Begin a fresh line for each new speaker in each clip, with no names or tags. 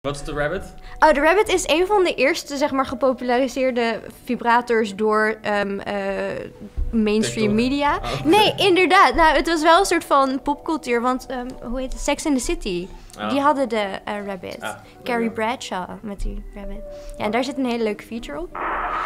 Wat is de Rabbit?
Oh, de Rabbit is een van de eerste, zeg maar, gepopulariseerde vibrators door mainstream media.
Oh.
Nee, inderdaad. Nou, het was wel een soort van popcultuur, want hoe heet het? Sex in the City.
Oh.
Die hadden de Rabbit.
Ah,
Carrie Bradshaw met die Rabbit. Ja, en daar zit een hele leuke feature op.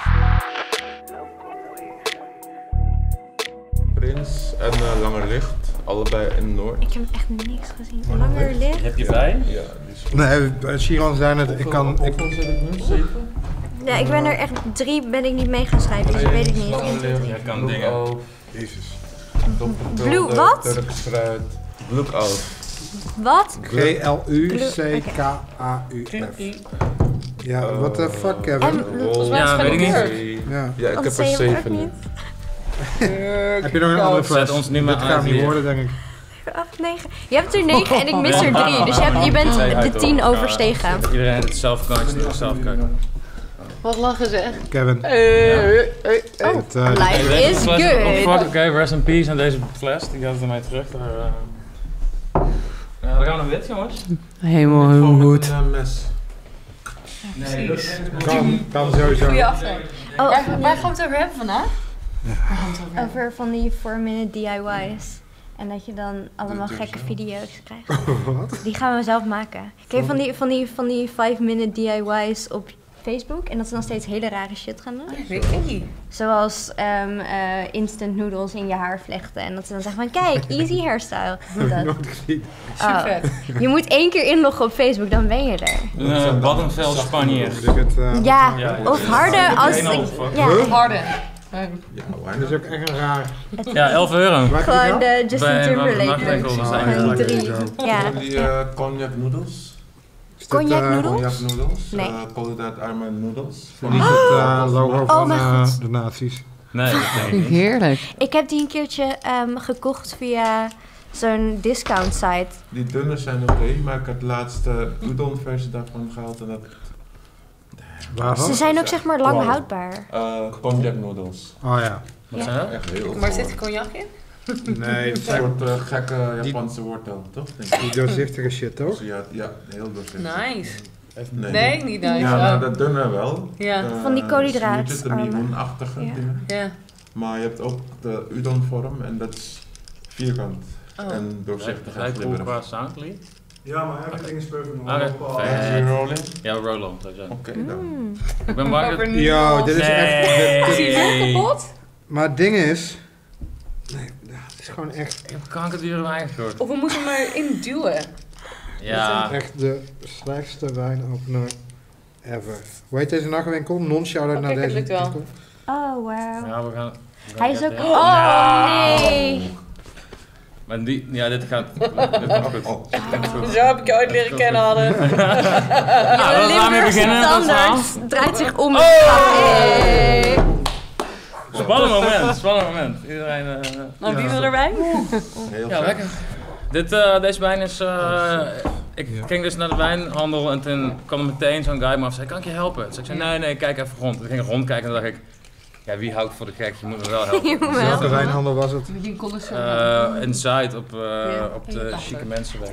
Prins en Langer Licht, allebei in Noord.
Ik heb echt niks gezien. Langer licht.
Heb je bij?
Ja, die is...
Nee, Chiron zei het,
Hoeveel zit ik nu? 7?
Ja, ik ben er echt 3 ben ik niet mee gaan schrijven, dus dat weet ik niet.
Langer
1, 2, 3.
Jij kan dingen.
Jezus.
Blue, wat?
Turks fruit. Lookout.
Wat?
G-L-U-C-K-A-U-F. Ja, what the fuck, Kevin?
Ja, weet ik niet.
Ja.
Ja, ik
Wat
heb
zei
er
je hem echt
7 nu.
niet?
Heb je nog een andere fles?
Zet ons nu maar
Dit
uit
gaat niet
hier.
worden, denk ik.
8, 9. Je hebt er 9 en ik mis er 3. Dus je bent de 10 overstegen.
Iedereen heeft het zelf kijken, zelf kijken.
Wat lachen ze.
Kevin.
Oh,
Het,
life is good.
Oké, rest in peace aan deze fles. Die gaat er mij terug. Ja, we gaan naar wit, jongens.
Helemaal goed.
Een mes.
Nee,
kan sowieso.
Goeie aflevering.
Oh,
Waar gaan we het over hebben vandaag?
over van die 4-minute DIY's. En dat je dan allemaal gekke video's krijgt.
Wat?
Die gaan we zelf maken. Kijk, van die 5-minute DIY's op Facebook. En dat ze dan steeds hele rare shit gaan doen.
Weet ik niet.
Zoals instant noodles in je haar vlechten. En dat ze dan zeggen van, kijk, easy hairstyle. Dat.
Nooit gezien.
Oh. Je moet 1 keer inloggen op Facebook, dan ben je er.
Baddenvel Spanje.
Ja,
Ja,
of harder als...
1,5.
Ja,
Harde.
Ja,
Dat is ook echt een raar.
Ja, €11.
Waar
gewoon
heb je
de Justin
Bij-
Timberlake.
Nachtwinkel, dat zijn
Gewoon
eigenlijk
3.
zo.
Ja.
Die cognac noodles.
Is dit,
Cognac noodles?
Cognac noodles.
Nee.
Koolhydraat arme noodles.
Niet het logo van
mijn God.
de nazi's.
Nee, dat denk ik niet.
Heerlijk.
Ik heb die een keertje gekocht via zo'n discount site.
Die dunne zijn oké, maar ik heb de laatste udon versie daarvan gehaald en dat...
Waarvan?
Ze zijn ook zeg maar lang
Wow.
houdbaar.
Cognac noodles.
Oh ja.
Wat zijn dat?
Echt heel
Maar zit
goor.
er cognac in?
Nee, dat
Een
zijn
soort gekke Japanse wortel, toch? Denk ik.
die doorzichtige shit, toch?
Dus ja, heel doorzichtig.
Nice.
Nee,
Nee, niet nice.
Ja,
Oh.
nou, dat dunne wel.
Ja.
Van die koolhydraat-
Je zit mimoenachtige
Ja.
dingen.
Ja.
Maar je hebt ook de udon-vorm en dat is vierkant.
Oh.
En doorzichtig en
Lijkt cool
glibberig.
qua soundly.
Ja, maar everything is perfect.
Oké,
Is
vet.
die rolling?
Ja, roll-on, zou ik zeggen.
Oké, dan.
Mm.
Ik ben bang dat...
Yo, dit is echt...
Nee.
Is hij zo kapot?
Maar het ding is... Nee, ja, het is gewoon echt,
Ik heb kankerduren wijn gehoord.
Of we moeten hem erin duwen.
Ja.
echt de slechtste wijnopener ever. Hoe heet deze nachtwinkel? Non-shout-out
Oké,
naar
dat
deze
lukt wel.
winkel.
Oh, wow.
Ja, we gaan...
Hij is ook...
Ja.
Oh, nee.
Maar die... Ja, dit gaat goed. Dit komt goed.
Zo heb ik je ooit leren kennen hadden.
Ja, laten we daarmee beginnen. Dat verhaal.
Standaard draait zich om.
Oh!
Hey.
Spannend moment, spannend moment. Iedereen...
Nou, wie wil erbij?
Heel
Ja,
vet.
lekker. Deze wijn is... ik ging dus naar de wijnhandel en toen kwam er meteen zo'n guy me af en zei, kan ik je helpen? Dus ik zei, nee, kijk even rond. Toen ging ik rondkijken en toen dacht ik, ja, wie houdt voor de gek? Je moet me wel helpen.
Je moet me
Welke
helpen.
wijnhandel was het?
Met die connoisseur.
In Zuid op de
hele
chique mensenweg.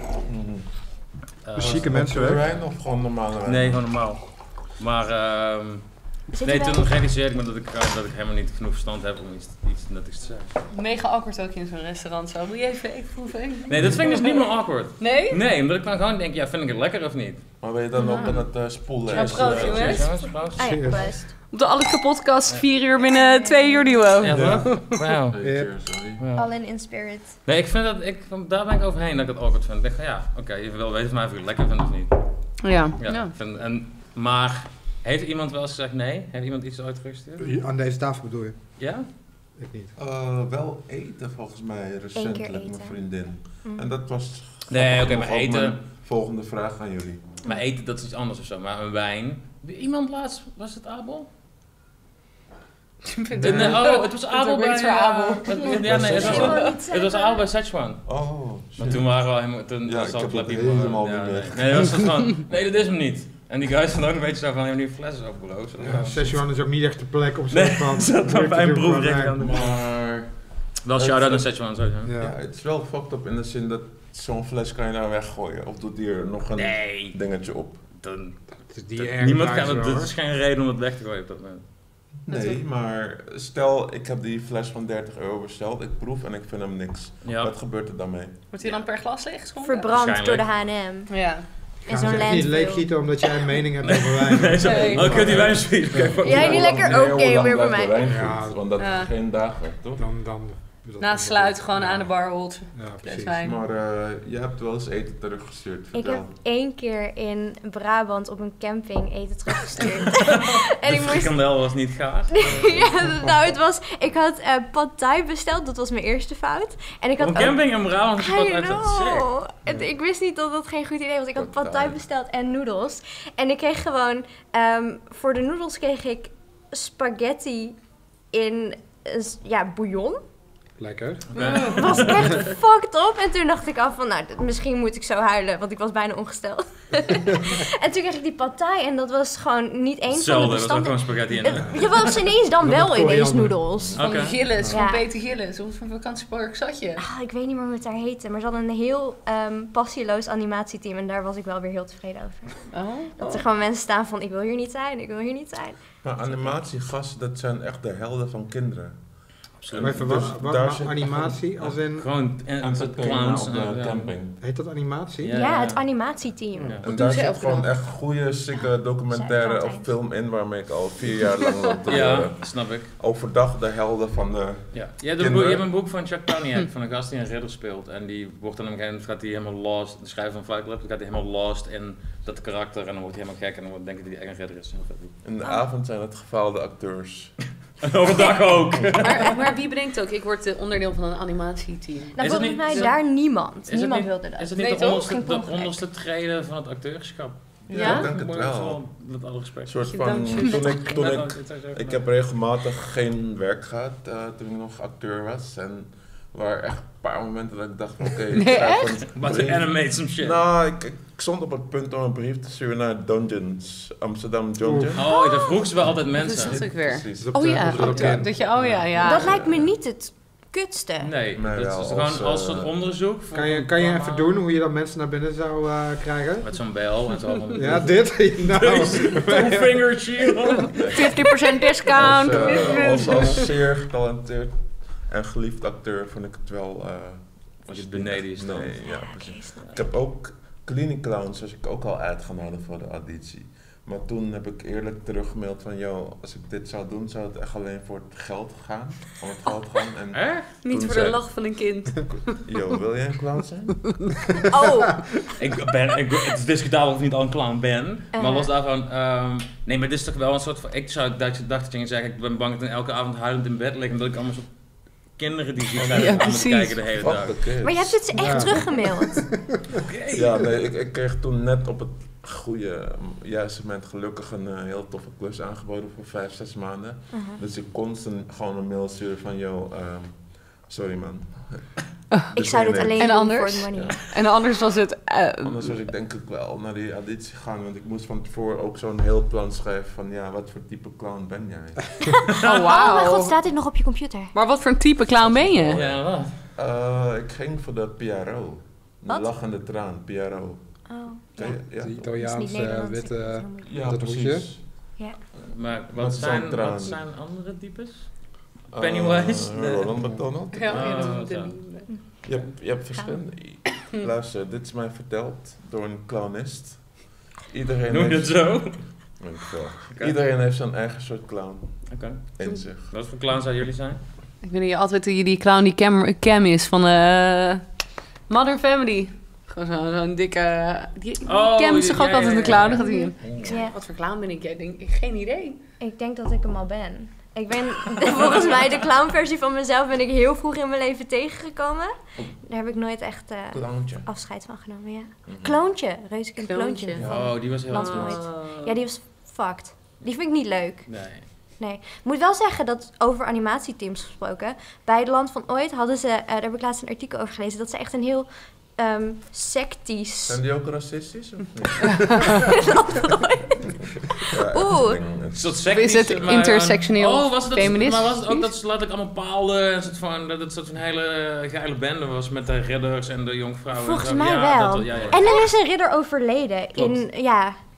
De chique
Met
mensen weg.
wijn of gewoon normale wijn?
Nee, gewoon normaal. Maar
Zit
nee,
hij
toen
bij-
realiseerde ik me dat ik helemaal niet genoeg verstand heb om iets nuttigs te zeggen.
Mega awkward ook in zo'n restaurant zo. Wil je even proeven?
Nee, dat vind ik dus niet meer awkward.
Nee?
Nee, omdat ik dan gewoon denk, ja, vind ik het lekker of niet?
Maar ben je dan ook aan het spoelen?
Ja, proost, jongens.
Proost.
Ah ja,
Cheers.
best.
Op de Alexke podcast 4 uur binnen 2 uur duo.
Ja, toch? Wauw.
Cheers, sorry.
Wauw.
All in spirit.
Nee, ik vind dat, daar ben ik overheen dat ik het awkward vind. Ik denk van ja, oké, je wil weten van mij of ik het lekker vind of niet.
Ja.
Ja, ik vind, maar heeft iemand wel eens gezegd nee? Heeft iemand iets ooit teruggestuurd?
Aan deze tafel bedoel je?
Ja?
Ik niet.
Wel eten volgens mij recentelijk, mijn
eten.
vriendin.
Mm.
En dat was...
Nee, oké,
nog
maar
ook
eten-
mijn volgende vraag aan jullie.
Maar eten, dat is iets anders of zo. Maar een wijn... Iemand laatst, was het Abel?
Nee.
Nee, oh, het was Abel bij...
iets voor Abel.
Ja, nee,
Szechuan.
het was Abel bij Szechuan.
Oh,
Maar toen waren we al helemaal... Toen
Ja,
was
ik
al
heb het
flappy
helemaal
ja,
niet
nee.
meer.
Nee, dat was het van... Nee, dat is hem niet. En die guys vonden ook een beetje zo van... Ja, die fles is overgelopen.
Ja, Szechuan is ook niet echt de plek om zo
Nee,
van...
zat dan bij een proefrit
Ja.
aan de
maar...
Wel shout-out naar Szechuan sowieso.
Ja, het is wel fucked up in de zin dat zo'n fles kan je nou weggooien. Of doet die er nog een
Nee.
dingetje op.
Dan,
Die
niemand
erg
gaat het,
hoor.
dit is geen reden om het weg te gooien op dat moment.
Nee, maar stel ik heb die fles van €30 besteld, ik proef en ik vind hem niks.
Ja.
Wat gebeurt er dan mee?
Wordt hij dan per glas leeggeschonken?
Verbrand door de H&M.
Ja.
In zo'n
Niet
landfill.
leeggieten omdat jij een mening hebt over wijn.
Nee, zo.
Nee.
Oh, ik heb die wijn spieren.
Jij niet lekker
Nee,
oké
hoe lang
weer bij
blijft de
mij.
wijn
Ja.
goed? Want dat
Ja.
is geen dagwerk, toch?
Dan
Na sluit gewoon aan de bar holt.
Ja,
Fles
precies.
wijn.
Maar je hebt wel eens eten teruggestuurd.
Ik
Vertel.
heb 1 keer in Brabant op een camping eten teruggestuurd. En
De
ik moest...
frikandel was niet gaar.
Ja, nou het was... Ik had pad thai besteld, dat was mijn eerste fout. En ik
Op
had
een camping in Brabant is
I
het echt sick.
know. Ik wist niet dat dat geen goed idee was. Ik had
Pad
pad
thai.
thai besteld en noedels. En ik kreeg gewoon... voor de noedels kreeg ik spaghetti in bouillon.
Lekker.
Het was echt fucked up. En toen dacht ik af van, nou, misschien moet ik zo huilen. Want ik was bijna ongesteld. En toen kreeg ik die pad thai. En dat was gewoon niet één van de
Hetzelfde, dat was ook
bestanden.
gewoon spaghetti in.
Je was ineens dan wel ineens
Koriander.
noedels.
Van
Oké.
Gilles,
Ja.
van Peter Gilles. Op een vakantiepark zat je.
Ah, ik weet niet meer hoe het daar heette. Maar ze hadden een heel passieloos animatieteam. En daar was ik wel weer heel tevreden over.
Oh.
Dat er gewoon mensen staan van, ik wil hier niet zijn, ik wil hier niet zijn.
Maar animatiegasten, dat zijn echt de helden van kinderen.
Maar even,
Dus
wat
daar
maar
zit
animatie als in...
Gewoon en clowns.
op de
ja.
camping.
Heet dat animatie?
Ja.
Ja, het animatieteam.
Ja.
En
doen
daar
ze
zit
elke
gewoon
dag?
echt goede, sikke documentaire
Zij
of
altijd.
film in waarmee ik al 4 jaar lang loop te
Ja,
leren.
snap ik.
Overdag de helden van de...
Ja. Je hebt
Kinderen.
een boek van Chuck Palahniuk, van een gast die een ridder speelt. En die wordt dan op een gegeven moment, gaat hij helemaal lost, de schrijver van Fight Club, dan gaat hij helemaal lost in dat karakter en dan wordt hij helemaal gek en dan denkt hij dat hij echt een ridder is. Heel vet boek.
In de avond zijn het gefaalde acteurs.
En overdag ook.
Maar wie bedenkt ook, ik word onderdeel van een animatieteam.
Nou,
het
volgens
niet-
mij
is het-
daar niemand.
is het
Niemand
niet-
wilde dat.
Is het niet
Nee,
de
toch?
onderste,
Geen
de
conflict.
onderste treden van het acteurschap?
Ja?
Ik denk het wel.
Met alle respect.
Een soort
Je
van...
dankt je.
Ik heb regelmatig geen werk gehad toen ik nog acteur was. En er waren echt een paar momenten dat ik dacht van oké, ik
Nee,
schrijf
echt?
een
But
brief.
to animate some shit.
Nou, ik stond op het punt om een brief te sturen naar Dungeons, Amsterdam Dungeon.
Oh, daar vroegen ze wel altijd
Wat is
mensen.
dat ook weer?
Precies.
Op
Oh
de-
ja,
op de loket.
dat je, oh ja, ja.
Dat lijkt me niet het kutste.
Nee,
Nee,
dat
wel,
is gewoon als soort
als
onderzoek. voor
Kan je
een
even
programma.
doen hoe je dan mensen naar binnen zou krijgen?
Met zo'n bel en zo. van-
Ja, dit? Nou,
Two finger shield.
50% discount.
Als zeer getalenteerd en geliefd acteur vond ik het wel...
Als je het beneden je stand.
Nee, ja, precies. Ik heb ook Clinic Clowns, was ik ook al uitgenodigd voor de auditie. Maar toen heb ik eerlijk teruggemaild van, joh, als ik dit zou doen, zou het echt alleen voor het geld gaan. Om het geld gaan. En,
Echt?
Niet
Toen
voor
zei-
de lach van een kind.
joh, wil jij een clown zijn?
Oh,
Het is discutabel of ik niet al een clown ben. Maar
Uh-huh.
los daarvan... nee, maar dit is toch wel een soort van... Ik zou dacht dat je ging zeggen, ik ben bang dat ik elke avond huilend in bed lig. Omdat ik allemaal soort kinderen die ziek zijn
Ja,
aan het
precies.
kijken de hele
Fuck
dag.
the kids.
maar je hebt het echt
Ja.
teruggemaild.
Ja, nee, ik kreeg toen net op het goede, juiste moment gelukkig een heel toffe klus aangeboden voor 5-6 maanden. Dus ik kon ze gewoon een mail sturen van, joh, sorry man.
Ik zou dit
nee.
alleen
En
doen
anders?
voor de money.
En anders was het...
Anders was ik denk ik wel naar die auditie gegaan, want ik moest van tevoren ook zo'n heel plan schrijven van, ja, wat voor type clown ben jij?
oh,
Oh
wauw.
mijn god, staat dit nog op je computer?
Maar wat voor een type clown ben je?
Ja, wat?
Ik ging voor de PRO. De
Wat?
lachende traan, PRO.
Oh, ja.
Ken je? Ja,
die
toch?
Dat is niet
Italiaanse
Nederlands.
witte...
ik weet het niet.
Ja,
dat
precies.
hoedje?
Maar
Met
wat
zo'n
zijn,
traan.
wat zijn andere types? Pennywise? Nee.
Ronald McDonald.
Ja,
Oh,
dat-
zo.
Je hebt verschillende... Luister, dit is mij verteld door een clownist. Iedereen
Noem je het
heeft...
zo?
Weet ik veel.
Oké.
Iedereen heeft zijn eigen soort clown
Oké.
in zich.
Wat voor clowns zouden jullie zijn?
Ik weet niet, altijd die clown die Cam is van Modern Family. Gewoon zo'n dikke... Die
Oh,
Cam is toch ook
ja,
altijd
ja,
een clown?
ja.
Dan gaat hij in. Ik
Ja.
zei, wat voor clown ben ik? Jij denkt, geen idee.
Ik denk dat ik hem al ben. Ik ben volgens mij de clownversie van mezelf ben ik heel vroeg in mijn leven tegengekomen. Daar heb ik nooit echt
Clowntje.
afscheid van genomen, ja.
Mhm.
Kloontje, Reuzekind
Kloontje.
Kloontje.
Oh, die was heel
Land
goed.
nooit. Ja, die was fucked. Die vind ik niet leuk.
Nee.
Nee. Ik moet wel zeggen dat over animatieteams gesproken. Bij het Land van Ooit hadden ze, daar heb ik laatst een artikel over gelezen, dat ze echt een heel sectisch...
Zijn die ook racistisch of niet?
Land van Ooit.
Ja,
Oeh.
echt,
Een
het
soort
Is
sectisch,
het
maar-
intersectioneel
Oh, was het dat,
feministisch?
maar was het ook dat ze laat ik allemaal paalden en dat het soort van hele geile bende was met de ridders en de jonkvrouwen?
Volgens
en zo?
mij
Ja,
wel.
ja.
En er is een ridder overleden
Klopt.
in, ja,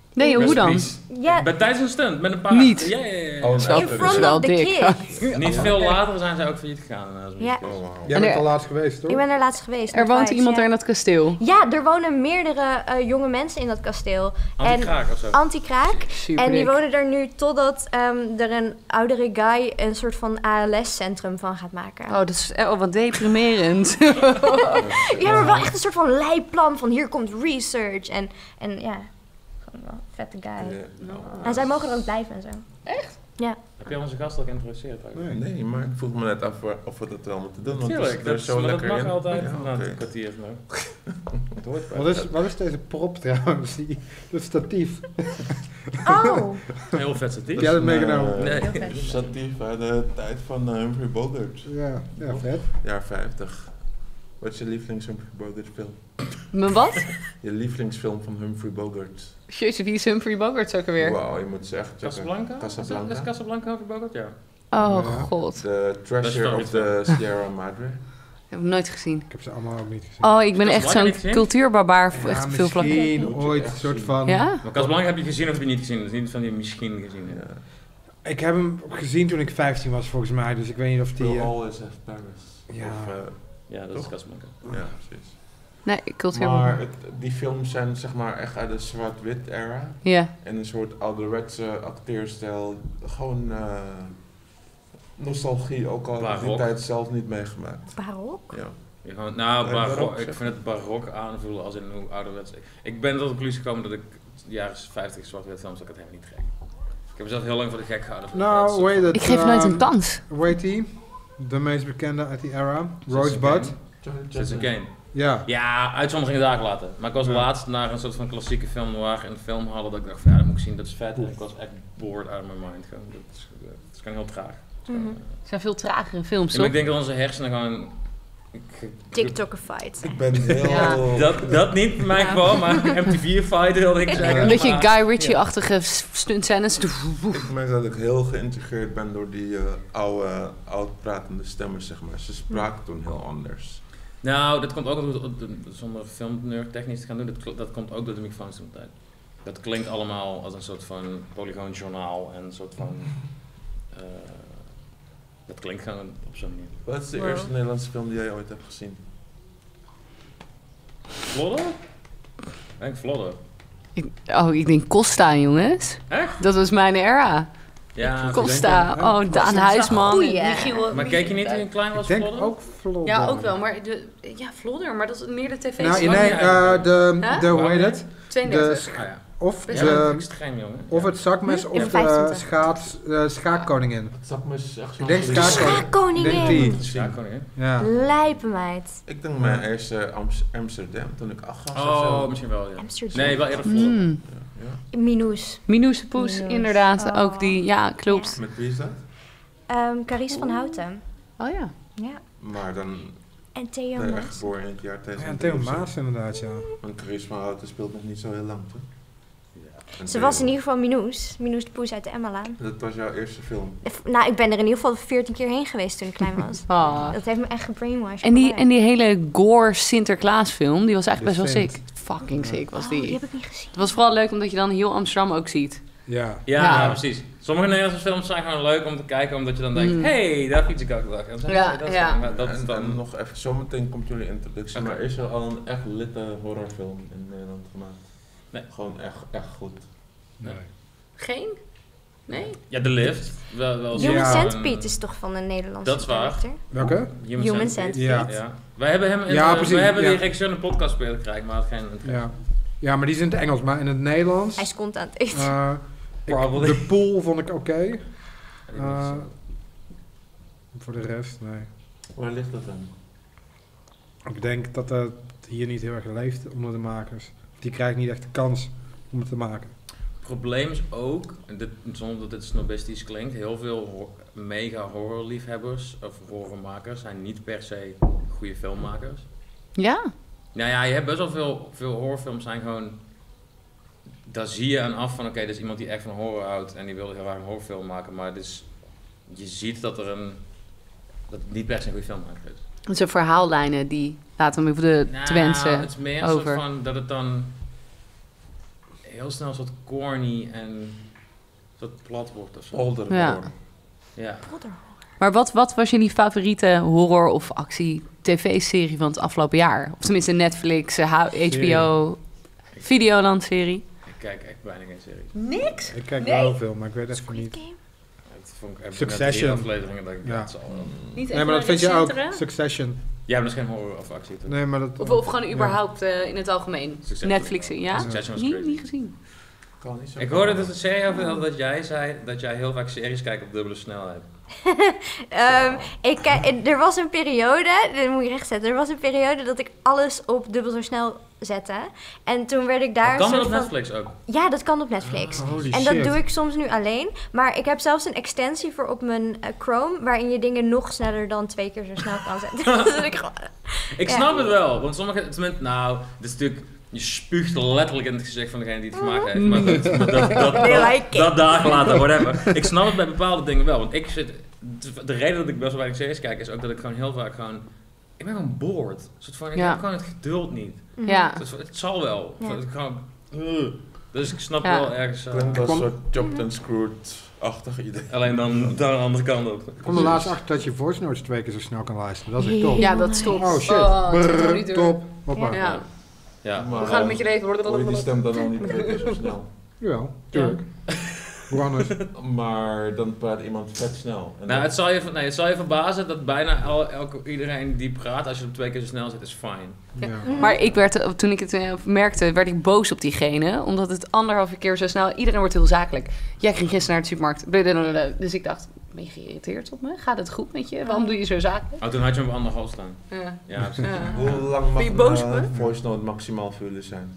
Nee, hoe dan?
Recipes.
Ja,
Tijdens een stunt, met een paar...
Niet.
Ja.
Oh,
in
nou,
front
wel
of the
dik.
kids.
Niet veel later zijn zij ook failliet gegaan.
Ja.
Oh, wow.
Jij
En
bent
er-
al laatst geweest, toch?
Ik ben er laatst geweest.
Er
met
woont
Vibes,
iemand
ja.
er in dat kasteel.
Ja, er wonen meerdere jonge mensen in dat kasteel.
Anti-kraak of zo.
Anti-kraak.
Super
En die
dik.
wonen er nu totdat er een oudere guy een soort van ALS-centrum van gaat maken.
Oh, dat is wat deprimerend.
Ja, maar wel echt een soort van leiplan van hier komt research. En ja, gewoon wel een vette guy. En zij mogen er ook blijven en zo.
Heb je onze gast al geïntroduceerd? eigenlijk?
Nee, maar ik vroeg me net af of we dat wel moeten doen. Want
Tuurlijk,
het
dat,
is er zo
maar dat
lekker
mag
in.
altijd.
Ja,
Nou,
oké.
een kwartier nog. Het hoort bij.
Wat is deze prop trouwens? Dat statief.
Oh,
Heel vet statief.
Heb jij dat meegenomen?
Nee.
Heel vet.
Statief uit de tijd van Humphrey Bogart.
Ja, vet.
Jaar 50. Wat is je lievelings Humphrey Bogart film?
Mijn wat?
Je lievelingsfilm van Humphrey Bogart?
Jezus, wie is Humphrey Bogart ook alweer?
Wauw, je moet ze echt checken.
Casablanca?
Casablanca.
Is Casablanca over Bogart? Ja.
Oh,
Ja.
god.
The Treasure
Dat
of the Sierra Madre.
Heb ik nooit gezien.
Ik heb ze allemaal ook niet gezien.
Oh, ik ben
Is
echt
Casablanca
zo'n
niet gezien?
cultuurbarbaar voor
Ja,
echt veel vlakken.
misschien ooit een soort van...
Ja?
Maar Casablanca heb je gezien of heb je niet gezien? Dat is niet van die misschien gezien.
Ja.
Ik heb hem gezien toen ik 15 was volgens mij, dus ik weet niet of die...
We'll always have Paris.
Ja.
Of,
Ja, dat is
Toch?
Casablanca.
ja, precies.
Nee,
Maar
cultuurbarbaar.
die films zijn zeg maar echt uit de zwart-wit era.
Ja.
En een soort ouderwetse acteerstijl. Gewoon nostalgie, ook al heb ik die
Barok.
tijd zelf niet meegemaakt.
barok?
Ja.
Je gewoon, nou,
Nee,
barok,
barok,
ik
zeg.
vind het barok aanvoelen als in hoe ouderwets. Ik ben tot de conclusie gekomen dat ik de jaren 50 zwart-wit films, dat ik het helemaal niet gek. Ik heb mezelf heel lang voor de gek gehouden. Van
Nou,
dat
hoe heet het?
Ik geef nooit een kans.
Hoe heet die? De meest bekende uit die era. Rosebud.
Citizen Kane.
Ja.
Ja, uitzonderingen daar gelaten. Maar ik was
Ja.
laatst naar een soort van klassieke film noir in de filmhallen dat ik dacht van ja, dat moet ik zien, dat is vet. En ik was echt bored out of my mind. Gewoon. Dat is gewoon heel traag.
Mhm.
Er zijn veel tragere films,
Ja, maar
toch?
ik denk dat onze hersenen gewoon...
TikTokified.
Ik ben heel...
Ja.
Dat niet in mijn geval, maar MTV-fight wilde ik zeggen.
Een beetje
maar-
Guy Ritchie-achtige stuntscènes.
Ik merk dat ik heel geïntegreerd ben door die oud pratende stemmen, zeg maar. Ze spraken toen heel anders.
Nou, dat komt ook zonder filmnerd technisch te gaan doen, dat komt ook door de microfoons toen de tijd. Dat klinkt allemaal als een soort van polygoonjournaal en een soort van... dat klinkt gewoon op zo'n manier.
Wat is de
Wow.
eerste Nederlandse film die jij ooit hebt gezien?
Vlodder? Ik denk Vlodder.
Ik denk Costa, jongens.
Echt?
Dat was mijn era.
Ja,
Costa.
denk ik,
Oh, Daan Huisman.
Goeie.
maar keek je niet toen je klein was,
Ik denk
Vlodder?
ook Vlodder.
Ja, ook wel. Maar Vlodder. Maar dat is meer de tv's.
Nou,
Maakt
nee,
niet uit.
de hoe heet het?
32.
Ah ja.
Of,
Ja,
de,
Extreem, jongen.
of het zakmes
In
of de
25.
schaakkoningin.
Het zag me echt zo...
Ik denk schaakkoningin. Denk
Schaakkoningin.
die.
Ja, koningin.
Ja.
Lijpenmeid.
Ik denk mijn eerste Amsterdam, toen ik 8 was of
Oh,
zo.
misschien wel, ja.
Amsterdam.
Nee, wel eerder Vlodder.
Mm.
Ja.
Minoes.
Minoes de Poes,
Minoes.
inderdaad.
Oh.
Ook die, ja, klopt.
Met wie is dat?
Carice van Houten.
Oh ja.
Ja.
Maar dan
En Theo
echt
Maas.
geboren in het jaar 2000.
En Theo Maas inderdaad, ja.
Want Chris van Houten speelt nog niet zo heel lang, toch? En
Ze
Theo-
was in ieder geval Minoes. Minoes de Poes uit de Emmalaan.
Dat was jouw eerste film.
Nou, ik ben er in ieder geval 14 keer heen geweest toen ik klein was.
Ah.
Dat heeft me echt gebrainwashed.
En die hele gore Sinterklaas film, die was eigenlijk
De
best wel
Sint.
sick. Fucking sick was
die
die.
heb ik niet gezien.
Het was vooral leuk omdat je dan heel Amsterdam ook ziet.
Ja.
Ja,
Ja.
precies. Sommige Nederlandse films zijn gewoon leuk om te kijken, omdat je dan denkt,
Mm.
hey, daar fiets ik ook wel. En dan zeg je,
Ja,
hey, dat is
ja.
fijn, maar dat is
en
dan...
nog even, zometeen komt jullie introductie,
Oké.
maar is er al een echt litte horrorfilm in Nederland gemaakt?
Nee.
Gewoon echt goed.
Nee.
Geen? Nee?
Ja, The Lift. Wel
Human
Ja.
Centipede is toch van een Nederlandse
Dat is waar.
director?
Welke?
Human Centipede.
Ja.
Wij hebben hem in
Ja,
de,
precies,
wij hebben
ja.
die regisseur een podcast spelen gekregen, maar had geen interesse.
Ja. Ja, maar die is in het Engels, maar in het Nederlands...
Hij is kont aan het eten.
Probably.
De Pool vond ik oké.
Ja, die was,
Voor de rest, nee.
Waar ligt dat dan?
Ik denk dat het hier niet heel erg leeft onder de makers. Die krijgen niet echt de kans om het te maken.
Het probleem is ook, en zonder dat dit snobistisch klinkt, heel veel mega horrorliefhebbers of horrormakers zijn niet per se goede filmmakers.
Ja?
Nou ja, je hebt best wel veel horrorfilms zijn gewoon... Daar zie je aan af van, oké, dit is iemand die echt van horror houdt en die wil heel graag een horrorfilm maken, maar dus, je ziet dat dat het niet per se een goede filmmaker is.
Het zijn verhaallijnen die laten we even de
Nou,
te wensen
het is meer een
over.
soort van dat het dan heel snel een soort corny en een soort plat wordt of zo.
Older
Ja.
geworden.
Ja.
Maar wat was jullie favoriete horror- of actie-tv-serie van het afgelopen jaar? Of tenminste Netflix, HBO, Videoland-serie?
Ik kijk echt bijna geen series.
Niks?
Ik kijk
Nee.
wel veel, maar ik weet even
Squid
niet.
Game.
Dat vond ik
Succession.
net 3 afleveringen dat ik
Ja.
dat zal wel.
Niet
Nee, maar dat vind je ook.
recentere?
Succession.
Jij hebt dus geen horror of actie, toch?
Nee, maar dat...
Of gewoon überhaupt in het algemeen?
Succession.
Netflix, ja?
Succession was
Niet,
crazy.
niet gezien.
Kan niet zo.
Ik hoorde dus een serie over dat jij zei dat jij heel vaak series kijkt op dubbele snelheid.
Er was een periode, dit moet je rechtzetten, er was een periode dat ik alles op dubbel zo snel zette. En toen werd ik daar
Dat kan
een
op
soort van...
Netflix ook.
Ja, dat kan op Netflix.
Holy
En
shit.
dat doe ik soms nu alleen. Maar ik heb zelfs een extensie voor op mijn Chrome, waarin je dingen nog sneller dan 2 keer zo snel kan zetten. Dus dat ik gewoon...
Ik
Ja.
snap het wel, want sommige mensen, nou, dit is natuurlijk, je spuugt letterlijk in het gezicht van degene die het gemaakt heeft. Maar
They like it.
dat dagen later, whatever. Ik snap het bij bepaalde dingen wel, want de reden dat ik best wel weinig series kijk is ook dat ik gewoon heel vaak gewoon, ik ben gewoon bored. Een soort van, ik
Ja.
heb gewoon het geduld niet.
Ja.
Dus het zal wel.
Ja.
Ik gewoon, dus ik snap
Ja.
wel ergens,
Klinkt als
kwam-
een soort Chopped and Screwed-achtig idee.
alleen dan aan de andere kant ook.
Ik kwam er laatst achter dat je voice notes 2 keer zo snel kan luisteren. Dat is echt top.
Ja, dat stopt.
Oh shit.
Oh, 20
Brrr,
minuten.
top. Hoppa.
Ja.
Ja.
Maar,
Hoe gaat het met je leven?
hoor je die stem dan al niet 2 keer zo snel?
Jawel, tuurlijk. Hoe anders?
Maar dan praat iemand vet snel. En
Nou,
dan-
het zal je verbazen dat bijna iedereen die praat, als je hem 2 keer zo snel zet, is fine.
Ja.
Maar ik werd, toen ik het merkte, werd ik boos op diegene. Omdat het 1,5 keer zo snel... Iedereen wordt heel zakelijk. Jij ging gisteren naar de supermarkt. Blablabla. Dus ik dacht, ben je geïrriteerd op me? Gaat het goed met je? Waarom doe je zo zakelijk?
Oh, toen had je hem op 1,5 staan.
Ja.
Ja, precies.
Ja.
Hoe lang
Ben je
mag
boos
een
op me?
voice note maximaal voor jullie zijn?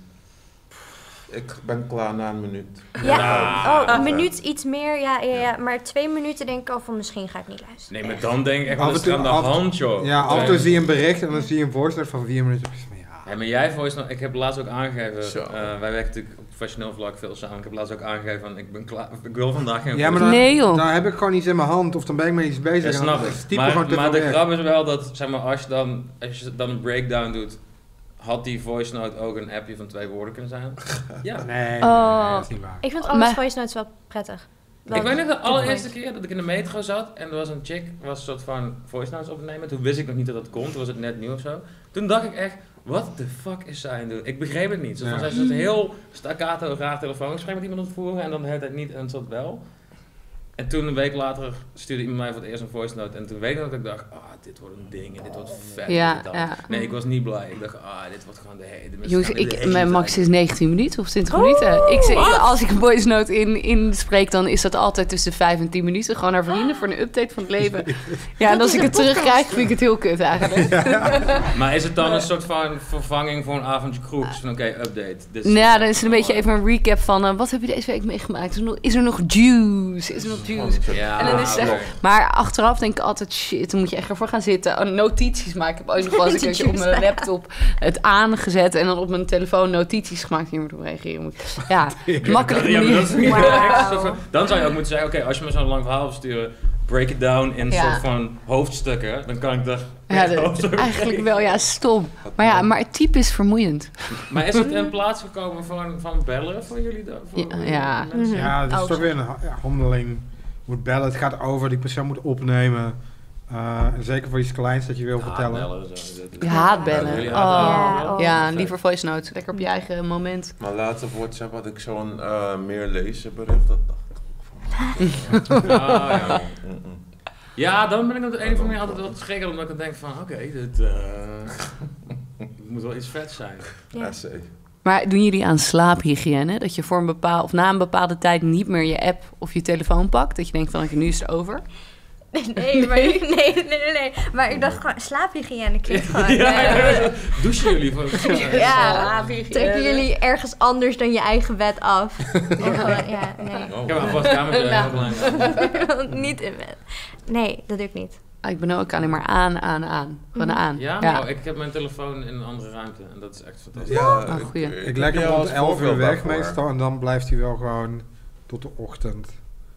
Ik ben klaar na een minuut.
Ja,
Ja.
een minuut iets meer, ja. Maar 2 minuten denk ik al van misschien ga ik niet luisteren.
Nee, maar dan denk ik echt,
Af
wat
en
is er aan de
toe-
hand, joh?
Ja, af en toe zie je een bericht en dan zie je een voice note van 4 minuten. Ja.
Ja, maar jij voice note, ik heb laatst ook aangegeven,
Zo.
wij werken natuurlijk op professioneel vlak veel samen. Ik heb laatst ook aangegeven van, ik ben klaar, ik wil vandaag geen
Ja, maar
voice
dan,
Nee, joh.
dan heb ik gewoon iets in mijn hand of dan ben ik met iets bezig.
Ja,
en
snap
dan
ik.
typen gewoon te
Maar
veel
de
weg.
grap is wel dat, zeg maar, als je dan een breakdown doet, had die voice note ook een appje van 2 woorden kunnen zijn? Ja.
Nee,
Oh.
dat is niet waar.
Ik vind alles
Maar-
voice notes wel prettig.
Ik weet nog de allereerste keer dat ik in de metro zat en er was een chick, was een soort van voice notes opnemen. Toen wist ik nog niet dat dat kon, toen was het net nieuw of zo. Toen dacht ik echt, what the fuck is zij aan het doen? Ik begreep het niet. Zo van,
Ja.
zij zat heel staccato, raar telefoongesprek met iemand aan het voeren en dan de hele tijd niet en het wel. En toen een week later stuurde iemand mij voor het eerst een voice note en toen weet ik nog dat ik dacht, dit wordt een ding en dit wordt vet.
Ja,
dit dan.
ja.
Nee, ik was niet blij. Ik dacht, dit wordt gewoon de hele...
Jongens, mijn max is 19 minuten of 20 minuten. Als ik een voice note inspreek, dan is dat altijd tussen de 5 en 10 minuten. Gewoon naar vrienden voor een update van het leven. Ja, en als ik het terugkrijg, vind ik het heel kut eigenlijk.
Maar is het dan een soort van vervanging voor een avondje kroeg? Dus van oké, update.
Nou, dan is het een beetje even een recap van wat heb je deze week meegemaakt? Is er nog juice? Is er nog juice?
Ja,
En dan is het
oké.
Maar achteraf denk ik altijd, shit, dan moet je echt ervoor gaan zitten. Oh, notities maken. Ik heb ooit nog wel eens een keertje op mijn laptop het aangezet en dan op mijn telefoon notities gemaakt. Hier moet op reageren. Ja, makkelijk
Ja, maar dat is
manier.
niet
Wauw.
echt een soort van- Dan zou je ook moeten zeggen, oké, als je me zo'n lang verhaal wil sturen, break it down in een
Ja.
soort van hoofdstukken, dan kan ik daar...
Ja, eigenlijk wel, ja, stom. Maar het type is vermoeiend.
Maar is het in plaats gekomen van bellen voor jullie dan?
Ja.
mensen?
Ja, dat is
Oh,
toch weer een handeling. Je moet bellen, het gaat over, die persoon moet opnemen. En zeker voor iets kleins dat je wil vertellen.
Bellen, zo.
Je haat bellen.
Jullie
Oh.
haten bellen?
Ja,
Vet.
liever voice notes. Lekker op je eigen moment.
Maar laatst op WhatsApp had ik zo'n meer lezen bericht. Dat dacht ik
Ah, ja.
Mm-mm.
Ja, dan ben ik op de een of andere manier altijd wel schrikker, omdat ik dan denk van, oké, dit moet wel iets vet zijn.
Ja.
SC.
Maar doen jullie aan slaaphygiëne? Dat je voor een na een bepaalde tijd niet meer je app of je telefoon pakt? Dat je denkt van, oké, nu is het over.
Nee. Maar ik dacht gewoon, slaaphygiëne klinkt gewoon...
Douchen jullie voor
Ja, trekken jullie ergens anders dan je eigen bed af? Ja, nee.
Oh.
Ik heb een apart kamertje, heel belangrijk.
Niet in bed. Nee, dat doe ik niet.
Ik ben ook alleen maar aan. Gewoon aan.
Ja?
Ja.
Nou, ik heb mijn telefoon in een andere ruimte en dat is echt fantastisch.
Ja,
Oh, goeie.
Ik leg hem
heb
rond
jou
11
als
uur
voorbeeld
weg
daarvoor.
meestal en dan blijft hij wel gewoon tot de ochtend.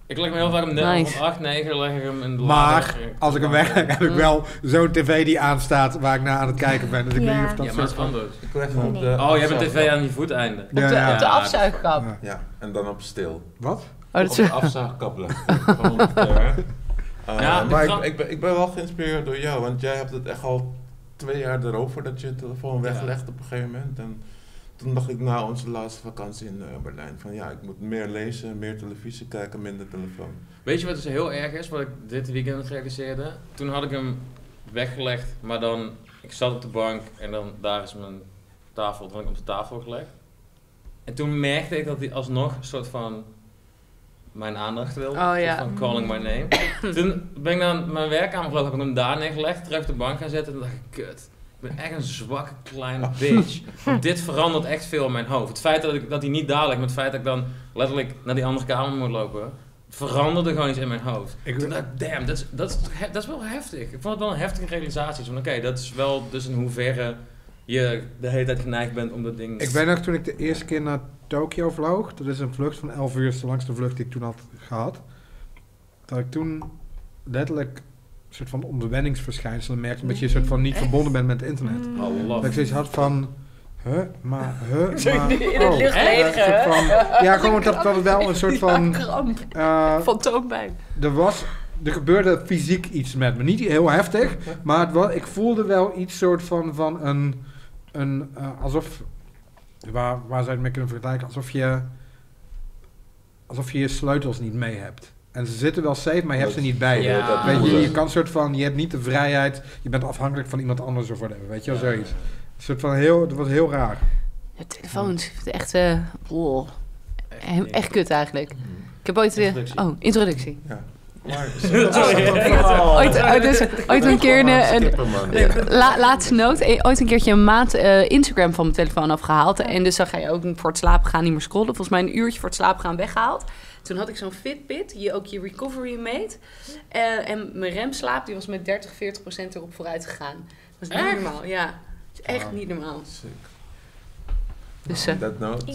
Ik leg me heel vaak om
Nice.
rond 8, 9 leg ik hem in de
Maar als ik hem wegleg, heb ik wel zo'n tv die aanstaat waar ik naar aan het kijken ben. Dus ik weet niet of dat
Ja, maar dat
soort
is
van...
anders.
Ik leg hem op
Nee.
de
Oh, je hebt een tv
afzuigkap.
aan je voeteinde.
Op de
Ja.
afzuigkap.
Ja.
Ja, en dan op stil.
Wat?
Oh, dat
Op
is...
de afzuigkap leggen. Gewoon op de
Ja,
maar
de grap-
ik ben wel geïnspireerd door jou, want jij hebt het echt al 2 jaar erover dat je je telefoon weglegt op een gegeven moment. En toen dacht ik na onze laatste vakantie in Berlijn van ja, ik moet meer lezen, meer televisie kijken, minder telefoon.
Weet je wat dus heel erg is, wat ik dit weekend realiseerde? Toen had ik hem weggelegd, maar dan, ik zat op de bank en dan daar is mijn tafel, toen had ik op de tafel gelegd. En toen merkte ik dat hij alsnog een soort van mijn aandacht wilde.
Oh,
Een
ja.
soort van calling my name. Toen ben ik naar mijn werkkamer gelopen, heb ik hem daar neergelegd, terug op de bank gaan zetten en toen dacht ik, kut. Ik ben echt een zwakke kleine bitch. Want dit verandert echt veel in mijn hoofd. Het feit dat hij niet daar ligt, maar het feit dat ik dan letterlijk naar die andere kamer moet lopen, veranderde gewoon iets in mijn hoofd. Toen dacht ik, damn, dat is wel heftig. Ik vond het wel een heftige realisatie. Van oké, dat is wel dus in hoeverre je de hele tijd geneigd bent om dat ding...
Ik weet nog toen ik de eerste keer naar Tokio vloog, dat is een vlucht van 11 uur, de langste vlucht die ik toen had gehad, dat ik toen letterlijk een soort van onderwenningsverschijnselen merkte, omdat je een soort van niet verbonden bent met het internet.
Allah.
Dat ik zoiets had van, maar,
In het licht
een soort van, ja, gewoon dat het wel een soort van,
Kramp. Fantoompijn.
er gebeurde fysiek iets met me. Niet heel heftig, maar ik voelde wel iets soort van een alsof, waar zou je het mee kunnen vergelijken, alsof je je sleutels niet mee hebt. En ze zitten wel safe, maar je hebt ze niet bij je.
Ja.
Weet je kan soort van, je hebt niet de vrijheid, je bent afhankelijk van iemand anders of whatever, weet je wel, zoiets. Een soort van dat was heel raar.
Ja, telefoons. Echt, echt kut eigenlijk. Ik heb ooit... introductie.
Ja. Maar
Ooit een keer laatste noot. Ooit een keertje een maand Instagram van mijn telefoon afgehaald. En dus dan ga je ook voor het slapen gaan niet meer scrollen. Volgens mij een uurtje voor het slapen gaan weggehaald. Toen had ik zo'n Fitbit, die ook je recovery meet. En mijn remslaap, die was met 30-40% erop vooruit gegaan. Dat is niet normaal, ja. Dat is echt niet normaal. Dus,
on that note,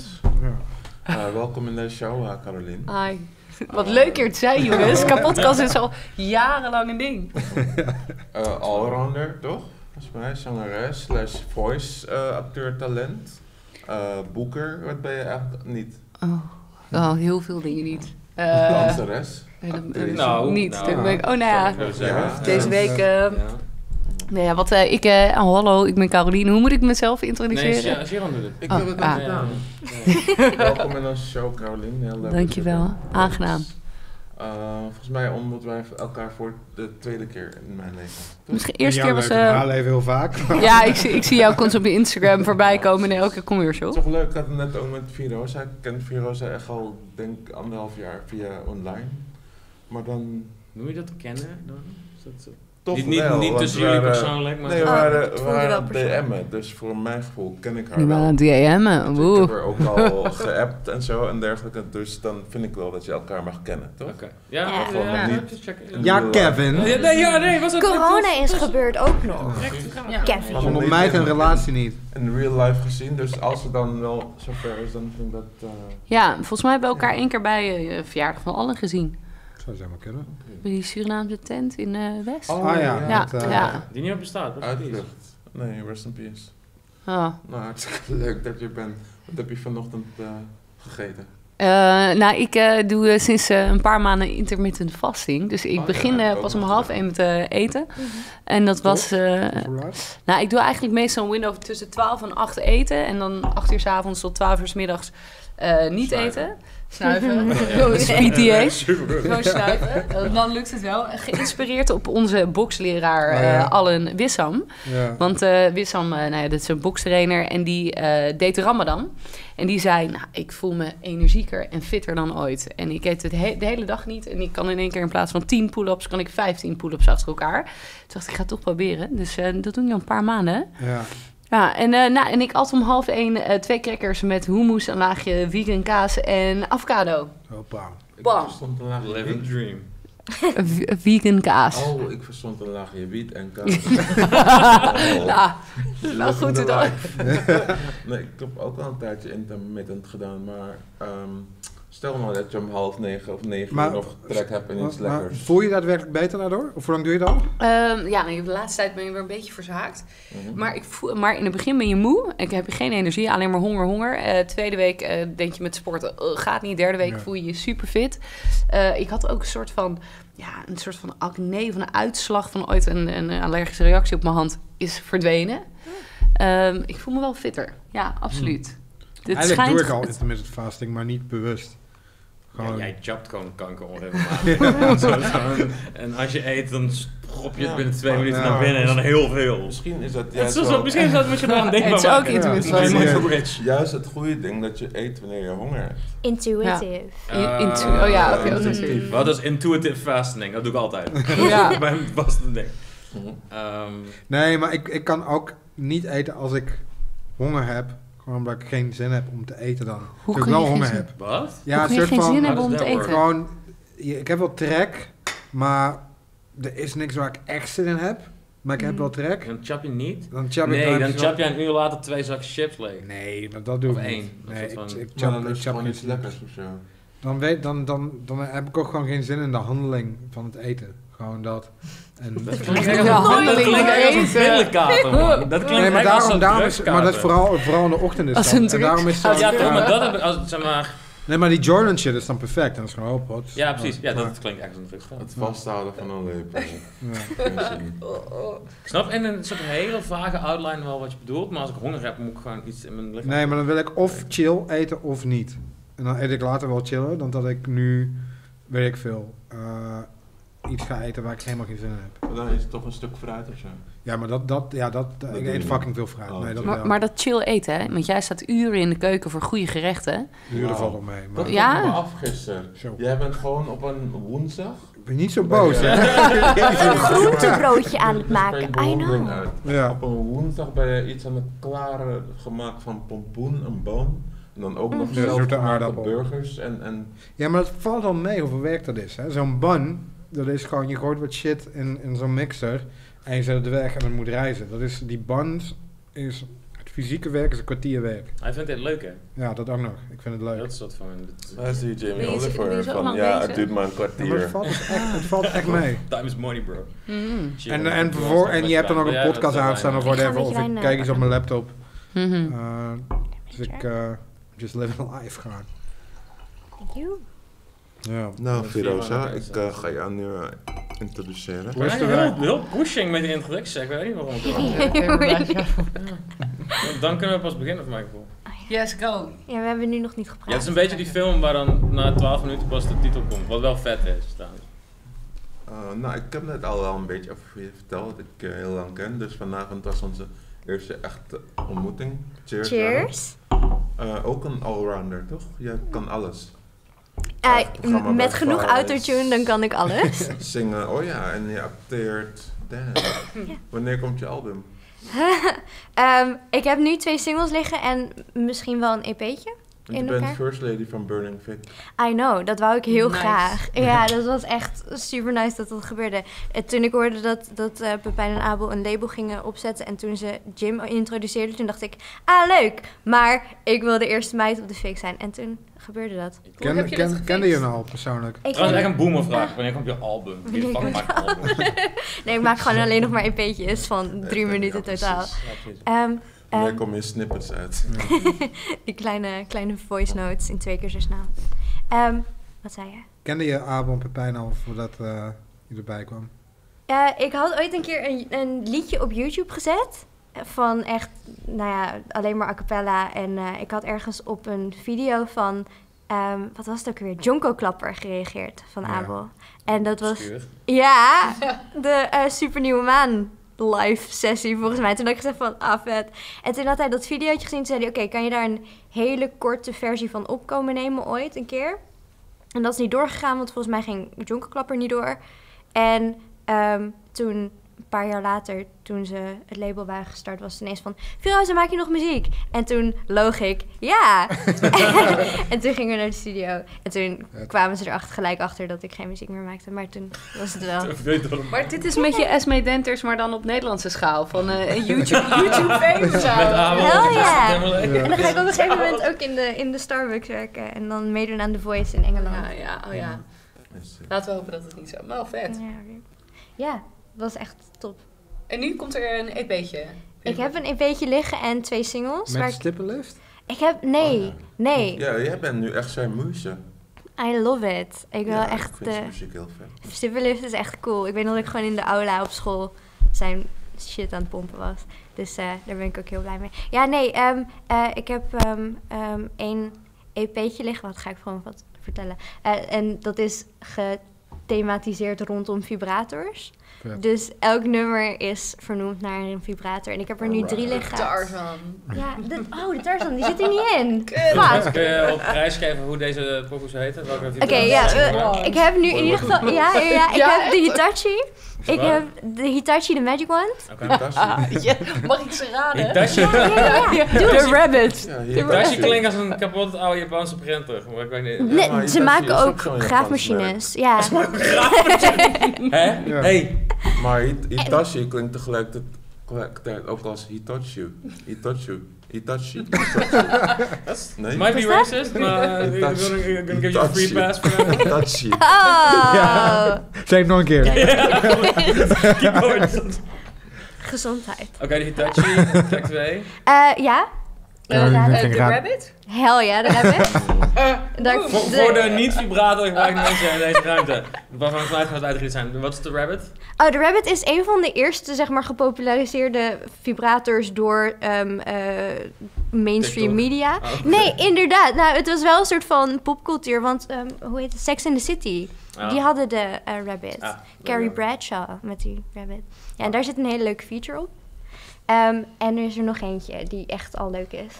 welkom in deze show, Caroline.
hi. Wat leuk hier te zijn, jongens. Kapotkast is al jarenlang een ding.
Allrounder, toch? Volgens mij zangeres / voice acteur talent. Boeker, wat ben je eigenlijk niet?
Oh, heel veel dingen niet.
Danseres. Actrice.
Niet.
Nou.
Nou ja.
Ja.
Deze week... Nou ja, hallo, ik ben Caroline. Hoe moet ik mezelf introduceren?
Nee, Sharon doet het.
Ik heb het net gedaan. Welkom in onze show, Caroline. Heel leuk.
Dankjewel, aangenaam.
Volgens mij ontmoeten wij elkaar voor de tweede keer in mijn leven.
Misschien de eerste keer was...
leven heel vaak.
Ja, ik zie jou constant op je Instagram voorbij komen in elke commercial.
Het is toch leuk, ik had het net ook met Virosa. Ik ken Virosa echt al, denk 1,5 jaar via online. Maar dan...
Noem je dat kennen dan? Is dat zo?
Toch
Niet
wel, want
tussen
we
jullie
waren-
persoonlijk, maar...
Nee, we
Oh,
waren,
het
we
voelde
waren
wel
aan het
persoonlijk.
DM'en, dus voor mijn gevoel ken ik haar
Nu
wel.
aan het DM'en.
Ik
Oeh.
heb er ook al geappt en zo en dergelijke, dus dan vind ik wel dat je elkaar mag kennen, toch?
Oké. Ja,
Ja.
Gewoon
Ja.
niet.
just checken.
Ja, Kevin.
Nee, was het...
Corona is gebeurd ook nog.
Ja.
Kevin.
Zonder mij een relatie niet.
In real life gezien, dus als het dan wel zover is, dan vind ik dat...
Ja, volgens mij hebben we elkaar 1 keer bij verjaardag van Allen gezien.
Zou zomaar kunnen.
Bij die Surinaamse tent in West.
Oh,
Ah ja.
Ja,
dat,
ja.
Die niet meer bestaat. Rest in peace.
Uitvlucht. Nee, rest in peace.
Oh.
Nou, hartstikke leuk dat je bent. Wat heb je vanochtend gegeten?
Nou, ik doe sinds een paar maanden intermittent fasting. Dus ik begin
ook
pas om
nog
1:30 met eten. En dat was...
Hoe laat?
nou, ik doe eigenlijk meestal een window tussen 12 en 8 eten. En dan 8 uur 's avonds tot 12 uur 's middags niet
Snuiven.
eten. Snuiven. Speed dieet. Gewoon snuiven. Dan lukt het wel. Geïnspireerd op onze boksleraar Allen Wissam.
Ja.
Want Wissam, nou ja, dat is een bokstrainer en die deed Ramadan. En die zei, nou, ik voel me energieker en fitter dan ooit. En ik eet het de hele dag niet. En ik kan in 1 keer in plaats van 10 pull-ups, kan ik 15 pull-ups achter elkaar. Toen dacht ik, ga het toch proberen. Dus dat doe ik al een paar maanden.
Ja.
Ja, en ik at om 12:30 2 crackers met hummus, een laagje vegan kaas en avocado.
Hoppa.
Ik
Bam.
verstond een laagje
Living
wiet.
dream.
Vegan kaas.
Oh, ik verstond een laagje wiet en kaas.
Nou, goed dan.
Nee, ik heb ook al een tijdje intermittent gedaan, maar Stel maar dat je om 8:30 of 9
Maar-
uur nog trek hebt in iets
Maar
lekkers.
voel je daadwerkelijk beter daardoor? Of hoe lang doe je dat al?
Ja, de laatste tijd ben je weer een beetje verzaakt.
Mhm.
Maar in het begin ben je moe. Ik heb geen energie, alleen maar honger. Tweede week denk je met sporten, gaat niet. Derde week
Ja.
voel je je super fit. Ik had ook een soort van acne, van een uitslag van ooit een allergische reactie op mijn hand is verdwenen. Ik voel me wel fitter. Ja, absoluut. Dit
Eigenlijk doe ik al
het-
intermittent fasting, maar niet bewust. Gewoon...
Ja, jij chapt gewoon kanker onregelmatig. En als je eet, dan schop je het binnen 2 minuten naar binnen en dan heel veel.
Misschien is dat
Het
juist
is
wel-
misschien is dat wat je eraan denkt.
Het is ook intermittent
Ja,
fasting.
Michael Rich.
juist het goede ding dat je eet wanneer je honger hebt.
Intuitive.
Oh ja, oké.
intuïtief.
Wat is intuitive fasting? Dat doe ik altijd.
Ja.
Bij mijn vaste ding.
Mhm.
Nee, maar ik kan ook niet eten als ik honger heb. Gewoon omdat ik geen zin heb om te eten dan.
Hoe
Als ik
kun
wel
je
honger
geen
heb.
Wat?
Ja,
Hoe kun je geen zin hebben om te
How does that
eten?
Gewoon, ik heb wel trek, maar er is niks waar ik echt zin in heb. Maar ik heb wel trek.
Dan chap je niet?
Dan chap ik
Nee, dan
heb
chap je een uur later 2 zakken chips leeg.
Nee, maar dat doe
Of
ik
één.
niet.
Dat
Nee,
soort van-
ik
Maar
chap,
dan
ik
is het
chap
gewoon
niet.
iets lekkers of zo.
Dan heb ik ook gewoon geen zin in de handeling van het eten. Gewoon dat. En,
Dat
Ja,
klinkt
handeling
echt als een
eten.
pillenkater, man. Dat klinkt
nee, maar
echt als
daarom,
een
daarom is, maar dat is
drugskater.
vooral in de ochtend is
Als
dan.
een
En daarom is
drugskater.
dan,
Ja, toch, maar dat heb ik, als, zeg maar...
Nee, maar die Jordan shit is dan perfect. En dat is gewoon hopot.
Ja, precies. Ja, dat klinkt echt als een drugskater.
Het vasthouden van een lepel.
Ja.
Geen zin.
Ik snap in een soort hele vage outline wel wat je bedoelt, maar als ik honger heb, moet ik gewoon iets in mijn lichaam...
Nee, maar dan wil ik of chill eten of niet. En dan eet ik later wel chillen, dan dat ik nu, weet ik veel, iets ga eten waar ik helemaal geen zin in heb.
Maar dan is het toch een stuk fruit of zo.
Ja, maar ik
doe
eet
je
fucking
niet.
veel fruit.
Oh,
Nee, dat
Maar,
wel.
maar dat chill eten, hè? Want jij staat uren in de keuken voor goede gerechten.
Uren
Wauw.
valt wel mee. Maar
Dat
Ja?
vroeg me af gisteren.
Zo.
Jij bent gewoon op een woensdag...
Ik ben niet zo boos,
Ja.
hè?
Een groentebroodje aan het maken.
Spreekt
I
bewondering
know.
uit.
Ja.
Op een woensdag ben je iets aan het klaren gemaakt van pompoen, een boom. En dan ook nog
Ja, zoete
zelfgemaakte
aardappel.
burgers en
Ja, maar dat valt al mee hoeveel werk dat is. Hè? Zo'n bun, dat is gewoon, je gooit wat shit in zo'n mixer en je zet het weg en het moet rijzen. Dat is, die buns is, het fysieke werk is een kwartier werk.
Hij vindt dit leuk, hè?
Ja, dat ook nog. Ik vind het leuk.
Dat is soort van...
Daar is die
Ben
Jamie
je- ben je
Oliver
zo
van,
lang
ja,
bezig?
het duurt maar een
Ja, maar het
kwartier.
valt, dus echt, het valt echt mee.
Time is money, bro.
Mhm.
Chill.
En je hebt dan ook een podcast aanstaan of
Ik ga
whatever.
een
Of
beetje
ik
wijn,
kijk eens op mijn laptop.
Mhm.
Dus ik just live a life gewoon.
Thank you.
Ja.
Nou,
Dat
Firoza,
is
ik ga je aan nu introduceren.
Hoe is de
heel,
wijn?
heel pushing met die introductie, ik weet niet waarom ik dat Dan kunnen we pas beginnen, voor mijn gevoel.
Yes, go.
Ja, we hebben nu nog niet gepraat.
Ja, het is een beetje die film waar dan na 12 minuten pas de titel komt, wat wel vet is. Trouwens.
Nou, ik heb net al wel een beetje over je verteld dat ik je heel lang ken. Dus vanavond was onze eerste echte ontmoeting. Cheers.
Cheers.
Ook een allrounder, toch? Je kan alles.
Met
bij
genoeg
Vice.
autotune, dan kan ik alles.
Zingen, oh ja, en je acteert. Damn. Wanneer komt je album?
Ik heb nu 2 singles liggen en misschien wel een EP'tje.
Want je
In
bent
elkaar?
First Lady van Burning Vic.
I know, dat wou ik heel
Nice.
graag. Ja, dat was echt super nice dat dat gebeurde. Toen ik hoorde dat Pepijn en Abel een label gingen opzetten en toen ze Jim introduceerden, toen dacht ik, leuk. Maar ik wilde de eerste meid op de fik zijn en toen gebeurde dat.
heb je dat gefixt?
Kende je hem al persoonlijk?
Ik
Trouwens, echt een boomervraag. Wanneer komt je album? Wie de fuck
Wanneer
maakt albums?
Nee, ik maak gewoon alleen nog maar EP'tjes van 3 minuten totaal.
Wanneer komen je snippets uit?
Die kleine voice notes in 2 keer zo snel. Wat zei je?
Kende je Abel en Pepijn al voordat je erbij kwam?
Ik had ooit een keer een liedje op YouTube gezet. Van echt, nou ja, alleen maar a cappella. En ik had ergens op een video van, wat was het ook weer? Jonko Klapper gereageerd van
Ja.
Abel. En dat was,
Obscuur.
ja, de Super Nieuwe Maan live sessie volgens mij. Toen had ik gezegd van, vet. En toen had hij dat videootje gezien. Toen zei hij, oké, kan je daar een hele korte versie van opkomen nemen ooit een keer? En dat is niet doorgegaan, want volgens mij ging Jonko Klapper niet door. En toen paar jaar later, toen ze het label waren gestart, was het ineens van... Firoze, maak je nog muziek? En toen loog ik, ja! En toen gingen we naar de studio. En toen kwamen ze gelijk achter dat ik geen muziek meer maakte. Maar toen was het wel...
Maar dit is met je Esme Denters, maar dan op Nederlandse schaal. Van YouTube-fame of zo.
Hell yeah! En dan ga ik op een gegeven moment ook in de Starbucks werken. En dan meedoen aan The Voice in Engeland.
Ja. Laten we hopen dat het niet zo... Maar wel vet.
Ja, dat was echt top.
En nu komt er een EP'tje.
Ik heb een EP'tje liggen en 2 singles.
Met stippenlift?
Ik heb... Nee.
Ja, jij bent nu echt zijn muze.
I love it. Ik wil echt...
Ik vind zijn muziek heel vet.
Stippenlift is echt cool. Ik weet nog dat ik gewoon in de aula op school zijn shit aan het pompen was. Dus daar ben ik ook heel blij mee. Ja, nee. Ik heb 1 EP'tje liggen. Wat ga ik gewoon wat vertellen? En dat is gethematiseerd rondom vibrators. Vet. Dus elk nummer is vernoemd naar een vibrator. En ik heb er nu 3 liggen.
Tarzan.
Ja, de Tarzan, die zit er niet in.
Kun je op prijs geven hoe deze pokoes heten?
Oké, ik heb nu in ieder geval... Ja, ik heb de Hitachi. Ik heb de Hitachi, de Magic Wand.
Mag ik ze raden?
Hitachi?
De Rabbit.
Hitachi klinkt als een kapot oude Japanse printer. Maar ik weet niet.
Nee, ze maken ook graafmachines. Ja.
Ze maken graafmachines? Hè?
Ja.
Hey.
Maar Hitachi klinkt tegelijkertijd ook als Hitachi. Hitachi. Nee?
Might be racist, maar I'm gonna give you a free pass for that.
Hitachi.
Oh.
Ja. Zeg het nog een keer.
Keep going.
Gezondheid.
Oké, de Hitachi, track 2.
Ja.
De Rabbit?
Hell ja, de Rabbit.
Voor de niet-vibrator gebruikte mensen in deze ruimte. Waarvan het gaat uitgereden zijn. Wat is de Rabbit?
Oh, de Rabbit is een van de eerste, zeg maar, gepopulariseerde vibrators door mainstream media.
Oh.
Nee, inderdaad. Nou, het was wel een soort van popcultuur, want hoe heet het? Sex and the City.
Oh.
Die hadden de Rabbit. Carrie
ja.
Bradshaw met die Rabbit. Ja, en daar zit een hele leuke feature op. En er is er nog eentje die echt al leuk is.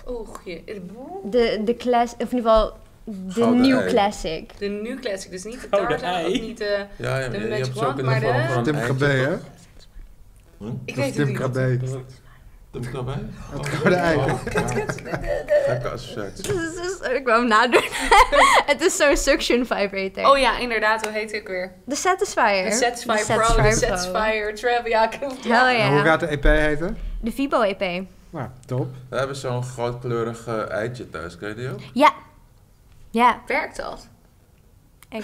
De class, of in ieder geval de new classic.
De new classic, dus niet de Tarzan, ook niet de Magic Wand, maar de...
Tim Krabbe, hè?
Ik weet het
Tim
niet.
Krabbe.
Tim Krabbe?
Het gouden ei.
Gekke associatie.
Ik wou hem nadoen. Het is zo'n suction vibrator.
Oh ja, inderdaad, hoe heet het ook weer?
De Satisfier.
De Satisfier Pro, de Satisfier Travel, ja.
Hell yeah.
Hoe gaat de EP heten?
De Vibo EP.
Nou, top.
We hebben zo'n grootkleurig eitje thuis, ken je die ook?
Ja. Ja.
Werkt dat?
Ik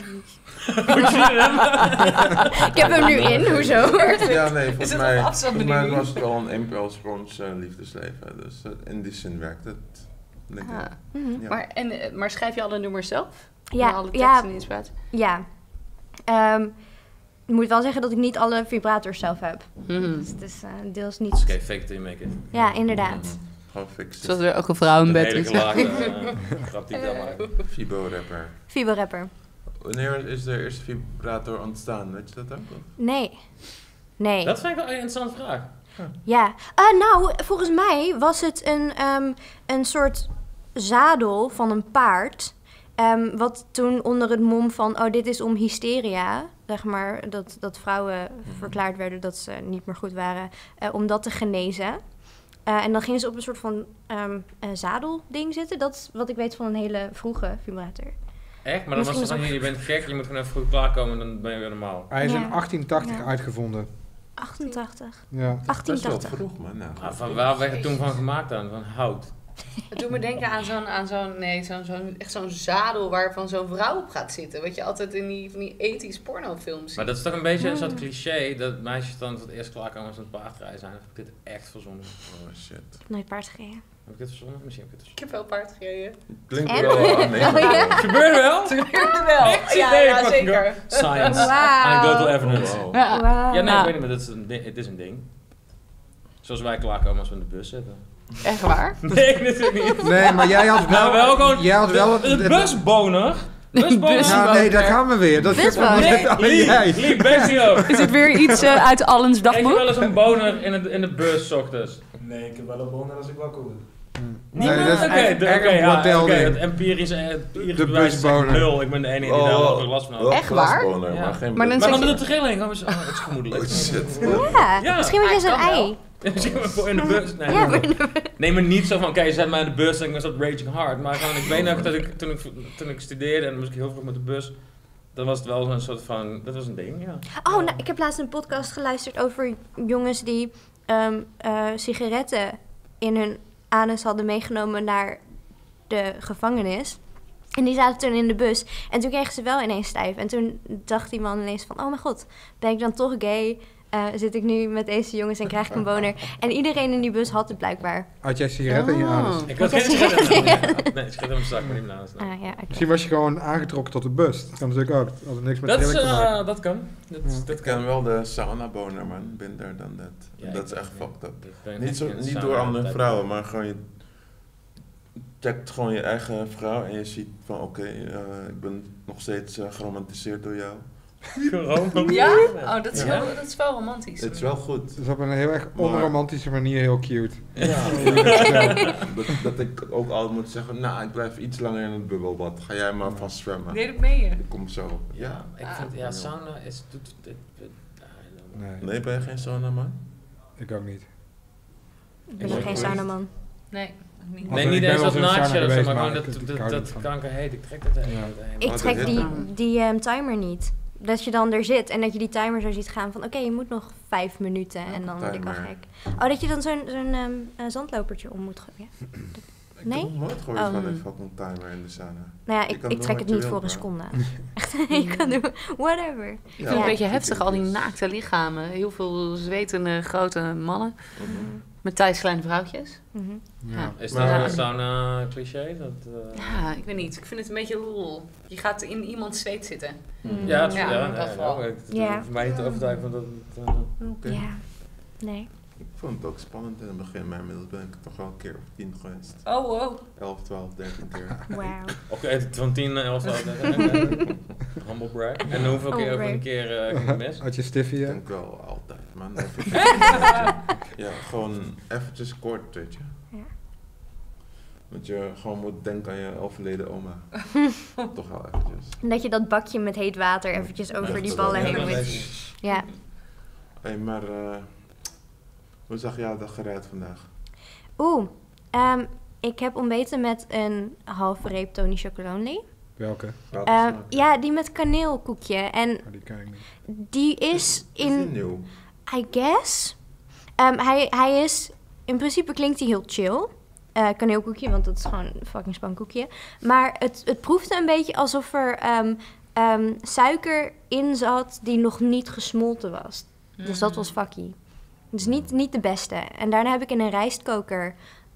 heb hem nu in, hoezo?
Ja, nee, volgens mij was
afstandsbediening?
het wel een impulse brons liefdesleven. Dus in die zin werkt het, denk ik.
Mhm.
Ja.
Maar schrijf je alle nummers zelf?
Ja,
Alle teksten en inspiratie?
Ja. Ik moet wel zeggen dat ik niet alle vibrators zelf heb. Dus het is deels niet...
Oké, fake it till you make it.
Ja, inderdaad.
Gewoon fixen.
Zoals er ook een vrouw in bed
De
is.
hele gelaagde grap die ik dan maak.
Fibo-rapper.
Fibo-rapper.
Wanneer is de eerste vibrator ontstaan? Weet je dat ook? Of?
Nee.
Dat vind ik wel een interessante vraag.
Ja. Nou, volgens mij was het een soort zadel van een paard. Wat toen onder het mom van, dit is om hysteria, zeg maar, dat vrouwen verklaard werden dat ze niet meer goed waren, om dat te genezen. En dan gingen ze op een soort van zadelding zitten. Dat is wat ik weet van een hele vroege vibrator.
Echt? Maar dan was het van, je bent gek, je moet gewoon even goed klaarkomen en dan ben je weer normaal.
Hij is in 1880 uitgevonden.
88.
Ja.
Dat is wel
1880.
vroeg, man. Nou,
Van waar werd het toen van gemaakt dan? Van hout?
Het doet me denken aan zo'n zadel waarvan zo'n vrouw op gaat zitten. Wat je altijd in van die ethisch pornofilms ziet.
Maar dat is toch een beetje een soort cliché dat meisjes dan voor het eerst klaarkomen als ze aan het paardrijden zijn. Of heb ik dit echt verzonnen?
oh shit.
Nooit paard gereden.
Heb ik dit verzonnen? Misschien heb ik dit
Ik heb wel paard gereden.
Klinkt
En?
wel aannemelijk.
Gebeurde wel?
Het gebeurde wel. Ja, zeker.
Science.
Wow.
Anecdotal evidence.
Wow.
Ja.
Wow.
Ja, nee, ik weet niet, maar het is een ding. Zoals wij klaarkomen als we in de bus zitten.
Echt waar?
Nee, natuurlijk niet.
Nee, maar jij had wel...
Nou, wel gewoon...
Jij had wel...
De busboner. Busboner.
Nou, nee, daar gaan we weer. Dat
Busboner.
jij.
Lief, Bessio.
Is het weer iets uit Allens
Krijg je
dagboek?
wel eens een boner in de bus 's ochtends?
Nee, ik heb wel een boner als ik wakker word.
Niemand?
Nee, dat is echt een hotel ding.
Het empirische
De
bewijs is echt
busboner.
nul. Ik ben de enige die daar wel last van had.
Echt waar?
Glasboner,
Ja.
maar geen
Maar dan
bus.
Maar
zeg
dan
je-
met de trilling. Oh, het is gemoedelijk.
Oh, shit.
Ja,
Ja.
misschien met je zo'n
kan wel.
ei.
Misschien maar voor in de bus. Nee,
Ja,
nee.
maar in de bus.
Nee, maar niet zo van, kijk, je zet mij in de bus en ik was dat raging hard. Maar gewoon, ik weet nog dat toen ik studeerde en dan moest ik heel vroeg met de bus. Dan was het wel een soort van, dat was een ding, ja.
Oh, nou, ik heb laatst een podcast geluisterd over jongens die sigaretten in hun anus hadden meegenomen naar de gevangenis. En die zaten toen in de bus. En toen kregen ze wel ineens stijf. En toen dacht die man ineens van, oh mijn god, ben ik dan toch gay? Zit ik nu met deze jongens en krijg ik een boner? En iedereen in die bus had het blijkbaar.
Had jij sigaretten in je anus?
Ik had
Oké,
geen sigaret.
sigaretten.
Nee, sigaret in mijn zak, maar niet naast.
Ah, ja, oké.
Misschien was je gewoon aangetrokken tot de bus. Dat kan natuurlijk ook. Dat had niks met
Dat,
trilling te maken.
dat kan.
Ik ken wel de sauna-boner, man. Binder dan dat.
Ja,
Dat
ik
is echt
weet
fucked up.
Ik ben
Niet,
echt
zo,
geen
niet
sauna
door andere
type.
vrouwen, maar gewoon je checkt gewoon je eigen vrouw en je ziet van oké, ik ben nog steeds geromantiseerd door jou.
Gewoon.
Ja? Oh, dat is,
Ja.
dat is wel romantisch.
Het is wel goed.
Dus op een heel erg onromantische manier heel cute.
Ja. dat ik ook altijd moet zeggen, nou ik blijf iets langer in het bubbelbad. Ga jij maar vast zwemmen.
Nee, dat meen je.
Ik kom zo.
Ja, ik vind, ja,
Ja.
sauna is...
Nee,
Nee, ben je geen sauna man?
ik ook niet.
Ik ben nog geen saunaman.
Nee, ook niet.
Als
Nee,
ik
niet
ben
eens
wel
dat
eens in een
naadje
sauna
of zo,
geweest,
maar
maar
gewoon
ik hou
dat
niet van.
kanker heet. Ik trek dat
Ja.
heen.
Ik
Oh,
trek
dat
die timer niet. Dat je dan er zit en dat je die timer zo ziet gaan van oké, je moet nog 5 minuten en dan word ik al
timer.
gek. Oh, dat je dan zo'n zandlopertje om moet gooien. Nee?
Ik heb nog nooit gehoord van
Oh.
een fucking timer in de sauna.
Nou ja,
Je
ik
kan doen
trek
wat
het
je
niet
wilt,
voor een
maar-
seconde. Echt, je kan doen whatever.
Ik vind
Ja.
het een beetje
ik
heftig,
vind
al die
het
naakte lichamen. Heel veel zwetende grote mannen.
Mhm.
Met thuis kleine vrouwtjes.
Mhm.
Ja.
Is dat
Maar-
een sauna cliché? Dat,
Ja, ik weet niet. Ik vind het een beetje lol. Je gaat in iemands zweet zitten.
Mhm.
ja, het is,
Ja,
ja,
dat
nee,
wel.
nou,
Ja.
voor mij niet te overtuigen van dat het...
Oké.
Ja. Nee.
Ik vond het ook spannend in het begin, maar inmiddels ben ik toch wel een keer of 10 geweest.
Oh, wow.
11, 12, 13 keer.
Wauw.
Oké, van 10 naar 11 humble brag. En hoeveel keer over een keer ging het mis?
Had je
Ik
stiffie?
denk wel altijd, man. Ja, gewoon eventjes kort, weet je.
Ja.
Dat je gewoon moet denken aan je overleden oma. Toch wel eventjes.
En dat je dat bakje met heet water eventjes over die ballen heen moet. Ja.
Hé, maar hoe zag jouw dag eruit vandaag?
Oeh, ik heb ontbeten met een halve reep Tony Chocolonely.
Welke?
Welke smaak?
Ja, die met kaneelkoekje. En
Oh, die ken ik niet.
die is
Is die
in,
nieuw?
I guess. Hij is, in principe klinkt hij heel chill. Kaneelkoekje, want dat is gewoon een fucking spankoekje. Maar het proefde een beetje alsof er suiker in zat die nog niet gesmolten was. Dus dat was fucky. Dus niet de beste. En daarna heb ik in een rijstkoker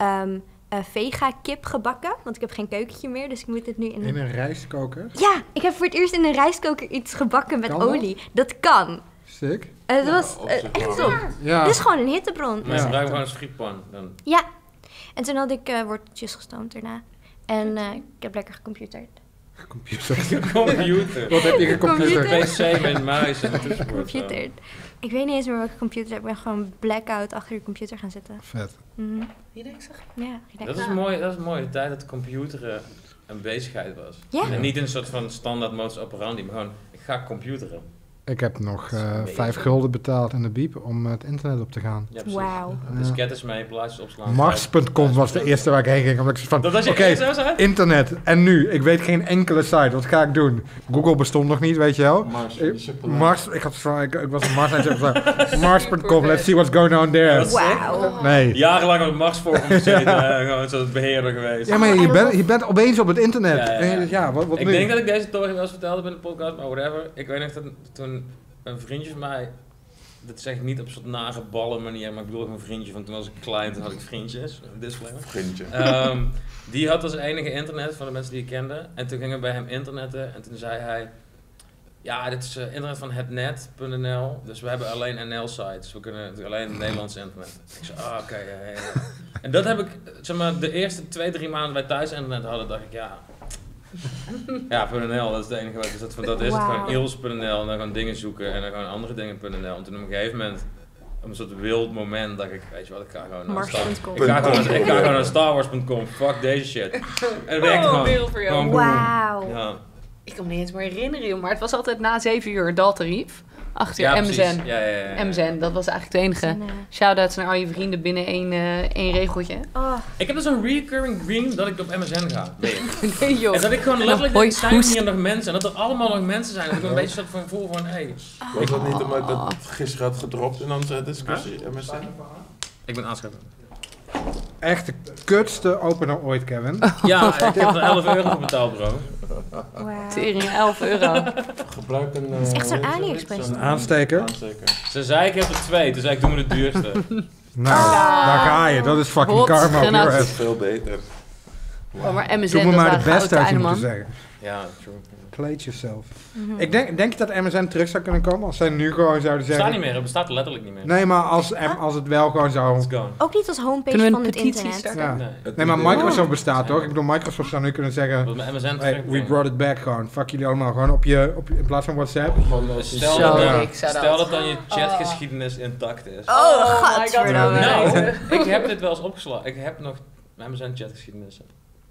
vega kip gebakken. Want ik heb geen keukentje meer, dus ik moet het nu in
In een rijstkoker?
Ja, ik heb voor het eerst in een rijstkoker iets gebakken met
Kan dat?
olie. Dat kan.
Sick.
Het
Ja,
was
op zich
echt
wel.
top.
Ja.
Het is gewoon een hittebron.
Maar ze gebruiken gewoon een frietpan. Dan.
Ja. En toen had ik worteltjes gestoomd daarna. En ik heb lekker gecomputerd.
Computer.
Computer.
Wat heb je gecomputerd?
Computer.
PC met muis en toetsenbord.
Gecomputerd. Ik weet niet eens meer welke computer. Ik ben gewoon blackout achter de computer gaan zitten.
Vet.
Mhm.
Hier denk ik zeg.
Ja, ik denk
Dat is mooi, dat is mooi. De tijd dat computeren een bezigheid was.
Ja.
En niet in een soort van standaard modus operandi, maar gewoon, ik ga computeren.
Ik heb nog 5 gulden betaald in de biep om het internet op te gaan.
Ja, precies.
Wauw.
Diskettes mee, plaatjes opslaan.
Mars.com was de eerste waar ik heen ging. Omdat ik van,
Dat was je
oké,
eerste zo?
internet. En nu? Ik weet geen enkele site. Wat ga ik doen? Google bestond nog niet, weet je wel. Mars, ik was op Mars en ik zei, Mars.com, let's see what's going on there.
Wauw.
Nee.
Jarenlang op het Mars-forum gezeten, gewoon zo'n beheerder geweest.
Ja, maar je bent opeens op het internet.
Ja, ja, ja.
En je denkt, ja, wat
Ik
nu?
denk dat ik deze story wel eens vertelde in de podcast, maar whatever. Ik weet nog dat toen een vriendje van mij, dat zeg ik niet op zo'n nageballen manier, maar ik bedoel een vriendje van toen was ik klein, toen had ik vriendjes, een disclaimer.
Vriendje.
Die had als enige internet van de mensen die ik kende. En toen gingen we bij hem internetten en toen zei hij, ja, dit is internet van hetnet.nl, dus we hebben alleen NL-sites, we kunnen alleen Nederlands internet. Ik zei, oké, ja. En dat heb ik, zeg maar, de eerste 2-3 maanden wij thuis internet hadden, dacht ik, ja, .nl, dat is het enige wat is. Dat is het,
Wauw.
gewoon eels.nl en dan gewoon dingen zoeken en dan gewoon andere dingen.nl. En toen op een gegeven moment een soort wild moment dat ik, weet je wat, ik ga gewoon naar
Mars.com.
ik ga gewoon naar StarWars.com, fuck deze shit. En dat werkt gewoon.
wereld voor jou.
Gewoon boom.
Wauw.
Ja.
Ik kan me niet eens meer herinneren, joh, maar het was altijd na 7 uur daltarief. 8 uur
Ja,
MZN.
precies. Ja.
MZN, dat was eigenlijk het enige. Shout-outs naar al je vrienden binnen één regeltje.
Oh,
Ik heb dus een recurring dream dat ik op MSN ga.
Nee, joh.
En dat ik gewoon letterlijk
Hoi,
denk, zijn
hoest.
hier nog mensen? En dat er allemaal nog mensen zijn. Dat ik een beetje soort van voel van, hey,
Was dat niet omdat ik dat gisteren had gedropt in onze discussie, MSN?
ik ben aanschrijven.
Echt de kutste opener ooit, Kevin.
Ja, ik heb er 11 euro voor betaald, bro.
wauw.
Tering, €11.
Gebruik een...
is echt zo'n
hoe heet
AliExpress.
zo'n
Een aansteker.
Ze zei, ik heb er 2. Toen zei ik, doe me de duurste.
Nou, daar ga je. Dat is fucking
Hot
karma op
genat.
your
Dat
head.
is veel beter.
Oh, maar MSN,
Doe me
dat
maar
waren
de beste
gouden
uit je
tijden,
moeten
man.
zeggen.
Ja, true.
Play it yourself.
Mhm.
Ik denk je dat MSN terug zou kunnen komen als zij nu gewoon zouden
Het bestaat
zeggen...
niet meer, het bestaat letterlijk niet meer.
Nee, maar als het wel gewoon zou...
It's gone.
Ook niet als homepage
Kunnen we
van
een
het
petitie
internet.
starten?
Ja.
Nee.
Nee, maar Microsoft bestaat
Ja.
toch? Ik bedoel, Microsoft zou nu kunnen zeggen...
Dat met MSN
Hey,
terug.
we brought it back gewoon. Fuck jullie allemaal. Gewoon op je in plaats van WhatsApp.
Stel,
Zo,
dat,
ik zou dat.
stel dat dan je chatgeschiedenis intact is.
Oh,
my god,
godverdomme.
Nou, ik heb dit wel eens opgeslagen. Ik heb nog MSN chatgeschiedenissen.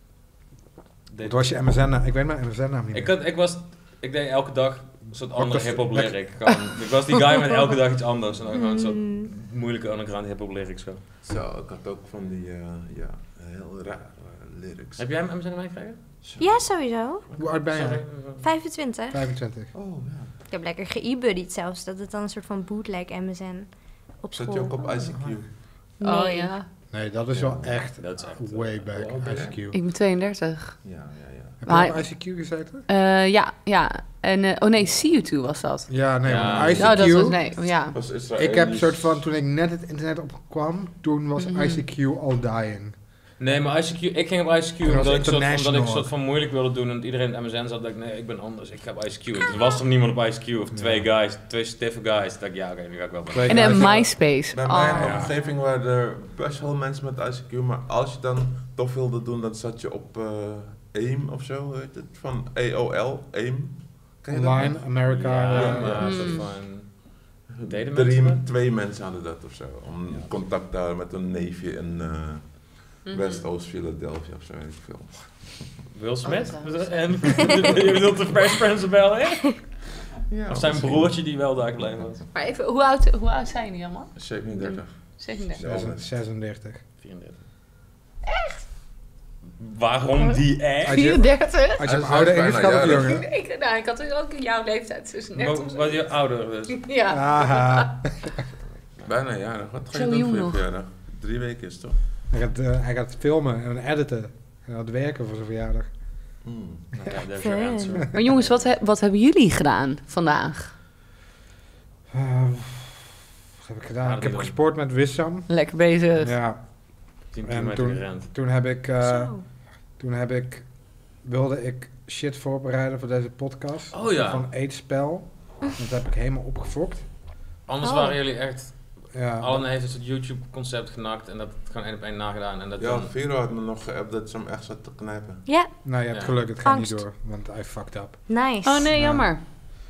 Het was je MSN-naam. Ik weet mijn MSN-naam niet meer.
Ik deed elke dag een soort andere
What the
hip-hop
fuck?
lyric. Gewoon, ik was die guy met elke dag iets anders. En dan gewoon een soort
Mm.
moeilijke underground hip-hop lyrics. Zo.
Zo, ik had ook van die, heel raar lyrics.
Heb jij MSN meegekregen?
Ja, sowieso.
Hoe oud ben je?
Sorry.
25.
25.
Oh, ja.
Ik heb lekker ge-buddied zelfs, dat het dan een soort van bootleg MSN op school.
Zat je ook op ICQ?
Nee.
Oh ja.
Nee, dat is wel echt
Dat is echt...
way back.
Hoe oud ben je?
ICQ.
Ik ben 32.
Ja.
Heb
Maar-
je op ICQ gezeten?
Ja. En, oh nee, See You Too was dat.
Ja, nee,
Ja.
maar ICQ...
Oh, dat was, nee, ja.
Was Israëlisch.
Ik heb soort van, toen ik net het internet opkwam, toen was
Mhm.
ICQ al dying.
Nee, maar ICQ, ik ging op ICQ
En dat was
omdat ik
international.
een soort van moeilijk wilde doen en iedereen in MSN zat. Dat ik, nee, ik ben anders, ik ga op ICQ. Er was er niemand op ICQ of twee stiffe guys. Dat ik, ja, oké, nu ga ik wel.
Twee
En
guys.
MySpace.
Bij
Oh.
mijn omgeving waren er best wel mensen met ICQ, maar als je dan toch wilde doen, dan zat je op AIM of zo, heet het? Van AOL, AIM. Ken je dat
Online,
nog?
America.
Ja,
ja.
maar een soort
Mm.
van... Deden mensen dat?
Twee mensen hadden dat of zo. Om contact te houden met een neefje in West-Oost Philadelphia of zo, weet ik veel.
Will Smith?
Oh,
En je bedoelt de Fresh Prince of Bel-Air?
Ja,
Of zijn
misschien.
broertje die wel daar gebleven was?
Maar even, hoe oud zijn die allemaal?
37.
36.
36.
34. Echt? Waarom die echt?
Als je-
34?
Als je
Hij
hem
is
ouder
bijna
ingeschat of
jarig.
jonger?
Ik had ook jouw leeftijd, dus net of zo.
Wat je ouder dus.
Ja.
Aha.
Bijna jarig. Wat ga je
Zo
doen
jong
voor je
nog.
verjaardag? 3 weken is het toch?
Hij gaat filmen en editen. En gaat werken voor zijn verjaardag.
Ja, there's your
Fun.
answer.
Maar jongens, wat hebben jullie gedaan vandaag?
Wat heb ik gedaan?
Ja,
Ik heb
dat-
gesport met Wissam.
Lekker bezig.
Ja,
10
En
kilometer
toen-
gerend.
toen wilde ik shit voorbereiden voor deze podcast.
Oh ja.
Van eetspel. Dat heb ik helemaal opgefokt.
Anders
Oh.
waren jullie echt...
Ja,
Allen heeft een soort YouTube-concept genakt en dat gewoon 1 op 1 nagedaan. En dat
Ja,
dan...
Vero had me nog geappt dat ze hem echt zat te knijpen.
Ja,
nou, je hebt
Ja.
geluk, het gaat niet
Angst.
door. Want I fucked up.
nice.
Oh nee,
Ja.
jammer.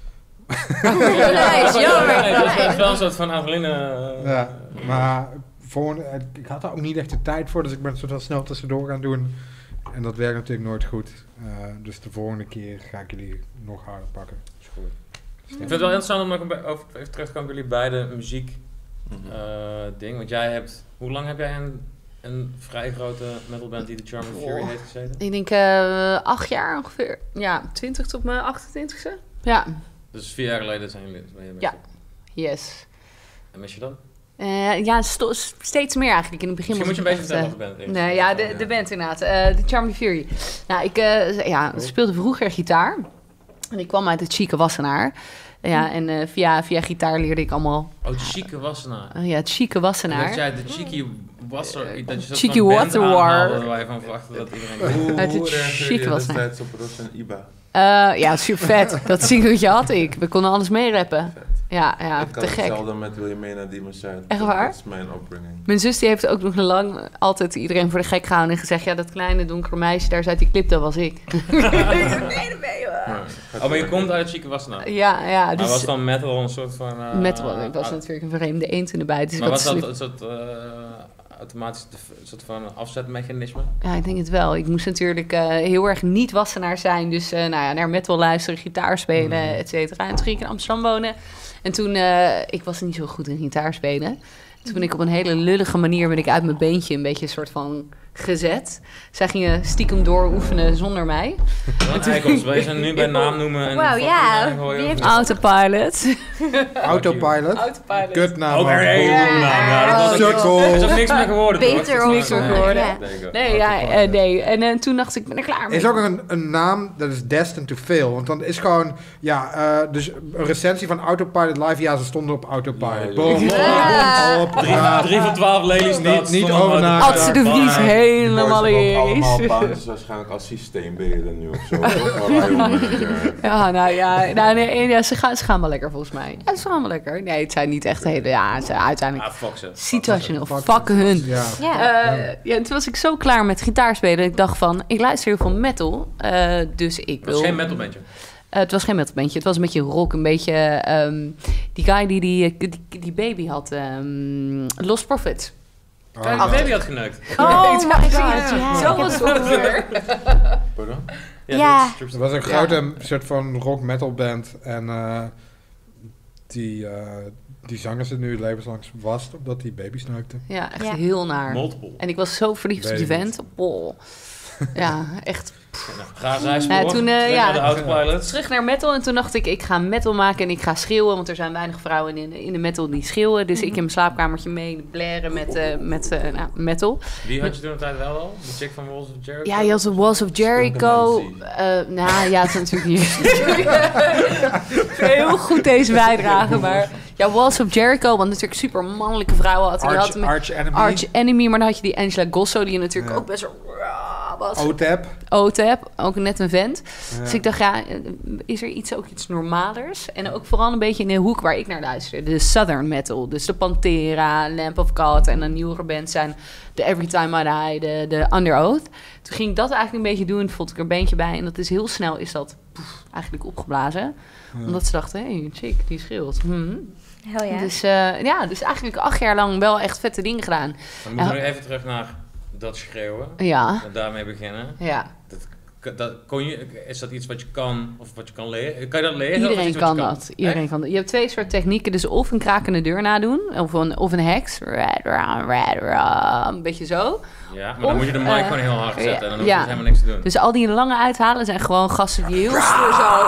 Nice, jammer.
Nee, het is wel een soort van adrenaline...
Ja, maar ik had er ook niet echt de tijd voor, dus ik ben het soort van snel tussendoor gaan doen. En dat werkt natuurlijk nooit goed. Dus de volgende keer ga ik jullie nog harder pakken.
Is goed. Ik vind het wel interessant om nog even terug te komen op jullie beide muziek ding. Want jij hebt... Hoe lang heb jij een vrij grote metalband die The Charming Fury heeft gezeten?
Ik denk 8 jaar ongeveer. Ja, 20 tot mijn 28e. Ja,
Dus 4 jaar geleden zijn jullie... ben je met
Ja.
je-
yes.
En mis je dat?
Ja, steeds meer eigenlijk. In het begin
Misschien moet je een beetje
was
vertellen
het
over de band.
Nee, ja, de band inderdaad. De Charming Fury. Nou, ik speelde vroeger gitaar. En ik kwam uit het chique Wassenaar. Ja, en via gitaar leerde ik allemaal...
Oh, de chique Wassenaar.
ja, het chique Wassenaar.
Dat jij de cheeky wasser... Dat je zo'n
Cheeky
band
Waterwar.
aanhaalde waar je van verwachtte dat iedereen...
Uit het
Hoe reageerde
chique
je
was hij.
destijds op Ros en Iba?
Ja, super vet. Dat singeltje had ik. We konden alles meerappen. Ja,
Ik
te
kan
gek.
hetzelfde met Wil je mee naar Diemen Zuid.
Echt waar?
Dat is mijn opbrenging.
Mijn zus die heeft ook nog lang altijd iedereen voor de gek gehouden en gezegd... ja, dat kleine donkere meisje daar uit die clip, dat was ik. Nee, dat ben je wel.
Oh, maar je komt uit het chique Wassenaar.
Ja,
Maar
dus
was dan metal een soort van...
metal. Ik was natuurlijk een vreemde eend in de bijt. Dus
Maar
ik
was
had
dat een soort automatisch een soort van afzetmechanisme?
Ja, ik denk het wel. Ik moest natuurlijk heel erg niet Wassenaar zijn. Dus naar metal luisteren, gitaar spelen, et cetera. En toen ging ik in Amsterdam wonen. En toen, ik was niet zo goed in gitaar spelen. Toen ben ik op een hele lullige manier uit mijn beentje een beetje een soort van gezet. Zij gingen stiekem dooroefenen zonder mij.
Wij zijn nu bij naam noemen. En
Wauw, ja. Wie heeft
Autopilot.
Autopilot. Kutnaam.
Er is ook niks meer geworden.
beter
niks meer geworden. Nee. En toen dacht ik, ben er klaar mee.
Is ook een naam dat is destined to fail. Want dan is gewoon, dus een recensie van Autopilot live. Ja, ze stonden op Autopilot. Boom.
3 van 12 lelies.
Niet over na.
Adse de Vries helemaal
allemaal
lyrisch.
baantjes waarschijnlijk als systeembeheerder nu of zo.
Ze gaan wel lekker volgens mij. Ja, ze gaan wel lekker. Nee, het zijn niet echt hele... Ja, het zijn uiteindelijk
Fuck ze.
situationeel. Fuck hun. En toen was ik zo klaar met gitaarspelen. Ik dacht van, ik luister heel veel metal. Dus ik wil...
Het was geen metalbandje.
Het was geen metalbandje. Het was een beetje rock. Een beetje... die guy die baby had. Lost Prophets.
Die baby had geneukt.
Oh my god, ja.
Zo was het weer.
Pardon?
Ja.
Het was een grote soort van rock metal band. En die zanger zit nu levenslang vast omdat hij baby's neukte.
Ja, echt
Ja.
heel naar.
Multiple.
En ik was zo verliefd op die
Weet ik
vent. Oh. Ja, echt.
Ga zijspoor.
Toen,
Terug naar de autopilot.
Terug naar metal en toen dacht ik ga metal maken en ik ga schreeuwen, want er zijn weinig vrouwen in de metal die schreeuwen. Dus ik in mijn slaapkamertje mee blaren met metal.
Wie had je toen de tijd wel al? De chick van Walls of Jericho?
Ja, je had de Walls of Jericho. Het is natuurlijk niet heel goed deze bijdrage, maar ja, Walls of Jericho, want natuurlijk super mannelijke vrouwen had.
Arch Enemy.
Arch Enemy, maar dan had je die Angela Gosso, die natuurlijk ook best wel was. OTAP, ook net een vent. Ja. Dus ik dacht, is er iets normalers? En ook vooral een beetje in de hoek waar ik naar luisterde. De Southern metal. Dus de Pantera, Lamb of God en een nieuwere band zijn de Every Time I Die, de Under Oath. Toen ging ik dat eigenlijk een beetje doen. Vond ik er een beentje bij. En dat is heel snel eigenlijk opgeblazen. Ja. Omdat ze dachten, hey, chick, die schreeuwt.
Hell
yeah. Dus eigenlijk 8 jaar lang wel echt vette dingen gedaan.
Dan moeten we nu even terug naar dat schreeuwen.
Ja.
En daarmee beginnen.
Ja.
Is dat iets wat je kan of wat je kan leren? Kan je dat leren?
Iedereen kan dat. Iedereen kan dat. Je hebt 2 soorten technieken. Dus of een krakende deur nadoen. Of een heks. Een beetje zo.
Ja, maar dan moet je de mic gewoon heel hard zetten. En dan hoef je helemaal niks te doen.
Dus al die lange uithalen zijn gewoon gasten die heel stoer zo...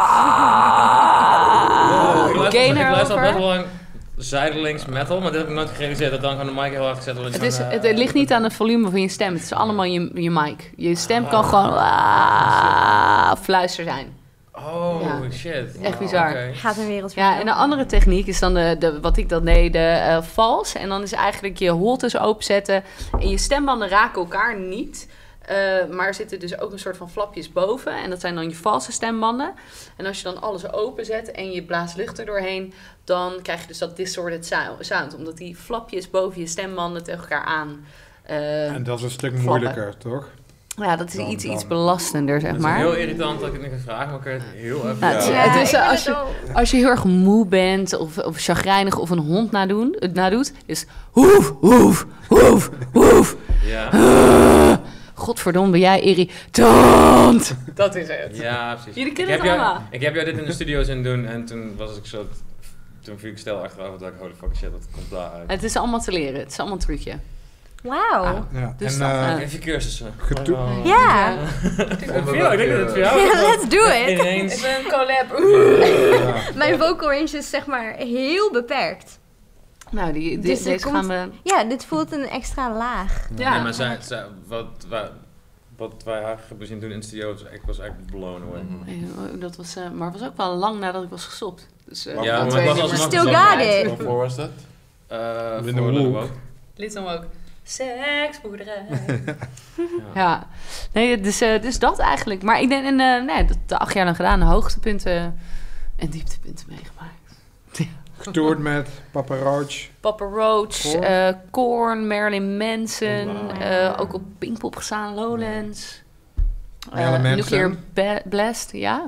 Ik luister al best wel lang zijdelings metal, maar dit heb ik nooit gerealiseerd. Dat dan gewoon de mic heel hard zetten.
Het ligt niet aan het volume van je stem. Het is allemaal je mic. Je stem kan gewoon fluister zijn.
Oh, shit.
Echt bizar.
Okay. Gaat een wereld
Ja, en de andere techniek is dan wat ik dan deed, de vals. En dan is eigenlijk je holtes openzetten. En je stembanden raken elkaar niet. Maar er zitten dus ook een soort van flapjes boven. En dat zijn dan je valse stembanden. En als je dan alles openzet en je blaast lucht er doorheen, dan krijg je dus dat distorted sound. Omdat die flapjes boven je stembanden tegen elkaar aan
en dat is een stuk moeilijker, toch?
Ja, dat is iets belastender, zeg maar.
Het is heel irritant dat ik het niet ga vragen, maar kun je het heel even...
Het is, als je heel erg moe bent of chagrijnig of een hond nadoet, is hoef, hoef, hoef, hoef.
Ja.
Godverdomme, ben jij irritant. Dat is het.
Ja, precies.
Jullie kennen het allemaal.
Ik heb jou dit in de studio zien doen en toen was ik zo... Toen viel ik stil achterover en dacht ik, holy fuck shit, dat komt daar uit.
Het is allemaal te leren. Het is allemaal een trucje.
Wauw.
Ja.
Dus
even cursussen.
Ja.
Ik denk dat het voor jou is.
Let's do it.
Ineens.
Een collab.
Mijn vocal range is zeg maar heel beperkt.
Nou, deze gaan we...
Ja, dit voelt een extra laag.
Ja, nee, maar wat wij haar hebben zien doen in de studio, ik was eigenlijk blown away.
Dat was, maar het was ook wel lang nadat ik was gestopt. Dus,
ja, maar ik was als
still got it.
Waarvoor was dat?
Voor Little
Little ook. Seksboerderij. Ja. Nee, dus dat eigenlijk. Maar ik denk, de 8 jaar lang gedaan, hoogtepunten en dieptepunten meegemaakt.
Getoerd met Papa Roach.
Korn, Marilyn Manson. Ook op Pinkpop gestaan, Lowlands. Nuclear Blast, ja.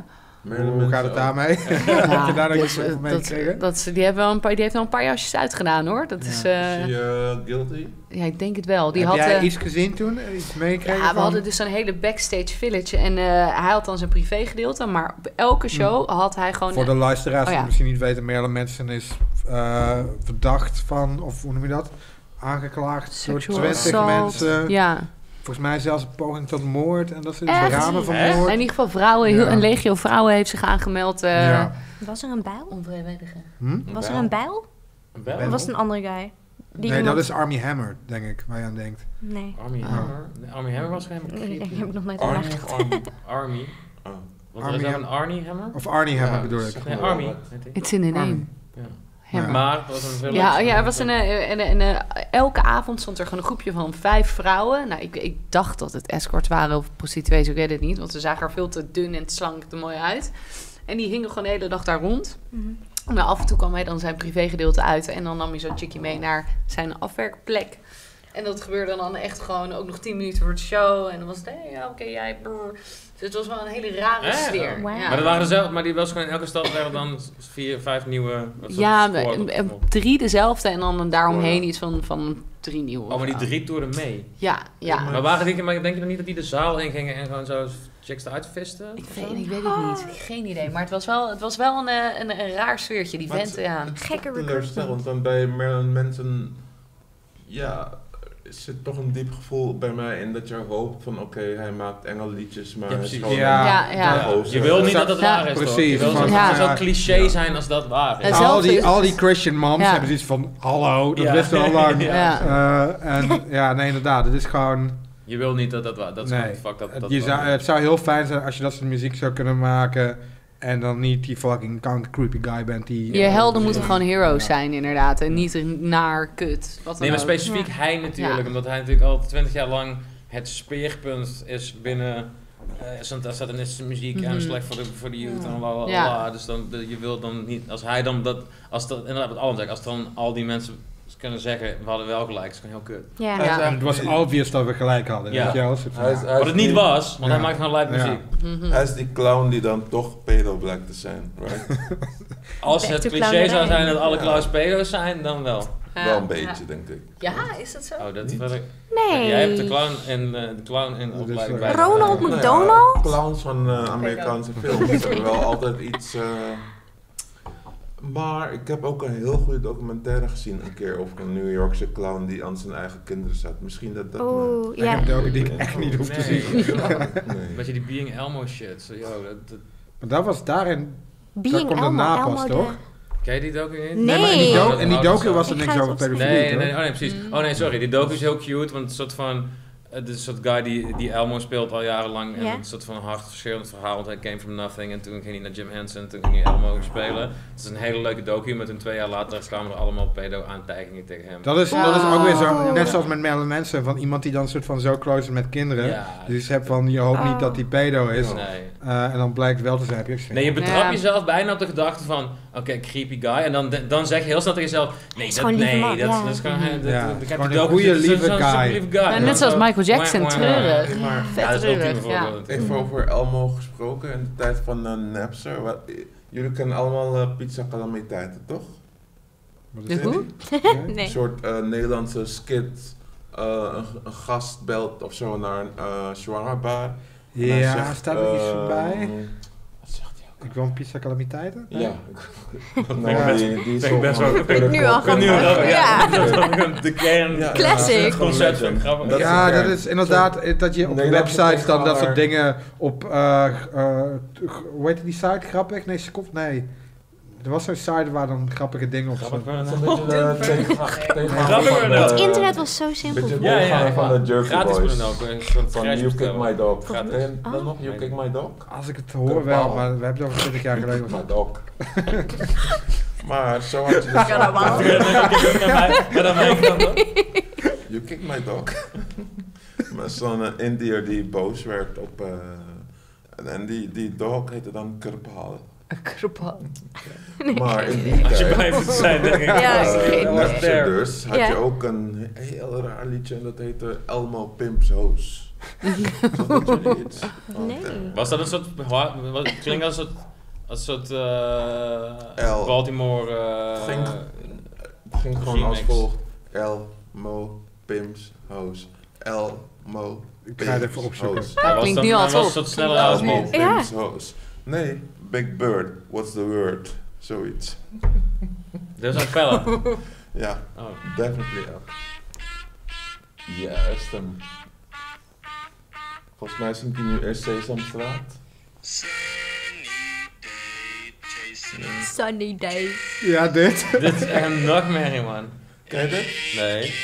Hoe gaat het daarmee? Heb je daar nog iets over meegekregen?
Die heeft wel een paar jasjes uitgedaan, hoor. Dat is...
Is hij guilty?
Ja, ik denk het wel.
Heb jij iets gezien toen? Iets meegekregen?
Ja, we hadden dus zo'n hele backstage village. En hij had dan zijn privégedeelte. Maar op elke show had hij gewoon...
Voor de luisteraars die misschien niet weten, Marilyn Manson is verdacht van, of hoe noem je dat? Aangeklaagd door 20 mensen.
Ja.
Volgens mij zelfs een poging tot moord. En dat ze beramen van moord.
In ieder geval vrouwen, een legio vrouwen heeft zich aangemeld.
Was er een bijl?
Onvrijwillige.
Was er een bijl?
Een bijl?
Of was het een andere guy?
Nee, dat is Armie Hammer, denk ik, waar je aan denkt.
Nee.
Armie Hammer? Armie Hammer was geen...
Nee, dat heb ik nog nooit
Armie.
gedacht.
Armie. Wat
Armie
is dat, een Arnie Hammer?
Of Arnie Hammer bedoel ik.
Nee, Armie.
It's in the name.
Ja. Maar het was een village.
Ja, er was elke avond stond er gewoon een groepje van 5 vrouwen. Nou, ik dacht dat het escorts waren of prostituees, ik weet het niet. Want ze zagen er veel te dun en te slank te mooi uit. En die hingen gewoon de hele dag daar rond. Maar af en toe kwam hij dan zijn privégedeelte uit. En dan nam hij zo'n chickie mee naar zijn afwerkplek. En dat gebeurde dan echt gewoon ook nog 10 minuten voor de show. En dan was het, oké, jij... Brr. Dus het was wel een hele rare sfeer.
Wow.
Ja.
Maar dat waren zelf, maar die was gewoon in elke stad werden dan 4, 5 nieuwe...
Ja, 3 dezelfde en dan daaromheen iets van 3 nieuwe.
Oh, maar die 3 toerden mee?
Ja.
Maar denk je dan niet dat die de zaal ingingen en gewoon zo chicks eruit visten?
Ik weet het niet. Geen idee. Maar het was wel een raar sfeertje, die vent.
Gekke
teleurstellend, want bij Marilyn Manson... Ja... zit toch een diep gevoel bij mij in dat je hoopt van oké, hij maakt engelliedjes, maar hij is gewoon
Je wil niet dat het waar is,
precies.
Toch? Het zou zo cliché zijn als dat waar is.
Al die Christian moms hebben zoiets van hallo, dat wisten we al lang. Nee, inderdaad, het is gewoon...
Je wil niet dat waar is.
Het zou heel fijn zijn als je dat soort muziek zou kunnen maken en dan niet die fucking creepy guy bent die...
Je helden moeten gewoon heroes zijn, inderdaad. En niet naar kut.
Maar specifiek hij natuurlijk. Omdat hij natuurlijk al 20 jaar lang het speerpunt is binnen satanistische muziek en slecht voor de youth en bla. Dus dan, je wil dan niet... Als hij dan dat... Inderdaad, wat Alan zegt. Als dan al die mensen kunnen zeggen, we hadden wel gelijk. Dat is gewoon heel kut.
Het was obvious dat we gelijk hadden.
Ja.
Weet je wel?
Wat het niet was, want hij maakt gewoon live muziek.
Hij is die clown die dan toch pedo blijkt te zijn, right?
Als het cliché zou zijn dat alle clowns pedo's zijn, dan wel.
Wel een beetje, denk ik.
Ja, is dat zo?
Oh, dat wil ik...
Nee.
Jij hebt de clown in opleiding bij...
Ronald McDonald?
Clowns van Amerikaanse films hebben wel altijd iets... Maar ik heb ook een heel goede documentaire gezien een keer over een New Yorkse clown die aan zijn eigen kinderen zat. Misschien dat...
Oeh,
ja. Ik heb die ik echt niet hoef te zien.
Weet je, die Being Elmo shit. So,
maar dat was daarin...
Being
dat komt daarna pas, toch?
Ken je die docu niet?
Nee.
Maar in die docu was er niks over pedofilie,
nee, precies. Sorry. Die docu is heel cute, want het is een soort van... Het is een soort guy die Elmo speelt al jarenlang. En het is een soort van een hartverscheurend verhaal. Want hij came from nothing. En toen ging hij naar Jim Henson. Toen ging hij Elmo spelen. Het is een hele leuke docu. Maar toen 2 jaar later kwamen er allemaal pedo-aantijgingen tegen hem.
Dat is ook weer zo. Net zoals met Marilyn Manson. Van iemand die dan soort van zo close is met kinderen.
Ja,
dus je hebt van, je hoopt niet dat die pedo is.
Nee.
En dan blijkt wel te zijn.
Nee, je betrapt jezelf bijna op de gedachte van... Oké, creepy guy. En dan zeg je heel snel tegen jezelf... Nee, dat is gewoon
een goede, lieve guy.
Net zoals Michael Jackson. Treurig.
Vet treurig.
Even over Elmo gesproken. In de tijd van Napster. Jullie kennen allemaal Pizza Calamiteiten, toch?
Wat is
hoe?
Nee.
Een soort Nederlandse skit. Een gast belt of zo naar een shawarma bar.
Ja, staat er iets voorbij?
Wat zegt hij ook?
Ik wil een Pizza Calamiteiten?
Ja.
Die is best wel...
Ik nu al gewoon...
Ja. De kern...
Classic.
Concept van grappig.
Ja, dat is inderdaad dat je op websites dan dat soort dingen op... hoe heet die site? Grappig? Nee. Er was zo'n site waar dan grappige dingen op stonden.
Het internet was zo simpel.
Ja. Van de Jerky
gratis
Boys.
Ook.
Van You Kick My Dog. En dan nog You Kick My Dog?
Als ik het hoor wel, maar we hebben het over 20 jaar geleden.
My Dog. Maar zo had je dus... You Kick My Dog. Maar zo'n Indiër die boos werd op... en die dog heette dan Krupal. Maar in die
Als je
tijd,
blijft zijn, denk ik.
dus had je ook een heel raar liedje en dat heette Elmo Pimps Hoes.
Nee.
Was dat een soort... Klinkt als een soort Als een soort
L.
Baltimore...
Het ging gewoon als
remix.
volgt. El, Mo, Pims, Hoes. El, Mo,
Ik ga het
Pims,
even opzoeken.
Hoes.
Dat klinkt nu al
Dat was een
top.
soort snelle
El,
house
Mo,
beat.
Ja.
Pims, Hoes. Nee, Big Bird, what's the word? Zoiets.
Dat is een felle.
Ja,
Oh.
definitely El. Juist hem. Volgens mij zingt hij nu eerst Sesamstraat.
Sunny day.
Ja, dit.
Dit is echt een nachtmerrie, man.
Ken je dit?
Nee.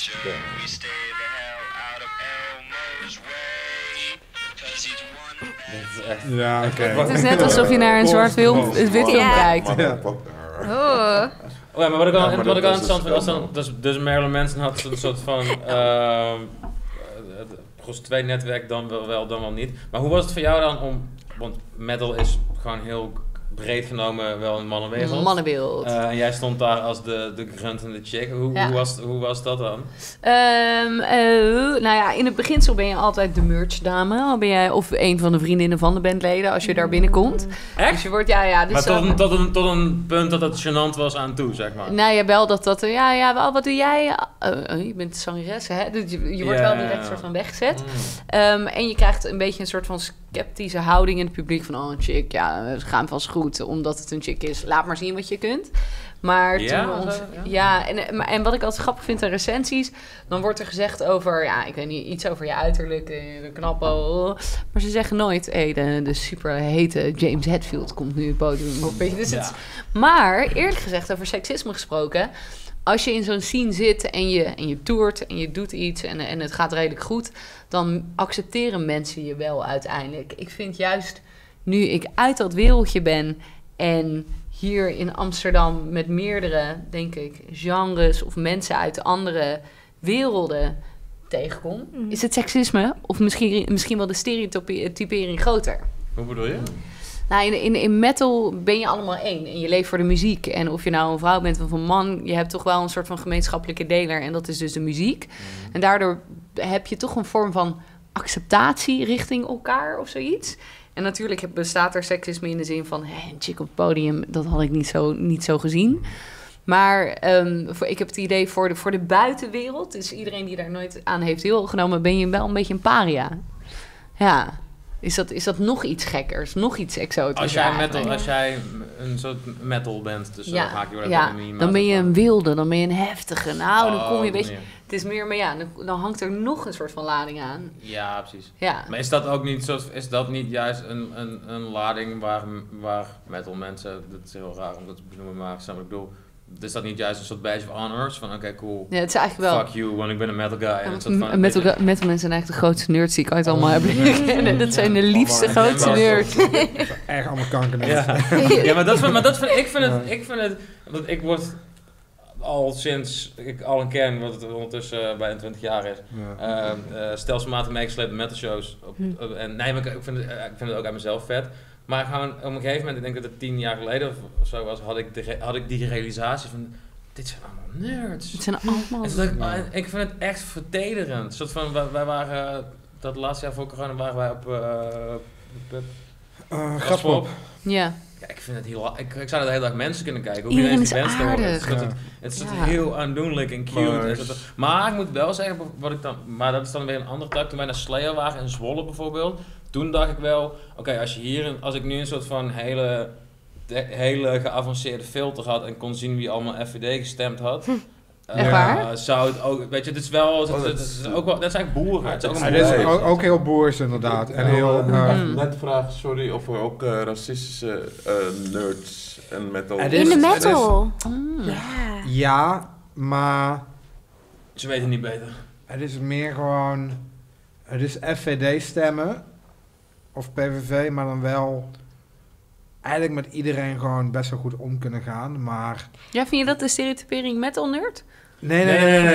Dit is echt...
Ja, oké.
Het is net alsof je naar een wit film
Ja.
kijkt.
Ja.
Oh.
Oh ja, maar wat ik al
Ja, maar
wat ik
dat
al
is
interessant vind, was
dus
dan, dus Marilyn Manson had een soort van prostituee-netwerk, dan wel, dan wel niet. Maar hoe was het voor jou dan om, want metal is gewoon heel breed genomen wel een mannenwereld.
Mannenbeeld.
En jij stond daar als de gruntende chick.
Ja.
Hoe was dat dan?
Nou ja, in het beginsel ben je altijd de merchdame. Al ben jij of een van de vriendinnen van de bandleden als je daar binnenkomt.
Echt?
Dus je wordt, ja. Dus,
Maar tot een punt dat het gênant was aan toe, zeg maar.
nou ja, wel dat, wat doe jij? Je bent zangeres, hè? Dus je wordt
Ja.
wel direct soort van weggezet.
Mm.
En je krijgt een beetje een soort van sceptische houding in het publiek. Van, oh, een chick, ja, het gaat vast goed, omdat het een chick is. Laat maar zien wat je kunt. Maar
Ja,
toen we ons...
zo,
Ja, en wat ik altijd grappig vind aan recensies... dan wordt er gezegd over... ja, ik weet niet, iets over je uiterlijk... de knappe... maar ze zeggen nooit... de super hete James Hetfield komt nu het podium op. Weet je, dus het, maar eerlijk gezegd, over seksisme gesproken... als je in zo'n scene zit en je toert en je doet iets... en het gaat redelijk goed... dan accepteren mensen je wel uiteindelijk. Ik vind juist, nu ik uit dat wereldje ben... en hier in Amsterdam met meerdere, denk ik, genres... of mensen uit andere werelden tegenkom... is het seksisme of misschien wel de stereotypering groter.
Hoe bedoel je?
Nou, in metal ben je allemaal één. En je leeft voor de muziek. En of je nou een vrouw bent of een man... je hebt toch wel een soort van gemeenschappelijke deler. En dat is dus de muziek. En daardoor heb je toch een vorm van acceptatie richting elkaar of zoiets. En natuurlijk bestaat er seksisme in de zin van... een chick op het podium, dat had ik niet zo gezien. Maar ik heb het idee voor de buitenwereld... dus iedereen die daar nooit aan heeft deelgenomen... ben je wel een beetje een paria. Ja... Is dat nog iets gekkers, nog iets exotisch?
Als jij een soort metal bent, dus
dan ben je een wilde, dan ben je een heftige. Nou, dan kom je, weet je...
meer.
Het is meer, maar ja, dan hangt er nog een soort van lading aan.
Ja, precies.
Ja.
Maar is dat niet juist een lading waar metal mensen, dat is heel raar om dat te benoemen, maar snap wat ik bedoel, is dat niet juist een soort badge of honors? Van oké, cool,
Ja, het is eigenlijk wel...
fuck you, want ik ben een metal guy. En een soort van,
Metal mensen zijn eigenlijk de grootste nerds die ik ooit allemaal heb leren kennen. Dat zijn de liefste, grootste nerds.
Echt allemaal kanker.
Ja. Ja, ik vind het, want ik word al sinds ik al een ken, wat het ondertussen bijna 20 jaar is, stelselmatig meegesleept in metal shows. En nee, maar ik vind het ook aan mezelf vet. Maar gewoon op een gegeven moment, ik denk dat het 10 jaar geleden of zo was, had ik die realisatie van, dit zijn allemaal nerds.
Het zijn allemaal...
En ik vind het echt vertederend. Een soort van, wij waren, dat laatste jaar voor corona waren wij op
Graspop.
Ja.
Ja, ik vind het heel... Ik zou de hele dag mensen kunnen kijken. Hoe
Iedereen
ineens die
is
bands te horen.
aardig.
Het is
Ja.
heel aandoenlijk en cute.
Maar-
Maar ik moet wel zeggen, maar dat is dan weer een andere tak. Toen wij naar Slayer waren in Zwolle bijvoorbeeld, toen dacht ik wel, oké, als ik nu een soort van hele geavanceerde filter had en kon zien wie allemaal FVD gestemd had.
Echt waar?
Zou het ook, weet je, het is wel, het is ook wel, dat zijn boeren. Het is ook
Ja,
een
Hij is
Nee.
ook heel boers inderdaad. En heel...
Net vragen, sorry, of er ook racistische nerds en metal...
Het
In
is-
de
het
metal.
Mm.
Ja.
Ja, maar
Ze weten niet beter.
het is meer gewoon... Het is FVD stemmen. Of PVV, maar dan wel... Eigenlijk met iedereen gewoon best wel goed om kunnen gaan, maar...
Ja, vind je dat de stereotypering metal nerd?
Nee,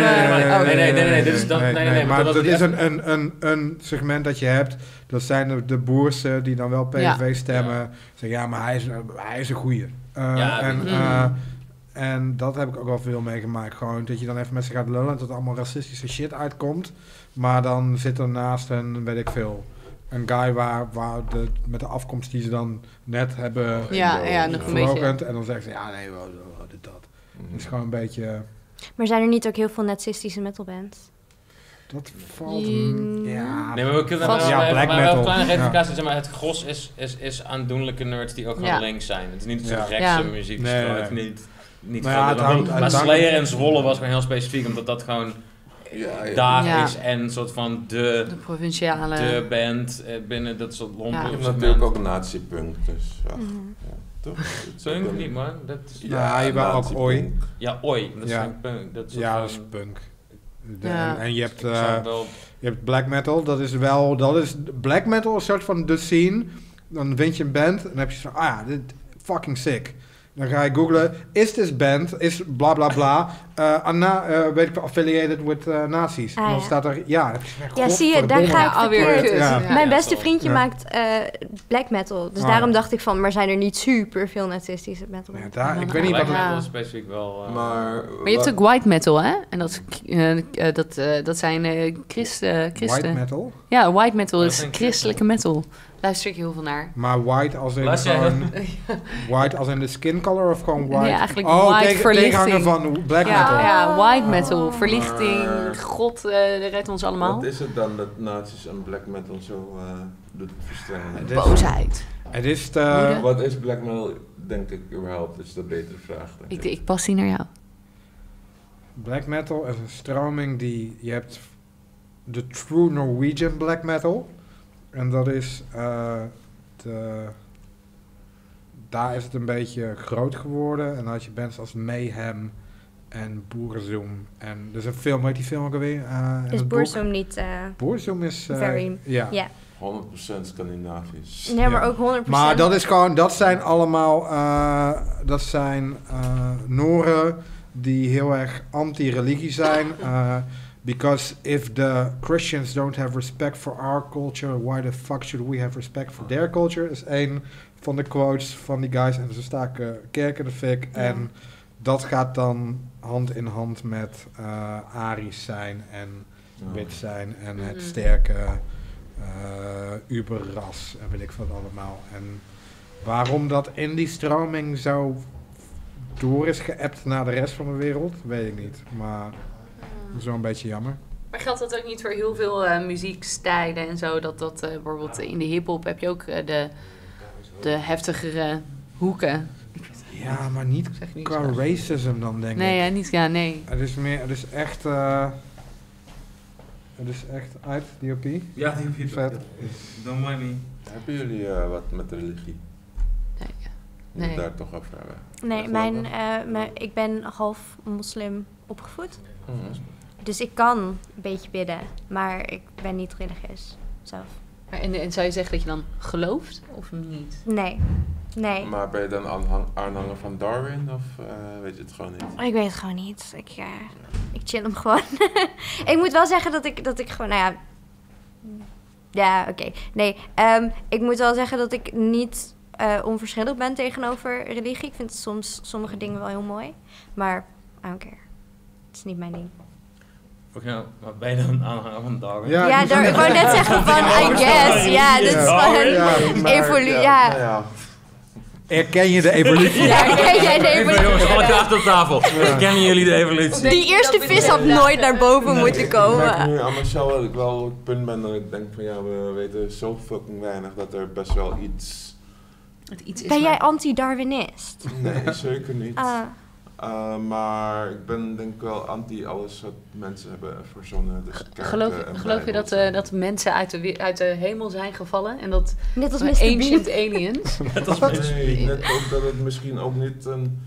maar
dat
dat
is
is een segment dat je hebt. Dat zijn de boersen die dan wel PVV stemmen. Zeggen, ja, maar hij is een goeie. En dat heb ik ook wel veel meegemaakt. Gewoon dat je dan even met ze gaat lullen en dat er allemaal racistische shit uitkomt. Maar dan zit er naast een, weet ik veel, een guy met de afkomst die ze dan net hebben
Ja, nog een beetje.
verlogend. En dan zeggen ze, ja, nee, dit, dat. Het is gewoon een beetje...
Maar zijn er niet ook heel veel nazistische metalbands?
Dat valt... ja,
Nee, maar we kunnen
Vast.
Ja, black metal.
een kleine
Ja.
rectificatie, zeg maar, het gros is aandoenlijke nerds die ook gewoon links zijn. Het is niet zo'n
Ja.
rechtse
Ja.
muziek,
Nee,
het is
nee.
niet
Maar ja, het hangt-
maar
het hangt-
Slayer en Zwolle was gewoon heel specifiek, omdat dat gewoon daar
Ja.
is en een soort van
De provinciale...
de band binnen dat soort lompe
Ja.
Je hebt
segment.
natuurlijk ook nazi-punk, dus ja. Toch? Het is ook
Punk
een-
niet man, dat is,
Ja, je wou ook
nazi-punk.
Oi.
ja, oi, dat is
Ja.
geen punk. Dat is
Ja,
van-
dat is punk.
Ja.
En je hebt,
ik zou wel,
je hebt black metal, dat is black metal, een soort van de scene. Dan vind je een band en dan heb je zo van, dit fucking sick. Dan ga je googlen, is this band, is bla bla bla, weet ik wel, affiliated with nazis. En dan
ja.
staat er, dan heb je gezegd,
Ja, zie je, daar ga ik
alweer
verkeerd.
kut.
Ja.
Mijn
Ja,
beste
zo.
vriendje
Ja.
maakt black metal. Dus
Ah,
daarom
ja.
dacht ik van, maar zijn er niet super veel nazistische metal bands?
ik weet niet
black
wat
metal
Ja.
is specifiek wel...
Maar
Maar je hebt ook white metal, hè? En dat zijn christen.
white metal.
Ja, white metal
Wat
is
zijn
christelijke metal. Luister ik heel veel naar.
Maar white als in
Luister jij
gewoon, white als in de skin color of gewoon white?
Nee, eigenlijk white
tegenhanger
verlichting.
van black
Ja,
metal.
ja, white metal. Verlichting,
Maar-
God redt ons allemaal.
wat is het dan dat nazi's en black metal zo doet verstrengen?
Het is-
Boosheid.
Het is
Woede.
Wat is black metal, denk ik, überhaupt? Is de betere vraag, denk ik.
Ik pas die naar jou.
Black metal is een stroming die... Je hebt de true Norwegian black metal. En dat is... daar is het een beetje groot geworden. En dan had je bands als Mayhem en Boerzoom. En er is een film, weet die film ook alweer? in
Is
het boek?
Boerzoom niet...
Boerzoom is...
Very-
ja.
ja.
100% Scandinavisch.
Nee, maar
Ja.
ook 100%.
Maar dat is gewoon, dat zijn allemaal, dat zijn Noren die heel erg anti-religie zijn. Because if the Christians don't have respect for our culture, why the fuck should we have respect for their culture? Is een van de quotes van die guys. En ze staken kerk in de fik.
Ja.
En dat gaat dan hand in hand met Arisch zijn en wit zijn en het
Mhm.
sterke uberras en weet ik wat allemaal. En waarom dat in die stroming zo door is geëpt naar de rest van de wereld, weet ik niet. Maar zo'n beetje jammer.
Maar geldt dat ook niet voor heel veel muziekstijlen en zo? Dat bijvoorbeeld in de hiphop heb je ook de heftigere hoeken.
Ja, maar niet
Zeg niet
qua
zo.
racism dan, denk
Nee,
ik.
ja, niet. Ja, nee.
Het is meer, het is echt uit, DOP.
Ja, die
Vet.
Don't mind me.
Hebben jullie wat met religie?
Nee.
Moet ik
Nee.
daar toch over hebben?
Nee, ik ben half moslim opgevoed.
Mhm.
Dus ik kan een beetje bidden. Maar ik ben niet religieus zelf.
En zou je zeggen dat je dan gelooft of niet?
Nee.
Maar ben je dan aanhanger van Darwin of weet je het gewoon niet?
Ik weet het gewoon niet. Ik chill hem gewoon. Ik moet wel zeggen dat ik gewoon, nou ja... Ja, oké. Nee, ik moet wel zeggen dat ik niet onverschillig ben tegenover religie. Ik vind soms sommige dingen wel heel mooi. Maar I don't care. Het is niet mijn ding.
Maar ben je dan aanhanger van Darwin?
Ja,
Ja,
ik
ik wou net zeggen van I guess. Ja, dit is gewoon...
Maar,
Evolutie,
nou
ja.
ja.
Erken je de evolutie?
Ja, ken jij de
Even jongens, alle
evolutie?
kaarten op tafel. Kennen jullie de evolutie?
Die eerste vis had nooit naar boven moeten
Ik merk
komen.
nu aan mezelf dat ik wel op het punt ben dat ik denk van ja, we weten zo fucking weinig dat er best wel iets...
Het iets is
Ben jij
maar-
anti-Darwinist?
Nee, zeker niet.
Ah.
Maar ik ben denk ik wel anti alles wat mensen hebben verzonnen. Dus kerken en
Geloof je
bijbels en-
dat mensen uit de hemel zijn gevallen en dat
Net als Mr.
ancient
Bean.
aliens?
Nee, net ook dat het misschien ook niet een...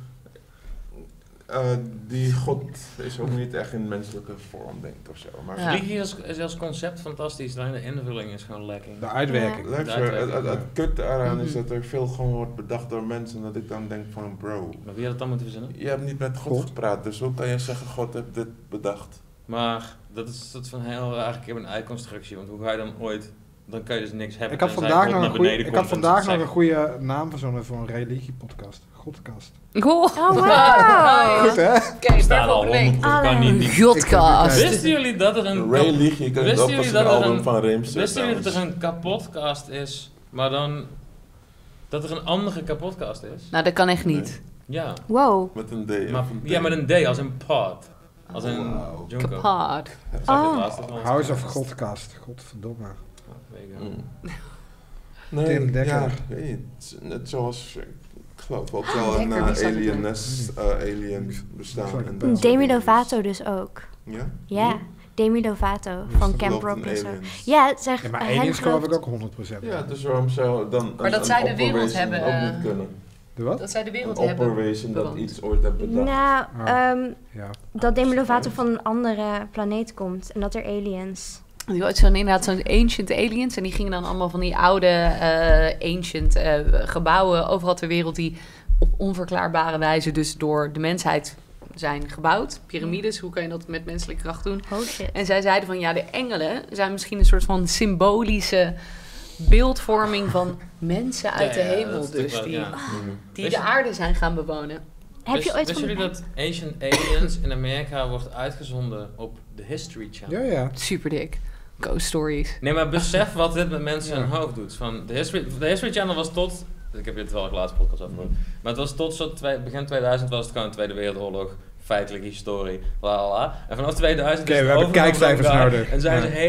die God is ook niet echt in menselijke vorm, denk ik, of zo. Maar
Ja.
Religie is als concept fantastisch, alleen de invulling is gewoon lekker.
De uitwerking.
luister, het kutte eraan is
Mhm.
dat er veel gewoon wordt bedacht door mensen. Dat ik dan denk van bro,
Maar wie had het dan moeten verzinnen?
je hebt niet met God,
God.
gepraat. Dus hoe kan je zeggen God heeft dit bedacht?
Maar dat is een heel raar, ik heb een uitconstructie, want hoe ga je dan ooit dan kan je dus niks hebben.
Ik had
tenzij
vandaag
God
nog
naar
een
beneden
goeie, ik
komt
had
en
vandaag nog
zegt,
een goede naam verzonnen voor een religiepodcast. Godcast.
Oh,
Oh, wow.
Goed, hè?
Oké,
staat al 100%, kan niet.
Godcast.
Wisten jullie dat er een...
Religie, kan je
Wisten
ook
jullie
als
dat
een
er
album
een-
van Reemster.
Wisten jullie dat er een kapotcast is, maar dan... Dat er een andere kapotcast is?
Nou, dat kan echt niet.
Ja.
Wow.
Met een D.
Maar,
of een D.
ja, met een D, als een pod. Als een
Wauw.
Junko.
Kapot.
Zag je
Oh.
het laatste van ons?
House of Godcast. Godverdomme.
Ja, weet ik wel.
Nee,
Tim Dekker.
ja, weet niet. Net zoals, ik geloof ook wel
Dekker,
een
wie zou dat
alien
doen?
nest, alien bestaan. En dat
Demi
soort
Lovato dus ook.
dingen. Ja?
Ja, Demi Lovato
Dus
van
dat
Camp
gelooft
Rock
in
en zo.
aliens.
Ja, zeg,
Ja, maar
hen
aliens geloof ik
gelooft-
ook 100%.
Ja, dus waarom zou dan
Maar dat
een
zij de wereld
opperwezen
hebben,
ook niet kunnen?
De wat?
Dat zij de wereld
Een
hebben.
opperwezen dat
bewoond.
iets ooit heeft bedacht.
Nou,
Ja.
dat Demi Lovato van een andere planeet komt en dat er aliens...
Die had inderdaad zo'n ancient aliens. En die gingen dan allemaal van die oude ancient gebouwen overal ter wereld... die op onverklaarbare wijze dus door de mensheid zijn gebouwd. Piramides, hoe kan je dat met menselijke kracht doen?
Oh shit.
En zij zeiden van ja, de engelen zijn misschien een soort van symbolische beeldvorming van mensen uit de
Ja, ja,
hemel.
dat is
Dus
natuurlijk
die,
wel- ja.
die
Wist
de
je-
aarde zijn gaan bewonen.
Heb je ooit
Wisten
van...
jullie dat Ancient Aliens in Amerika wordt uitgezonden op de History Channel?
Ja, ja.
Super dik. Ghost stories.
Nee, maar besef wat dit met mensen in
Ja.
hun hoofd doet. Van de History Channel was tot... Ik heb hier toevallig de laatste podcast over gehoord. Maar het was tot zo begin 2000 was het gewoon Tweede Wereldoorlog. Feitelijke historie. La la la. En vanaf 2000
Oké,
is
we
het
hebben
overgenomen door
kijkcijfers
elkaar.
nodig.
En zijn
Ja.
ze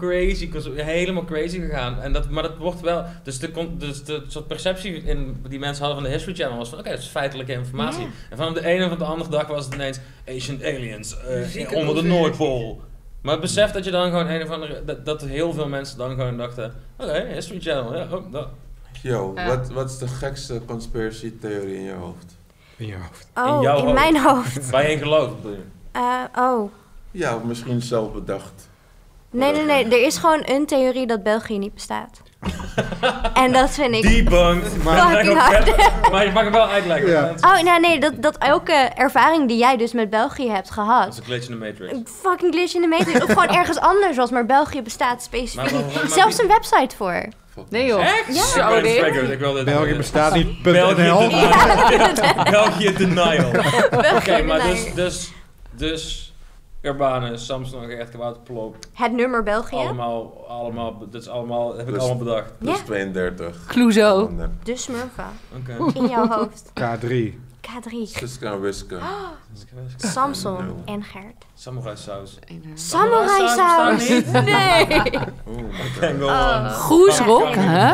helemaal crazy gegaan. En maar dat wordt wel... Dus de soort perceptie die mensen hadden van de History Channel was van... Oké, dat is feitelijke informatie.
Ja.
En van de ene of de andere dag was het ineens... Ancient Aliens
Zieke
onder de
conspiracy.
Noordpool. Maar het besef dat je dan gewoon een of andere... Dat heel veel mensen dan gewoon dachten... Oké, History Channel, ja, oh, dat.
Yo,
Ja.
wat is de gekste conspiracy theorie in je hoofd?
In je hoofd.
In
Oh,
jouw
in
hoofd.
mijn hoofd.
Waar je in gelooft, bedoel je?
Oh.
Ja, of misschien zelf bedacht.
Nee. Er is gewoon een theorie dat België niet bestaat. En dat vind ik...
Debunked.
Fucking hard.
Maar je mag hem wel uitleggen.
Ja.
mensen.
Oh, nou nee, dat elke ervaring die jij dus met België hebt
Dat
gehad...
is een glitch in de Matrix.
Een fucking glitch in de matrix. Of gewoon ergens anders was, maar België bestaat specifiek
Maar waarom-
niet.
maar
Zelfs
wie-
een website voor.
Fuck.
Nee joh.
Echt?
Ja.
Zo,
Zo dik.
ik wil dit
België
weten.
bestaat niet.
België
.nl.
denial. België denial. Oké, maar
denial.
dus Urbanus, Samsung, Gert, Wout, Plop.
Het nummer België.
Allemaal, dit is allemaal, heb ik
Dus-
allemaal bedacht.
Plus
Ja.
32.
Clouseau.
Van,
De Smurfa.
Oké.
In jouw hoofd.
K3.
K3.
Siska en Wiska.
Samson
No.
en Gert.
Samurai saus.
Samurai
saus
saus.
bestaat
Nee.
Oh my
Kijk
god.
wel.
Groesrock, hè?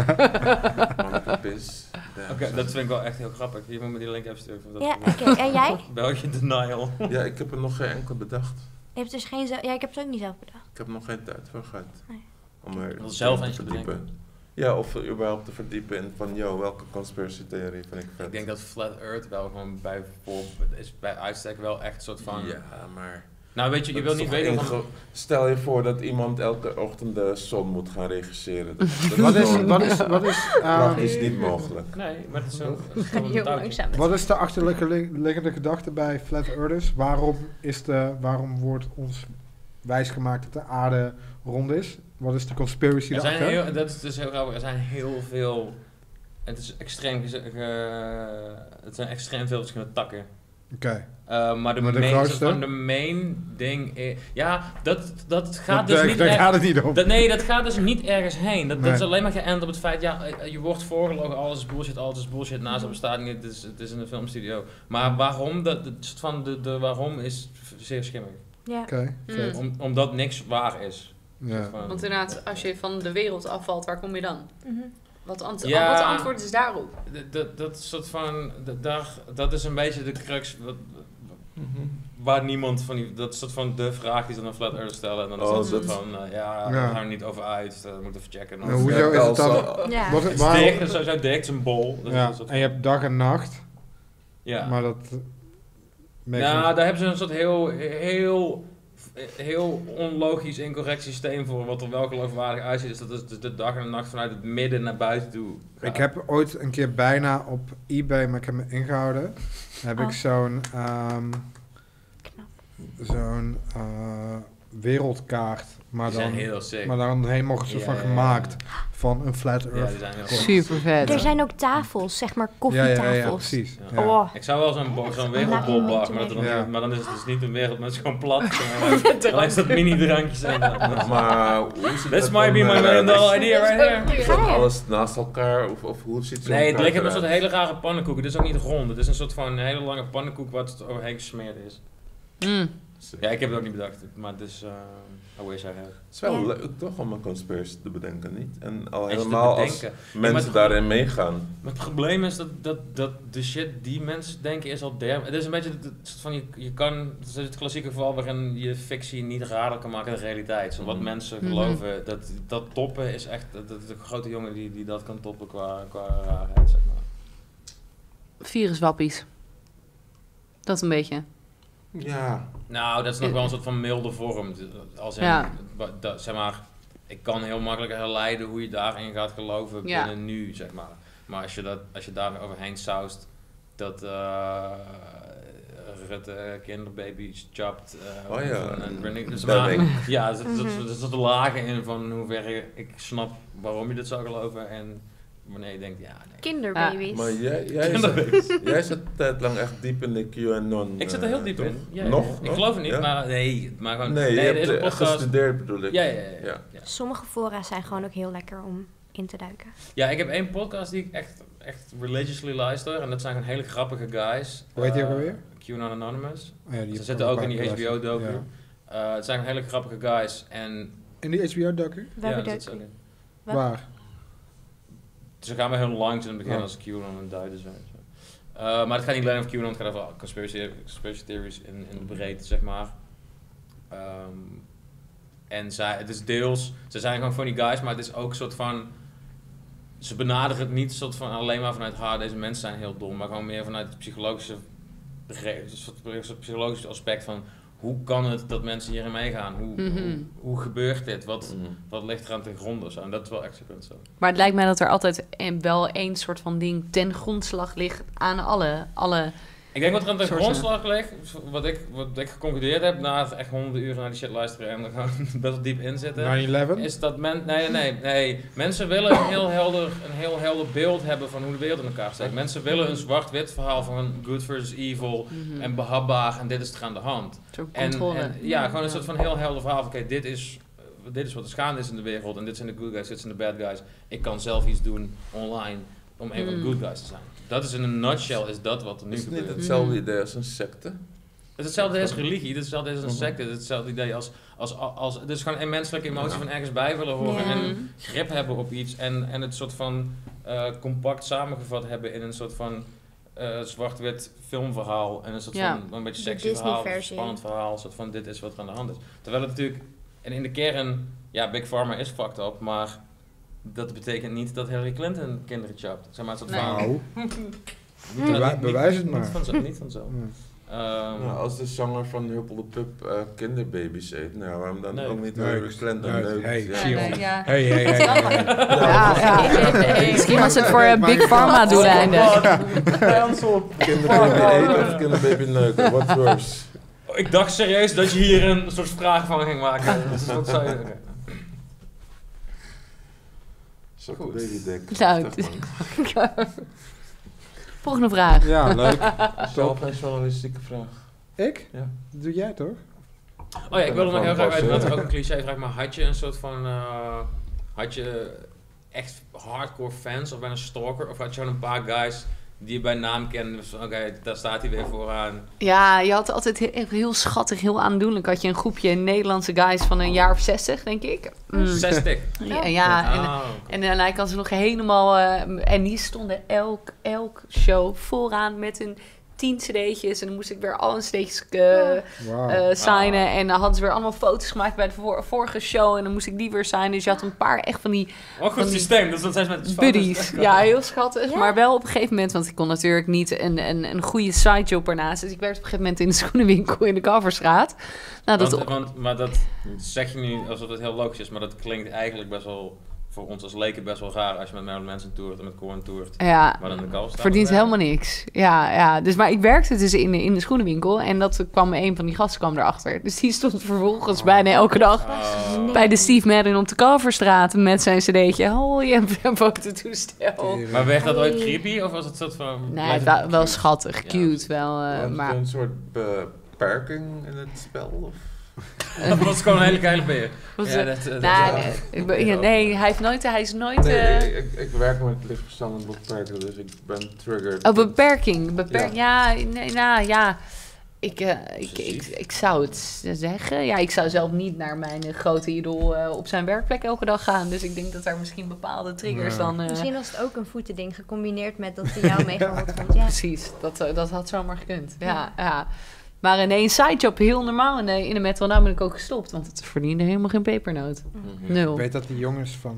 Monkey Piss.
Oké, dat vind ik wel echt heel grappig. Je moet me die link even sturen.
Ja, oké. En jij?
België denial.
Ja, ik heb er nog geen enkel bedacht.
Je hebt dus geen... Ja, ik heb het ook niet zelf bedacht.
Ik heb nog geen tijd voor gehad.
Nee.
Om er
wil zelf
te
eentje
verdiepen. Ja, of überhaupt te verdiepen in van, yo, welke conspiracy theorie vind ik vet.
Ik denk dat Flat Earth wel gewoon bij uitstek wel echt een soort van...
Ja, maar...
Nou weet je, je
dat
wil
is
niet
toch
weten van...
Stel je voor dat iemand elke ochtend de zon moet gaan regisseren. Dat
Wat is,
gewoon
wat is,
praktisch niet mogelijk.
Nee, maar het is zo...
Heel langzaam.
wat is de achterliggende gedachte bij Flat Earthers? Waarom wordt ons wijsgemaakt dat de aarde rond is? Wat is de conspiracy
Er zijn
daarachter?
heel, dat is dus heel grappig, er zijn heel veel... Het is extreem... het zijn extreem veel verschillende takken.
Oké.
Maar de
Maar de
main,
grootste?
soort van de main ding is... Ja, dat gaat
Daar
dus niet...
gaat het niet om.
Nee, dat gaat dus niet ergens heen. Dat
Nee.
is alleen maar geënt op het feit, ja, je wordt voorgelogen, alles is bullshit, NASA bestaat niet, het is in een filmstudio. Maar waarom, de waarom is zeer schimmig.
Ja.
Oké, vet.
Omdat niks waar is.
Ja.
Van-
Want inderdaad, als je van de wereld afvalt, waar kom je dan?
Mhm.
Wat
Ja.
wat antwoord is daarop?
Dat soort van, dat is een beetje de crux waar niemand van die, dat is soort van de vraag die ze aan Flat Earth stellen. En dan is
Oh,
dat soort
dat-
van, daar gaan we niet over uit, dat moeten we even checken.
Nou, hoezo is het dan?
Ja.
Wat,
Het is
waarom-
dik, sowieso dik, het is een bol. Dat is
ja,
een soort
en je hebt dag en nacht,
ja.
maar dat...
Nou, daar hebben ze een soort heel onlogisch, incorrect systeem voor wat er wel geloofwaardig uitziet. Dus dat is dus de dag en de nacht vanuit het midden naar buiten toe.
Ik heb ooit een keer bijna op eBay, maar ik heb me ingehouden. Heb ik
Oh.
zo'n wereldkaart, maar
Die zijn
dan,
heel sick.
maar dan helemaal soort van gemaakt van een flat
Ja,
earth.
die zijn heel
Super vet.
Er zijn ook tafels, zeg maar
ja,
koffietafels.
precies.
Ja.
Ja.
Oh,
Ik zou wel zo'n wereldbolbak,
Ja.
maar dan is het dus niet een wereld, maar het is gewoon plat. Alleen is dat mini-drankjes en
Maar hoe zit
This
dat
might be
dan,
my million dollar idea right here.
Is dat alles naast elkaar of hoe ziet zo'n
Nee, het
kaart
lijkt op een
eruit?
soort hele rare pannenkoek. Het is ook niet rond. Het is een soort van hele lange pannenkoek waar het overheen gesmeerd is. Ja, ik heb het ook niet bedacht, maar het is I wish I had.
Het is wel
Ja.
leuk toch om een conspiracy te bedenken, niet? En al
En je te
helemaal als
bedenken.
mensen daarin meegaan.
Maar het probleem is dat de shit die mensen denken is al der. Het is een beetje het soort van je kan. Het is het klassieke geval waarin je fictie niet raarder kan maken dan de realiteit. Zo wat mensen geloven, dat toppen is echt de grote jongen die dat kan toppen qua raarheid, zeg maar.
Viruswappies. Dat een beetje.
Ja,
Nou, dat is nog wel een soort van milde vorm. Als in,
Ja.
zeg maar, ik kan heel makkelijk herleiden hoe je daarin gaat geloven
Ja.
binnen nu, zeg maar. Maar als je daar overheen saust, dat Rutte kinderbaby's chopt.
Oh ja,
Dus
Demming.
maar, ja, er zitten lagen in van hoeverre ik snap waarom je dit zou geloven en wanneer je denkt, ja, nee.
kinderbabies.
maar jij zit een tijd lang echt diep in de QAnon.
Ik zit er heel diep
toch?
in. Ja,
Nog?
Ik geloof het niet,
Ja?
maar gewoon...
Nee, je
de
hebt
hele
echt
podcast...
gestudeerd bedoel ik.
Ja.
Ja.
Sommige fora zijn gewoon ook heel lekker om in te duiken.
Ja, ik heb één podcast die ik echt religiously luister. En dat zijn gewoon hele grappige guys.
Hoe heet die ook alweer?
QAnon Anonymous.
Oh ja, die
Ze
heb
zitten
ik
ook in die
geluisterd.
HBO-docu.
Ja.
Het zijn hele grappige guys. En
In die HBO-docu?
Welke
dat
docu?
is ook in.
Wat?
Waar?
Ze gaan wel heel langs in het begin
Oh.
als QAnon en duiden zijn. Maar het gaat niet alleen over QAnon, het gaat over conspiracy theories in de breedte, zeg maar. En het is deels, ze zijn gewoon funny guys, maar het is ook een soort van... Ze benaderen het niet soort van alleen maar vanuit deze mensen zijn heel dom, maar gewoon meer vanuit het psychologische aspect van hoe kan het dat mensen hierin meegaan? Hoe gebeurt dit? Wat ligt er aan ten gronde? Zo? En dat is wel echt super zo.
Maar het lijkt mij dat er altijd wel één soort van ding ten grondslag ligt aan alle
Ik denk wat er aan de
Soorten.
grondslag ligt, wat ik geconcludeerd heb na het echt honderden uren naar die shit luisteren en er gewoon best wel diep in zitten,
9/11?
is dat mensen willen een heel helder beeld hebben van hoe de wereld in elkaar steekt. Mensen willen een zwart-wit verhaal van good versus evil en behapbaar en dit is er aan de hand.
soort
En
controle.
gewoon een soort van heel helder verhaal van oké, dit is wat er gaande is in de wereld en dit zijn de good guys, dit zijn de bad guys. Ik kan zelf iets doen online om een van de good guys te zijn. Dat is in een nutshell, is dat wat er nu
Is het niet
gebeurt.
hetzelfde idee als een secte?
Het is hetzelfde als religie, het is hetzelfde als een secte, het is hetzelfde idee als het is gewoon een menselijke emotie van ergens bij willen horen
Ja.
en grip hebben op iets en het soort van compact samengevat hebben in een soort van zwart-wit filmverhaal en een soort
Ja.
van een beetje
De
sexy verhaal, een
Disney-versie.
spannend verhaal, een soort van dit is wat er aan de hand is. Terwijl het natuurlijk, en in de kern, ja, Big Pharma is fucked up, maar dat betekent niet dat Hillary Clinton kinderen chopt. Zeg maar, een soort
Nee.
van...
Nou, bewijs het maar.
Niet vanzelf.
Nou, als de zanger van Huppel de Pup kinderbaby's eet, nou waarom dan
Nee.
ook niet
Nee.
Hillary Clinton
Nee.
neukt?
Hey,
Ja.
zie je.
Nee, ja.
Hey.
Ja. Misschien was het voor Big Pharma doeleinden.
Kinderbaby eten of kinderbaby neuken, what's worse?
Ik dacht serieus dat je hier een soort vraag van ging maken. Dus wat zou je... oké.
Zo'n
Goed.
babydik.
Nou,
Zeg maar.
Volgende vraag.
Ja, leuk.
Zelf een journalistieke vraag.
Ik?
Ja.
Dat doe jij toch?
Oh ja, ik wilde nog heel graag weten,
Pas,
dat is ook een cliché vraag, maar had je een soort van... had je echt hardcore fans of ben een stalker? Of had je gewoon een paar guys die je bij naam kende? Dus oké, daar staat hij weer vooraan.
Ja, je had altijd heel schattig, heel aandoenlijk. Had je een groepje Nederlandse guys van een jaar of 60, denk ik.
60.
Ja,
Ah,
en hij kan ze nog helemaal... en die stonden elk show vooraan met hun 10 cd'tjes. En dan moest ik weer al een cd'tjes
Wauw.
signen. En dan hadden ze weer allemaal foto's gemaakt bij de vorige show. En dan moest ik die weer signen. Dus je had een paar echt van die
Wat een goed systeem, dus dat zijn ze met
buddies. Ja, heel schattig.
Ja.
Maar wel op een gegeven moment... Want ik kon natuurlijk niet een goede sidejob ernaast. Dus ik werkte op een gegeven moment in de schoenenwinkel in de Kalverstraat. Nou,
Maar dat zeg je nu alsof het heel logisch is, maar dat klinkt eigenlijk best wel voor ons als leken best wel raar als je met Marilyn Manson toert en met Korn toert.
Ja,
Maar dan de kast
verdient helemaal niks. Ja. Dus, maar ik werkte dus in de schoenenwinkel en dat kwam een van die gasten kwam erachter. Dus die stond vervolgens bijna elke dag bij de Steve Madden op de Kalverstraat met zijn cd'tje. Oh, je hebt een fototoestel.
Maar werd dat ooit creepy of was het soort van...
Nee, wel schattig, cute wel. Maar
een soort beperking in het spel? Of?
Dat was gewoon een hele geile beer.
Hij is nooit...
Nee, ik werk met lichtverstanden beperken, dus ik ben triggered.
Oh, beperking. Ja. Ik zou het zeggen. Ja, ik zou zelf niet naar mijn grote idool op zijn werkplek elke dag gaan. Dus ik denk dat daar misschien bepaalde triggers dan...
Misschien was het ook een voetending gecombineerd met dat hij jou mega hot vond. Ja.
Precies, dat had zomaar gekund. Ja. Maar nee, een sidejob heel normaal in de metal. Nou ben ik ook gestopt, want het verdiende helemaal geen pepernoot. Nul.
Ik weet dat die jongens van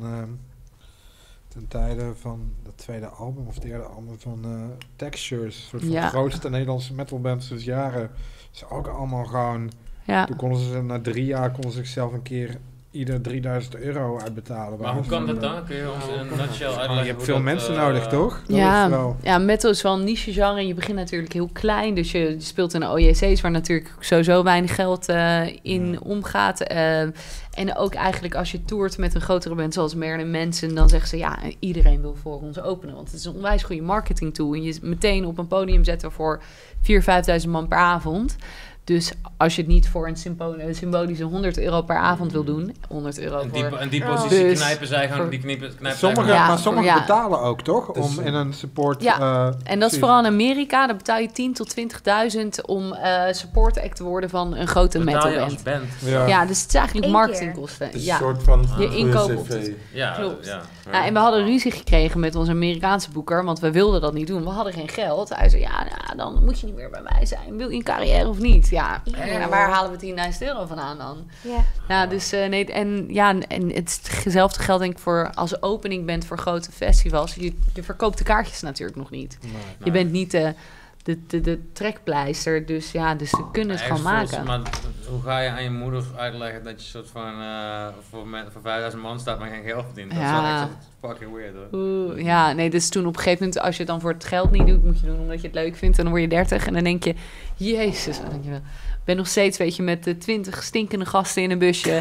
ten tijde van het tweede album of derde album van Textures, een soort van de grootste Nederlandse metalband sinds jaren, ze ook allemaal gewoon.
Ja.
Toen konden ze na 3 jaar zichzelf een keer ieder €3.000 uitbetalen.
Maar hoe kan dat dan? Kun je ons in een nutshell uitleggen?
Je hebt veel mensen nodig, toch?
Ja, metal is wel een niche genre. Je begint natuurlijk heel klein. Dus je speelt in de OJC's, waar natuurlijk sowieso weinig geld in omgaat. En ook eigenlijk als je toert met een grotere band zoals Marilyn Manson, dan zeggen ze, ja, iedereen wil voor ons openen. Want het is een onwijs goede marketing tool. En je meteen op een podium zetten voor 4.000-5.000 man per avond. Dus als je het niet voor een symbolische €100 per avond wil doen, €100 voor...
En die positie knijpen zij gewoon, die knijpen
Sommigen betalen ook, toch? Dus, om in een support...
en dat is vooral in Amerika, daar betaal je 10.000 tot 20.000 om support act te worden van een grote metalband. Ja, dus het is eigenlijk marketingkosten.
Het is een soort van
je inkoop op het. Klopt. Ja, en we hadden ruzie gekregen met onze Amerikaanse boeker, want we wilden dat niet doen. We hadden geen geld. Hij zei, dan moet je niet meer bij mij zijn. Wil je een carrière of niet? Ja, waar halen we €10.000 vandaan dan? Ja, dus en hetzelfde geldt denk ik voor als je opening bent voor grote festivals. Je verkoopt de kaartjes natuurlijk nog niet. Nee. Je bent niet de trekpleister, dus ze kunnen het gewoon maken.
Maar hoe ga je aan je moeder uitleggen dat je soort van voor 5.000 man staat, maar geen geld verdient? Dat is wel echt fucking weird, hoor.
Dus toen op een gegeven moment, als je het dan voor het geld niet doet, moet je doen omdat je het leuk vindt. En dan word je 30 en dan denk je, jezus, dan denk je wel. Ik ben nog steeds, weet je, met de 20 stinkende gasten in een busje.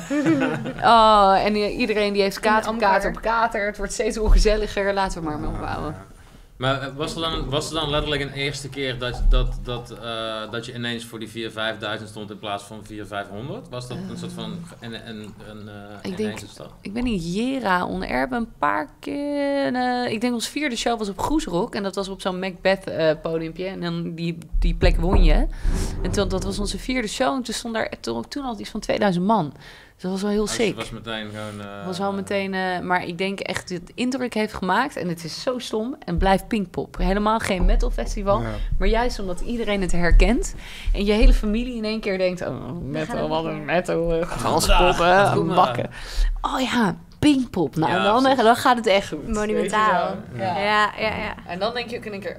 En iedereen die heeft kater op kater. Het wordt steeds ongezelliger. Laten we maar mee opbouwen.
Maar was er dan letterlijk een eerste keer dat je ineens voor die 4.000-5.000 stond in plaats van 4.500? Was dat een soort van
ik ben in Jera on Air een paar keer... ik denk onze 4e show was op Groesrock. En dat was op zo'n Macbeth podiumpje. En dan die plek won je. En dat was onze 4e show. En toen stond daar toen al iets van 2000 man. Dus dat was wel heel sick.
Was meteen gewoon...
was wel meteen... maar ik denk echt dat het indruk heeft gemaakt. En het is zo stom. En blijft Pinkpop. Helemaal geen metal festival. Ja. Maar juist omdat iedereen het herkent. En je hele familie in één keer denkt... Oh, metal, wat een metal. Gaspoppen, bakken. Oh ja, Pinkpop. Nou, dan gaat het echt goed.
Monumentaal. Ja.
En dan denk je ook in een keer...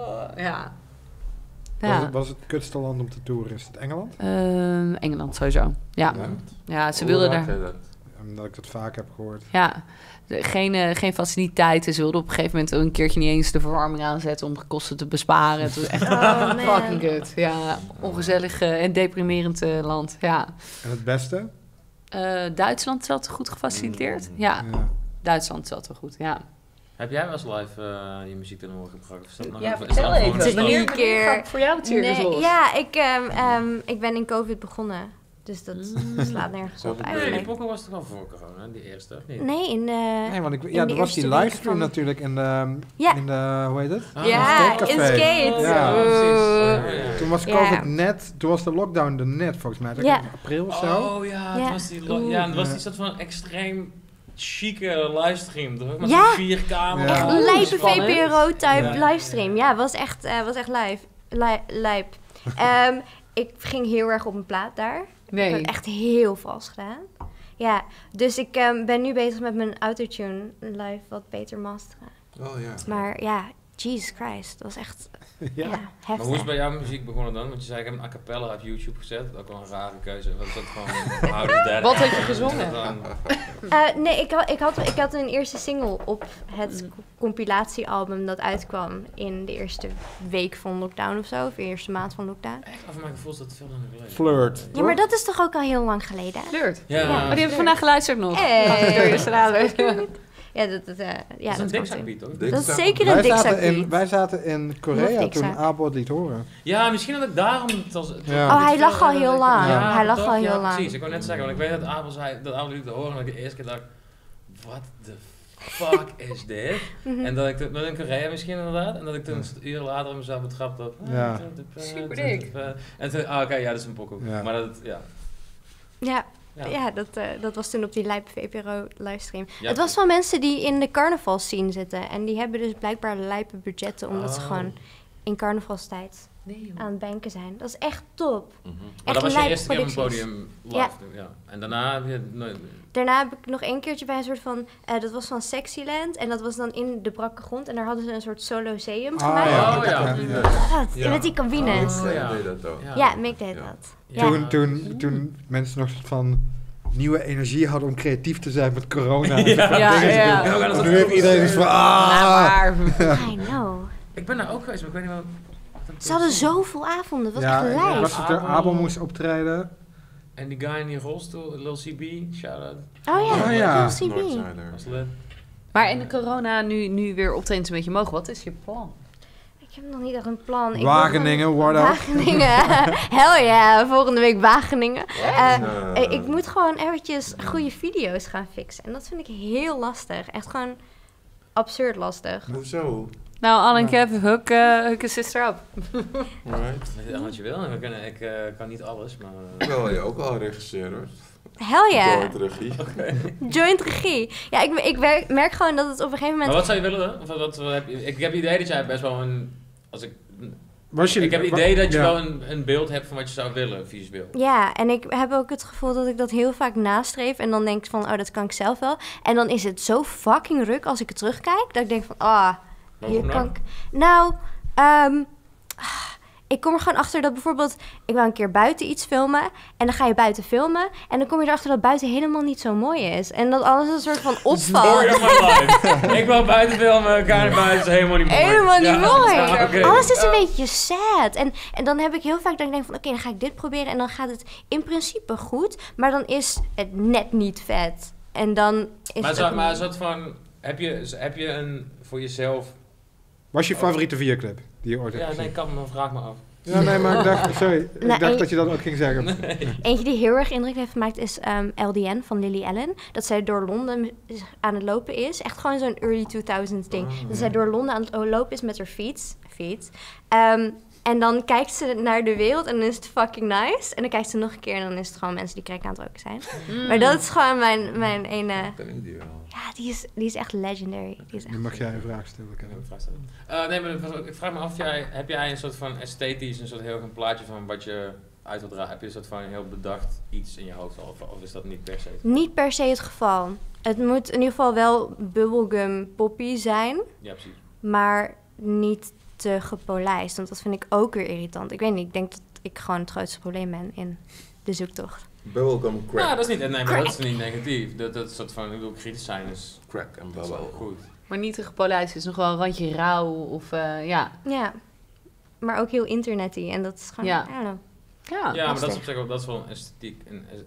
Was het kutste land om te toeren? Is het Engeland?
Engeland sowieso. Ja, ze wilden daar...
Omdat ik dat vaak heb gehoord.
Ja, geen faciliteiten. Ze wilden op een gegeven moment een keertje niet eens de verwarming aanzetten om kosten te besparen. Het was echt fucking kut. Ja, ongezellig en deprimerend land. Ja.
En het beste?
Duitsland zat goed gefaciliteerd. Ja, Duitsland zat wel goed, ja.
Heb jij wel eens live je muziek ten horen gebracht?
Ja, vertel even.
Wanneer keer
voor jou het circus los?
Ja, ik ben in COVID begonnen. Dus dat slaat nergens op eigenlijk.
Nee, die pokken was toch al voor corona, die eerste, of niet?
Nee,
Nee, want er was die livestream natuurlijk in de, hoe heet het?
In Skate.
Toen was COVID net, toen was de lockdown er net volgens mij, in april of zo.
Oh ja, het was die soort van extreem chique livestream, toch? Met 4 camera's.
Echt lijpe VPRO-type livestream. Ja, was echt lijp. Ik ging heel erg op mijn plaat daar.
Nee.
Ik heb het echt heel vals gedaan. Ja, dus ik ben nu bezig met mijn autotune live wat beter masteren.
Oh ja.
Maar ja, Jesus Christ, dat was echt
Ja.
Maar
heftig.
hoe is het bij jouw muziek begonnen dan? Want je zei, ik heb een a cappella op YouTube gezet. Ook wel een rare keuze. Wat is dat gewoon? How does that
Wat heb je
happen?
gezongen?
Is dat dan-
Nee, ik had een eerste single op het compilatiealbum dat uitkwam in de eerste week van lockdown of zo. Of de eerste maand van lockdown.
Echt, over mijn gevoel is dat veel langer geleden.
Flirt.
Ja, maar dat is toch ook al heel lang geleden?
Flirt.
Ja,
Ja.
Oh, die heb ik vandaag geluisterd nog.
Hey.
Door je stralen.
Ja,
dat is een
komt in.
dikzakbeat, toch?
Dat is zeker een dikzakbeat.
Wij zaten in Korea
Nog
toen
dikzak.
Abo het liet horen.
Ja, misschien dat ik daarom...
Ja.
Oh, hij lag al heel lang.
Ja,
Hij lag
toch?
al heel
Ja,
lang.
precies. Ik wou net zeggen, want ik weet dat Abel zei, dat Abel liet te horen en dat ik de eerste keer dacht, what the fuck is dit? En dat ik toen, in Korea misschien inderdaad, en dat ik toen uren later mezelf betrapt op.
Ja.
Super dik.
En toen, oké, ja, dat is een pokoe.
Ja.
Maar dat, ja.
Ja,
Ja.
ja dat was toen op die lijpe VPRO livestream.
Ja,
Het was van mensen die in de carnavalscene zitten. En die hebben dus blijkbaar lijpe budgetten, omdat ze
Oh.
gewoon in carnavalstijd
Nee, joh.
aan het banken zijn. Dat is echt top.
Maar
Echt
dat was je
lijpe
eerste keer op een
producties.
podium live.
Ja.
Ja. En daarna heb je nooit...
Daarna heb ik nog één keertje bij een soort van... dat was van Sexyland. En dat was dan in de brakke grond. En daar hadden ze een soort soloseum gemaakt.
ja. Oh, ja.
Dat,
Ja.
met die cabines.
Oh,
Ja,
ja.
deed dat ook.
Ja, Mick deed
Ja.
dat.
Ja.
Ja.
Toen mensen nog soort van nieuwe energie hadden om creatief te zijn met corona.
Ja.
Ja, ja.
Ja, maar dat
Nu heeft iedereen iets van,
Nou, maar.
I know.
Ik ben daar ook geweest, maar ik weet niet wat...
Ze hadden zoveel avonden. Wat
Ja,
echt
ik
lijf.
was het er, Abel moest optreden.
En die guy in die rolstoel, Lil CB, shout-out.
Oh ja,
Oh ja.
LCB.
Northsider.
Was lit.
Maar in de corona nu weer optredens een beetje mogen. Wat is je plan?
Ik heb nog niet echt een plan. Ik wil
Wageningen,
gewoon-
what up?
Wageningen. Hell yeah, volgende week Wageningen.
Nee.
Ik moet gewoon eventjes goede video's gaan fixen. En dat vind ik heel lastig. Echt gewoon absurd lastig.
Hoezo?
Nou, Al en Kev, hook a sister up.
Right.
Weet je wat je wil? Ik kan niet alles, maar...
Wel, je ook al regisseur hoor.
Hell yeah.
Joint regie.
Joint regie. Ja, merk gewoon dat het op een gegeven
Maar
moment...
wat zou je willen? Of wat heb je, ik heb het idee dat jij best wel een... Ik heb het
wa-
idee dat je
ja.
wel een beeld hebt van wat je zou willen, visueel.
Ja, en ik heb ook het gevoel dat ik dat heel vaak nastreef. En dan denk ik van, oh, dat kan ik zelf wel. En dan is het zo fucking ruk als ik het terugkijk. Dat ik denk van,
Maar
hier
waarom
kan
dan?
ik... Nou, ik kom er gewoon achter dat bijvoorbeeld... Ik wou een keer buiten iets filmen. En dan ga je buiten filmen. En dan kom je erachter dat buiten helemaal niet zo mooi is. En dat alles een soort van opvalt.
Story of my life. Ik wou buiten filmen, ga naar buiten, is helemaal niet mooi.
Helemaal niet
Ja,
mooi.
ja, oké.
Alles is een
Ja.
beetje sad. En dan heb ik heel vaak dat ik denk van... Oké, dan ga ik dit proberen. En dan gaat het in principe goed. Maar dan is het net niet vet. En dan is
Maar,
het...
zo,
ook
maar
niet-
een soort van... Heb je een voor jezelf...
Was je favoriete videoclip die je ooit hebt
Ja, nee,
gezien?
kan me, vraag me af.
Ja, nee, maar ik dacht, sorry, ik
Nou,
dacht
en-
dat je dat ook ging zeggen.
Eentje die heel erg indruk heeft gemaakt is LDN van Lily Allen. Dat zij door Londen aan het lopen is. Echt gewoon zo'n early 2000s ding. Dat zij door Londen aan het lopen is met haar fiets. En dan kijkt ze naar de wereld en dan is het fucking nice. En dan kijkt ze nog een keer en dan is het gewoon mensen die crack aan het roken zijn. Maar dat is gewoon mijn ene...
Ken ik die wel.
Ja, die is echt legendary. Die is
Nu
echt...
mag jij een vraag stellen.
Ik heb
Kevin.
een vraag stellen. Nee, maar ik vraag me af, heb jij een soort van esthetisch, een soort heel een plaatje van wat je uit wil dragen? Heb je een soort van heel bedacht iets in je hoofd of is dat niet per se?
Niet per se het geval. Het moet in ieder geval wel bubblegum poppy zijn.
Ja, precies.
Maar niet te gepolijst. Want dat vind ik ook weer irritant. Ik weet niet, ik denk dat ik gewoon het grootste probleem ben in de zoektocht.
Bubblegum crack.
Nou, dat is niet, nee, maar dat is niet negatief. Dat soort van, ik bedoel, kritisch zijn is
Crack en
dat is wel
bubble.
goed.
Maar niet te gepolijst. Het is nog wel een randje rauw of ja.
Ja, maar ook heel internety. En dat is gewoon,
Ja.
I don't know.
Ja,
Ja, maar dat is
lastig.
op zich wel, dat is wel een esthetiek,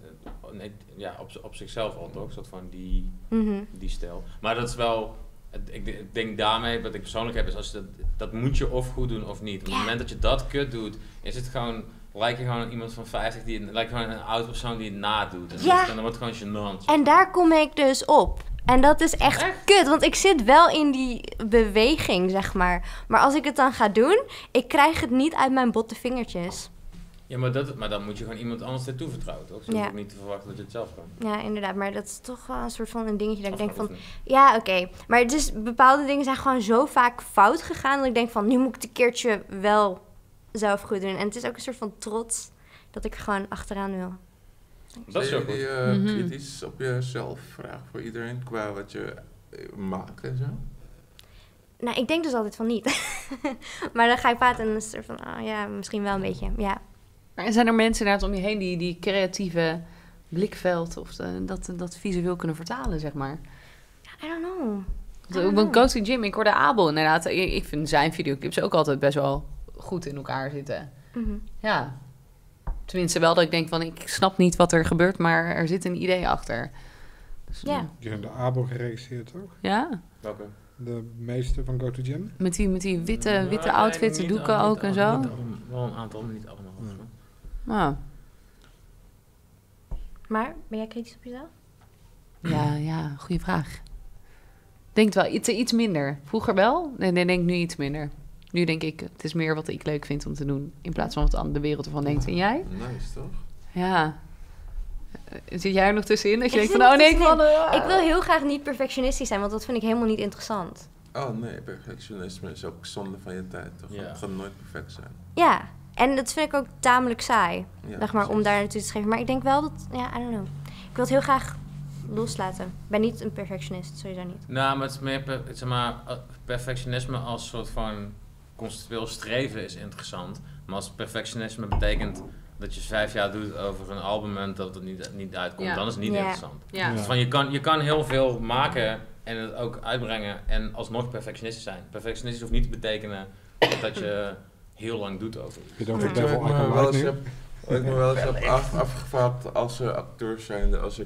ja, op zichzelf al toch, een soort van die stijl. Maar dat is wel, ik denk daarmee, wat ik persoonlijk heb, is als je dat moet je of goed doen of niet. Op het
Ja.
moment dat je dat kut doet, is het gewoon, lijkt je gewoon iemand van 50, lijkt gewoon een oude persoon die het nadoet. En
Ja.
dan wordt het gewoon gênant.
En daar kom ik dus op. En dat is echt kut, want ik zit wel in die beweging, zeg maar. Maar als ik het dan ga doen, ik krijg het niet uit mijn botte vingertjes.
Ja, maar dan moet je gewoon iemand anders ertoe vertrouwen, toch? Ze
Ja.
hoeft ook niet te verwachten dat je het zelf kan.
Ja, inderdaad. Maar dat is toch wel een soort van een dingetje dat ik denk van...
Afgeoefend.
Ja, oké. Maar het is, bepaalde dingen zijn gewoon zo vaak fout gegaan... dat ik denk van, nu moet ik het een keertje wel zelf goed doen. En het is ook een soort van trots dat ik er gewoon achteraan wil.
Dat is
Zou
ook
je
goed.
die kritisch op jezelf vragen voor iedereen qua wat je maakt en zo?
Nou, ik denk dus altijd van niet. Maar dan ga ik praten en dan is er van, ja, misschien wel een beetje, ja.
En zijn er mensen inderdaad om je heen die creatieve blikveld of dat visueel kunnen vertalen, zeg maar?
I don't know.
Ik ben coach in gym, ik hoorde Abel inderdaad. Ik vind zijn videoclips ook altijd best wel goed in elkaar zitten.
Mm-hmm.
Ja. Tenminste wel dat ik denk van, ik snap niet wat er gebeurt, maar er zit een idee achter. Dus,
Ja.
Die hebben de Abo geregisseerd, toch?
Welke?
De meeste van Go to Gym.
Met die witte outfits, de doeken ook en zo.
Wel een aantal, maar niet allemaal.
Nou,
Maar, ben jij kritisch op jezelf?
ja, goede vraag. Denk wel iets minder. Vroeger wel, nee, denk ik nu iets minder. Nu denk ik, het is meer wat ik leuk vind om te doen, in plaats van wat de wereld ervan denkt. En jij?
Nice, toch?
Ja. Zit jij er nog tussenin? Dat je
Ik
denkt van,
zit
ik
tussenin.
wil...
Ik wil heel graag niet perfectionistisch zijn, want dat vind ik helemaal niet interessant.
Oh nee, perfectionisme is ook zonde van je tijd, toch?
Ja.
Het gaat nooit perfect zijn.
Ja, en dat vind ik ook tamelijk saai,
Ja,
zeg maar, om
precies.
daar naartoe te schrijven. Maar ik denk wel dat, ja, I don't know. Ik wil het heel graag loslaten. Ik ben niet een perfectionist, sowieso niet.
Nou, maar het is meer zeg maar, perfectionisme als soort van conceptueel streven is interessant. Maar als perfectionisme betekent dat je 5 jaar doet over een album en dat het niet uitkomt,
Ja.
dan is het niet
Ja.
interessant.
Ja.
Dus van, je kan heel veel maken en het ook uitbrengen en alsnog perfectionistisch zijn. Perfectionistisch hoeft niet te betekenen dat je heel lang doet over iets.
Heb je het
Weet
over
je
Devil
wat ik me
Icon
wel
Light
eens
nu?
heb, wat ik me wel eens heb afgevraagd als acteur zijnde, als ik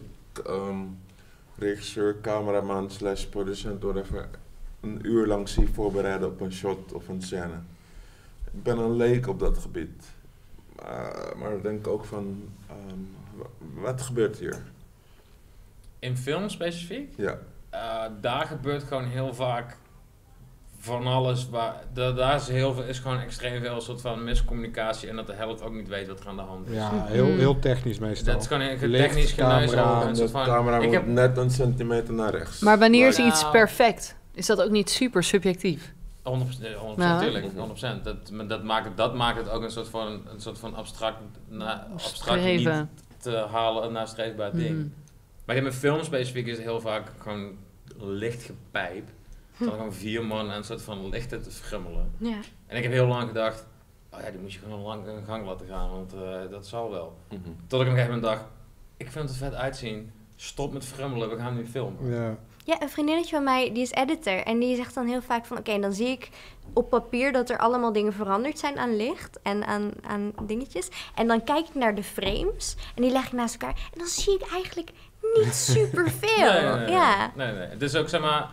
regisseur, cameraman / producent, whatever, een uur lang zie voorbereiden op een shot of een scène. Ik ben een leek op dat gebied. Maar ik denk ook van, wat gebeurt hier?
In film specifiek?
Ja.
Daar gebeurt gewoon heel vaak van alles. Daar is gewoon extreem veel soort van miscommunicatie en dat de helft ook niet weet wat er aan de hand is.
Ja, heel technisch meestal.
Dat is gewoon een
Licht,
technisch geneuzel.
camera,
Een
En
soort
de
van,
camera
ik
moet
heb,
net een centimeter naar rechts.
Maar wanneer is
Nou.
iets perfect? Is dat ook niet super subjectief?
100%,
Nou.
natuurlijk, 100%. Dat maakt het ook een soort van abstract niet
Streven.
te halen naar streefbaar ding.
Hmm.
Maar in mijn film specifiek is het heel vaak gewoon licht gepijp. Dan gewoon 4 man en een soort van lichten te frummelen.
Ja.
En ik heb heel lang gedacht, oh ja, die moet je gewoon lang in gang laten gaan, want dat zal wel.
Mhm.
Tot ik op een gegeven moment dacht, ik vind het er vet uitzien, stop met frummelen, we gaan nu filmen.
Ja.
Ja, een vriendinnetje van mij, die is editor. En die zegt dan heel vaak van, oké, dan zie ik op papier dat er allemaal dingen veranderd zijn aan licht en aan dingetjes. En dan kijk ik naar de frames en die leg ik naast elkaar. En dan zie ik eigenlijk niet superveel. Ja.
Nee. Het is ook, zeg maar,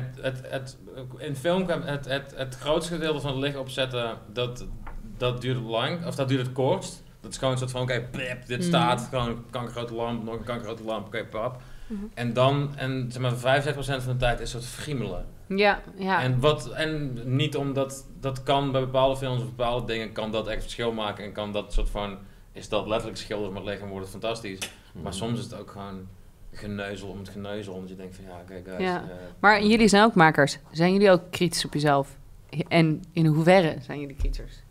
in film kan het grootste gedeelte van het licht opzetten, dat duurt lang, of dat duurt het kortst. Dat is gewoon een soort van, oké, plip, dit staat, gewoon een kankergrote lamp, nog een kankergrote lamp, oké, pap. En dan, zeg maar, 65% van de tijd is het friemelen.
Ja.
En niet omdat, dat kan bij bepaalde films of bepaalde dingen, kan dat echt verschil maken en kan dat soort van, is dat letterlijk schilders met licht en wordt het fantastisch. Maar soms is het ook gewoon geneuzel om het geneuzel, omdat je denkt van, ja, oké, guys.
Ja. Maar jullie zijn ook makers. Zijn jullie ook kritisch op jezelf? En in hoeverre zijn jullie kritisch?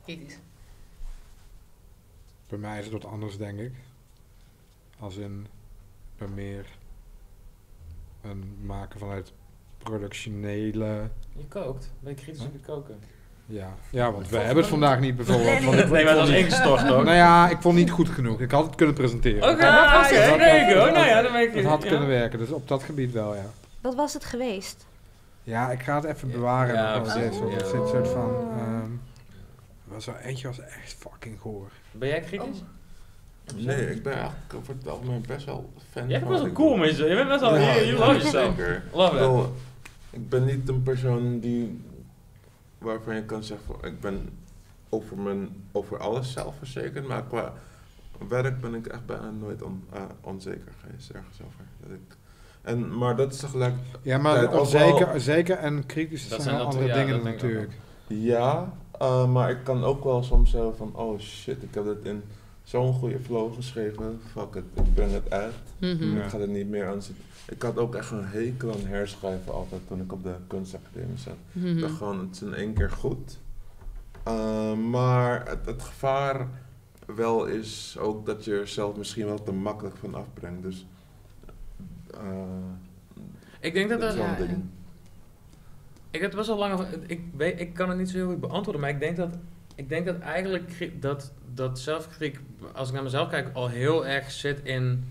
Bij mij is het wat anders, denk ik. Als in, ik ben meer een maken vanuit productionele...
Je kookt, ben je kritisch op je koken?
Ja, want wij hebben het vandaag niet bijvoorbeeld. Want ik
Nee, maar dat
vond
is
niet-
ingestort toch?
Nou ja, ik vond het niet goed genoeg. Ik had het kunnen presenteren.
Oké,
Dat
there you go. Nou ja, dan ben ik...
Het had
ja.
kunnen werken, dus op dat gebied wel, ja.
Wat was het geweest?
Ja, ik ga het even bewaren.
Ja,
nog wel
precies.
eens, want het
Ja.
zit een soort van... eentje was echt fucking goor.
Ben jij kritisch?
Nee, ik ben eigenlijk over het algemeen best wel fan
Jij bent
van
best
wat
wel
ik
cool,
doe.
mensen. Je bent best wel...
Ja,
je love yourself.
zeker.
Love that.
Wel, ik ben niet een persoon waarvan je kan zeggen van, ik ben over alles zelfverzekerd, maar qua werk ben ik echt bijna nooit onzeker geweest ergens over. Maar dat is tegelijk...
Ja, maar
ook wel-
zeker en kritisch
Dat
zijn
zijn
wel
dat-
andere
ja,
dingen
dat denk ik
natuurlijk.
Ja, maar ik kan ook wel soms zeggen van, oh shit, ik heb het in zo'n goede flow geschreven, fuck it, ik breng het uit.
Mhm.
Ik ga er niet meer aan zitten. Ik had ook echt een hekel aan herschrijven altijd toen ik op de kunstacademie zat. Ik dacht gewoon, het is in 1 keer goed. Maar het gevaar wel is ook dat je er zelf misschien wel te makkelijk van afbrengt. Dus
Ik denk dat
dat is
dat...
wel een
ja,
ding.
Ik heb het best wel lang over... Ik kan het niet zo heel goed beantwoorden, maar ik denk dat eigenlijk dat zelfkritiek, als ik naar mezelf kijk, al heel erg zit in...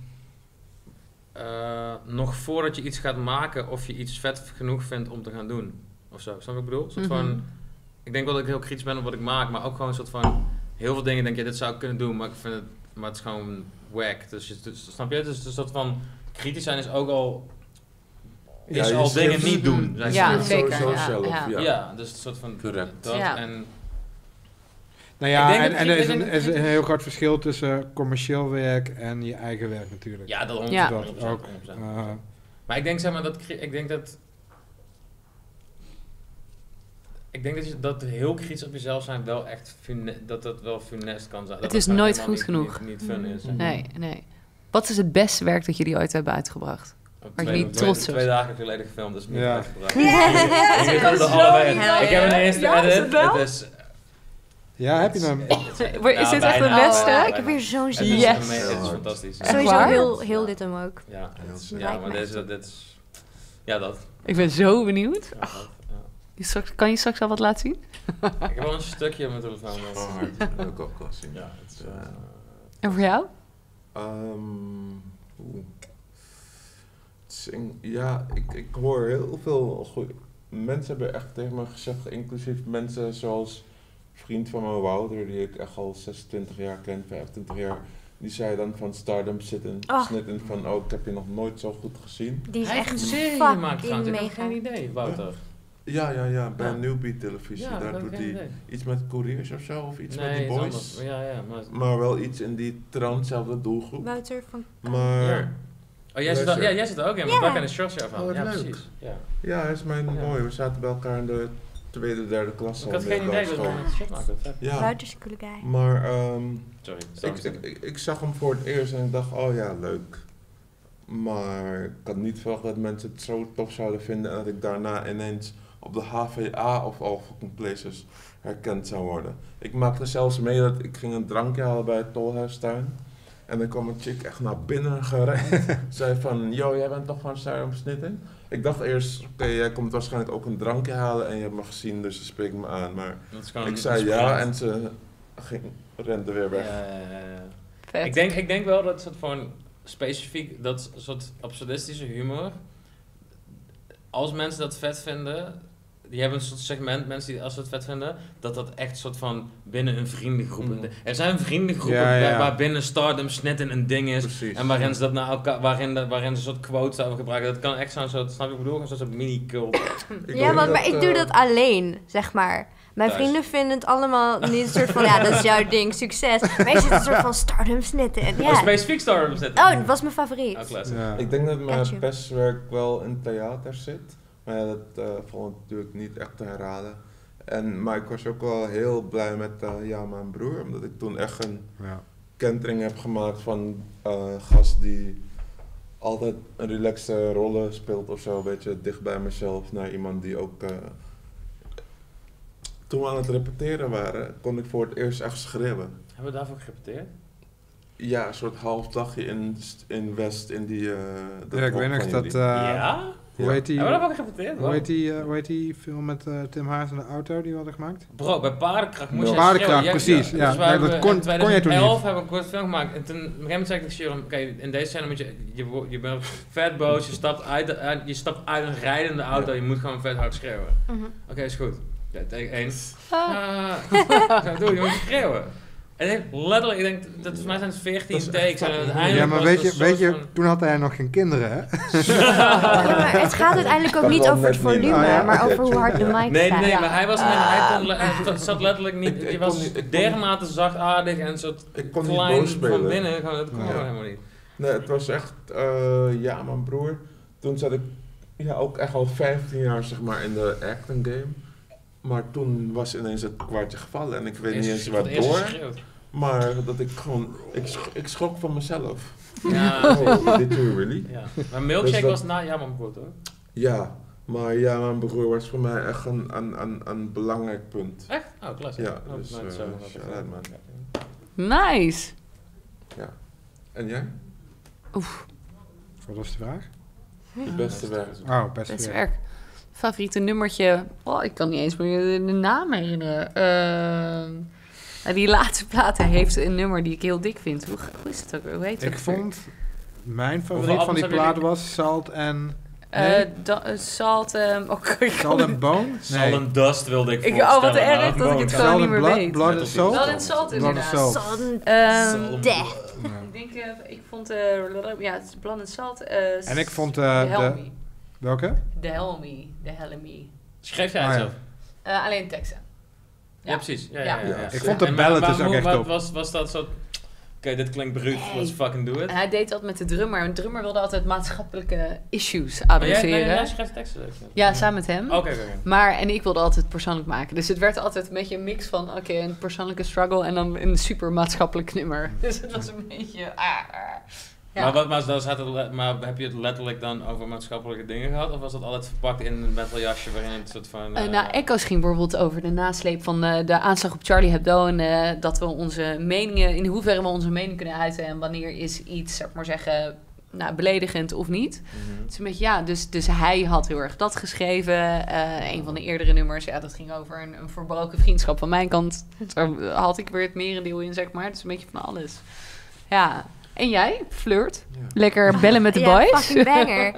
nog voordat je iets gaat maken of je iets vet genoeg vindt om te gaan doen. Of zo, snap je wat ik bedoel? Een soort van... Ik denk wel dat ik heel kritisch ben op wat ik maak, maar ook gewoon een soort van... Heel veel dingen denk je, dit zou ik kunnen doen, maar ik vind het... Maar het is gewoon wack. Dus snap je? Dus een soort van... Kritisch zijn is ook al... Is al dingen niet doen.
Ja, zeker.
Ja, dus een soort van...
Correct.
Dat en...
Nou ja, en er is een heel groot verschil tussen commercieel werk en je eigen werk natuurlijk.
Ja, dat 100%.
Ja.
Dat ook.
Maar ik denk zeg maar dat... Ik denk dat heel kritisch op jezelf zijn wel echt dat wel funest kan zijn.
Het
dat
is nooit goed genoeg.
Niet fun is.
Nee. Wat is het beste werk dat jullie ooit hebben uitgebracht? Waar je niet trots op
2 dagen geleden gefilmd, dus niet
Ja.
uitgebracht.
Ja.
Ik heb een eerste edit. Het is...
Ja, heb je hem?
Is dit echt het
bijna.
beste?
Ik heb weer zo'n
Het
zin.
is,
Yes.
het is fantastisch.
Echt
Sowieso
waar?
heel dit hem ook.
Ja,
Lijkt
maar
me
dit is... Ja, dat.
Ik ben zo benieuwd.
Ja, dat, ja.
Kan je straks al wat laten zien?
Ik heb wel een stukje op mijn telefoon.
Oh, hard. Dat wil ik ook wel zien.
Ja, het is...
En voor jou?
Ja, ik hoor heel veel goeie... Mensen hebben echt tegen me gezegd, inclusief mensen zoals vriend van mijn Wouter, die ik echt al 26 jaar ken, 25 jaar. Die zei dan van Stardom snitten van, ik heb je nog nooit zo goed gezien.
Die is
Hij heeft
echt
een serie gemaakt
fucking
trouwens, ik heb
mega.
geen idee, Wouter.
Ja, bij
Ja.
Newbie Televisie.
Ja,
Daar
dat
doet
heb ik geen
hij
idee.
iets met couriers of zo, of iets met die
iets
boys.
anders. Ja, maar...
Maar wel iets in die trouwzelfde doelgroep.
Wouter van...
Maar
Ja. Oh, jij zit er ook in, want
Ja.
daar ken ik shorts van.
Oh,
ja,
leuk.
precies. Ja.
ja, hij is mijn boy. We zaten bij elkaar in de tweede, derde klas.
Ik had geen idee dat hij met shit maakte. Vet.
Ja,
Wouter is een coole guy.
maar
Sorry.
ik zag hem voor het eerst en ik dacht, oh ja, leuk. Maar ik had niet verwacht dat mensen het zo tof zouden vinden en dat ik daarna ineens op de HVA of All Fucking Places herkend zou worden. Ik maakte zelfs mee dat ik ging een drankje halen bij het Tolhuistuin. En dan kwam een chick echt naar binnen gerend. Zei van, yo, jij bent toch van Stardom Snitten? Ik dacht eerst, oké, jij komt waarschijnlijk ook een drankje halen en je hebt me gezien, dus ze spreekt me aan. Maar ik zei ja en ze rende weer weg.
Vet.
Ik denk wel dat soort van specifiek, dat soort absurdistische humor, als mensen dat vet vinden, die hebben een soort segment, mensen die als ze het vet vinden, dat echt soort van binnen een vriendengroep. Er zijn vriendengroepen waar binnen Stardom Snitten een ding is.
Precies.
En waarin ze dat naar elkaar, waarin ze een soort quotes zouden gebruiken. Dat kan echt zo'n soort, snap je wat ik bedoel? Een soort mini-cult.
Ja, maar ik doe dat alleen, zeg maar. Mijn
Thuis.
vrienden vinden het allemaal niet een soort van, ja, dat is jouw ding, succes. Maar ik zit een soort van Stardom Snitten. En ja.
Oh, specifiek Stardom Snitten.
Oh, dat was mijn favoriet.
Oh, classic.
Ja.
Ik denk dat mijn
Gotcha.
beste werk wel in theater zit. Maar ja, dat valt natuurlijk niet echt te herhalen. Maar ik was ook wel heel blij met mijn broer. Omdat ik toen echt een kentering heb gemaakt van gast die altijd een relaxte rollen speelt of zo. Een beetje dicht bij mezelf. Naar iemand die ook... Toen we aan het repeteren waren, kon ik voor het eerst echt schreeuwen.
Hebben we daarvoor gerepeteerd?
Ja, een soort half dagje in West, in die...
Ja, ik weet nog dat...
Ja?
Hoe heet die?
Hebben we daarvoor gerepeteerd?
Hoe heet die film met Tim Haas en de auto die we hadden gemaakt?
Bro, bij Paardenkracht moest je
Paardenkracht,
schreeuwen.
precies. Ja,
Dus wij
nee,
hebben
dat kon
in
jij toen niet.
2011 hebben we een korte film gemaakt. En toen, op een gegeven moment zei ik tegen Sharon, oké, in deze scène moet je bent vet boos, je stapt uit een rijdende auto, je moet gewoon vet hard schreeuwen. Oké, is goed. Ja, tegen 1. Doe je moet schreeuwen. En ik denk, letterlijk, ik denk, dat volgens mij zijn het 14 takes. En uiteindelijk
Ja, maar
was het een
weet je,
soort
toen had hij nog geen kinderen, hè?
Ja, maar het gaat uiteindelijk ook
Dat
niet
wel
over het
net niet.
volume,
Oh, ja.
maar over hoe hard de mic
Nee,
gaat.
maar hij was hij zat letterlijk niet.
Ik
Je
kon
was
niet- ik kon
dermate zachtaardig en soort
Ik kon niet
klein
boos spelen.
van binnen. Gewoon, dat kon
Ja.
gewoon helemaal niet.
Nee, het was echt, mijn broer. Toen zat ik ook echt al 15 jaar zeg maar in de acting game. Maar toen was ineens het kwartje gevallen en ik weet niet eens waardoor. Maar dat ik gewoon, ik schrok van mezelf.
Ja,
Oh, did you really?
ja. Maar Milkshake
Dus dat-
was na ja, man broer hoor.
Ja, maar mijn broer was voor mij echt een belangrijk punt.
Echt? Oh, klasse.
Ja,
Oh,
dus,
nooit zo gehad.
shout-out, man.
Nice.
En jij?
Wat was de vraag?
Je beste werk?
Oh, best
Best
werk.
werk. Favoriete nummertje? Oh, ik kan niet eens meer de naam herinneren. Die laatste platen heeft een nummer die ik heel dik vind. Hoe is het ook? Hoe heet het?
Ik vond... Mijn
Hoeveel
favoriet van die
albums hebben
plaat was Salt en... Nee?
Salt...
Salt and Bone?
Salt and Dust wilde ik voorstellen.
Oh, wat erg dat ik het
Salt
gewoon niet
and
meer
Blood,
weet.
Blood and Salt?
Blood and Salt
Blood and
inderdaad.
Salt.
Sudden death.
Ik vond... het is Blood and Salt.
En ik vond
The
de...
Helmy.
Welke?
The Helmy.
Schreef jij
Ah,
het
ja.
zelf?
Alleen teksten.
Ja, precies. Ja.
Ik vond de ballad dus ook echt top.
Was dat zo... Oké, dit klinkt bruut, let's fucking do it.
En hij deed dat met de drummer. Een drummer wilde altijd maatschappelijke issues
Maar
adresseren.
jij schrijft teksten?
Ja, samen met hem.
Oké.
Maar ik wilde altijd persoonlijk maken. Dus het werd altijd een beetje een mix van... een persoonlijke struggle en dan een super maatschappelijk nummer. Dus het was een beetje... Ja.
Maar heb je het letterlijk dan over maatschappelijke dingen gehad? Of was dat altijd verpakt in een metal jasje waarin het soort van...
Echo's ging bijvoorbeeld over de nasleep van de aanslag op Charlie Hebdo. En dat we onze meningen... In hoeverre we onze mening kunnen uiten. En wanneer is iets, zeg maar zeggen... beledigend of niet. Het is een beetje, dus hij had heel erg dat geschreven. Een van de eerdere nummers, dat ging over een verbroken vriendschap van mijn kant. Daar had ik weer het merendeel in, zeg maar. Het is een beetje van alles. Ja. En jij? Flirt? Ja. Lekker bellen met de boys?
Ja, fucking banger.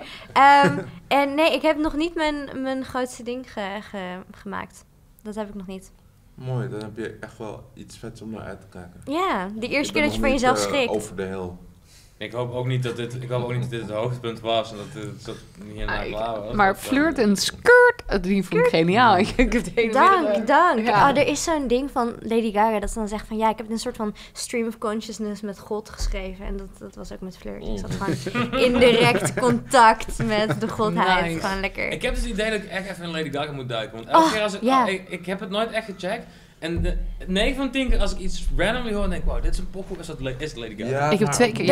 En nee, ik heb nog niet mijn grootste ding gemaakt. Dat heb ik nog niet.
Mooi, dan heb je echt wel iets vets om naar uit te kijken.
Ja, de eerste keer dat je van jezelf schrikt.
Over de hill.
Ik hoop ook niet dat dit het hoogtepunt was en dat het hierna klaar was.
Maar Flirt en Skirt, die vond ik geniaal. Ik heb het hele
Dank.
Ja.
Er is zo'n ding van Lady Gaga dat ze dan zegt van... Ja, ik heb een soort van stream of consciousness met God geschreven. En dat was ook met Flirt. Ik zat gewoon in direct contact met de godheid.
Nice.
Gewoon lekker.
Ik heb dus het idee dat ik echt even in Lady Gaga moet duiken. Want elke keer als ik heb het nooit echt gecheckt. En 9 van 10 keer als ik iets randomly hoor en denk, wow, dit is een pokoe, is het Lady Gaga?
Ja,
ik heb 2 keer,
The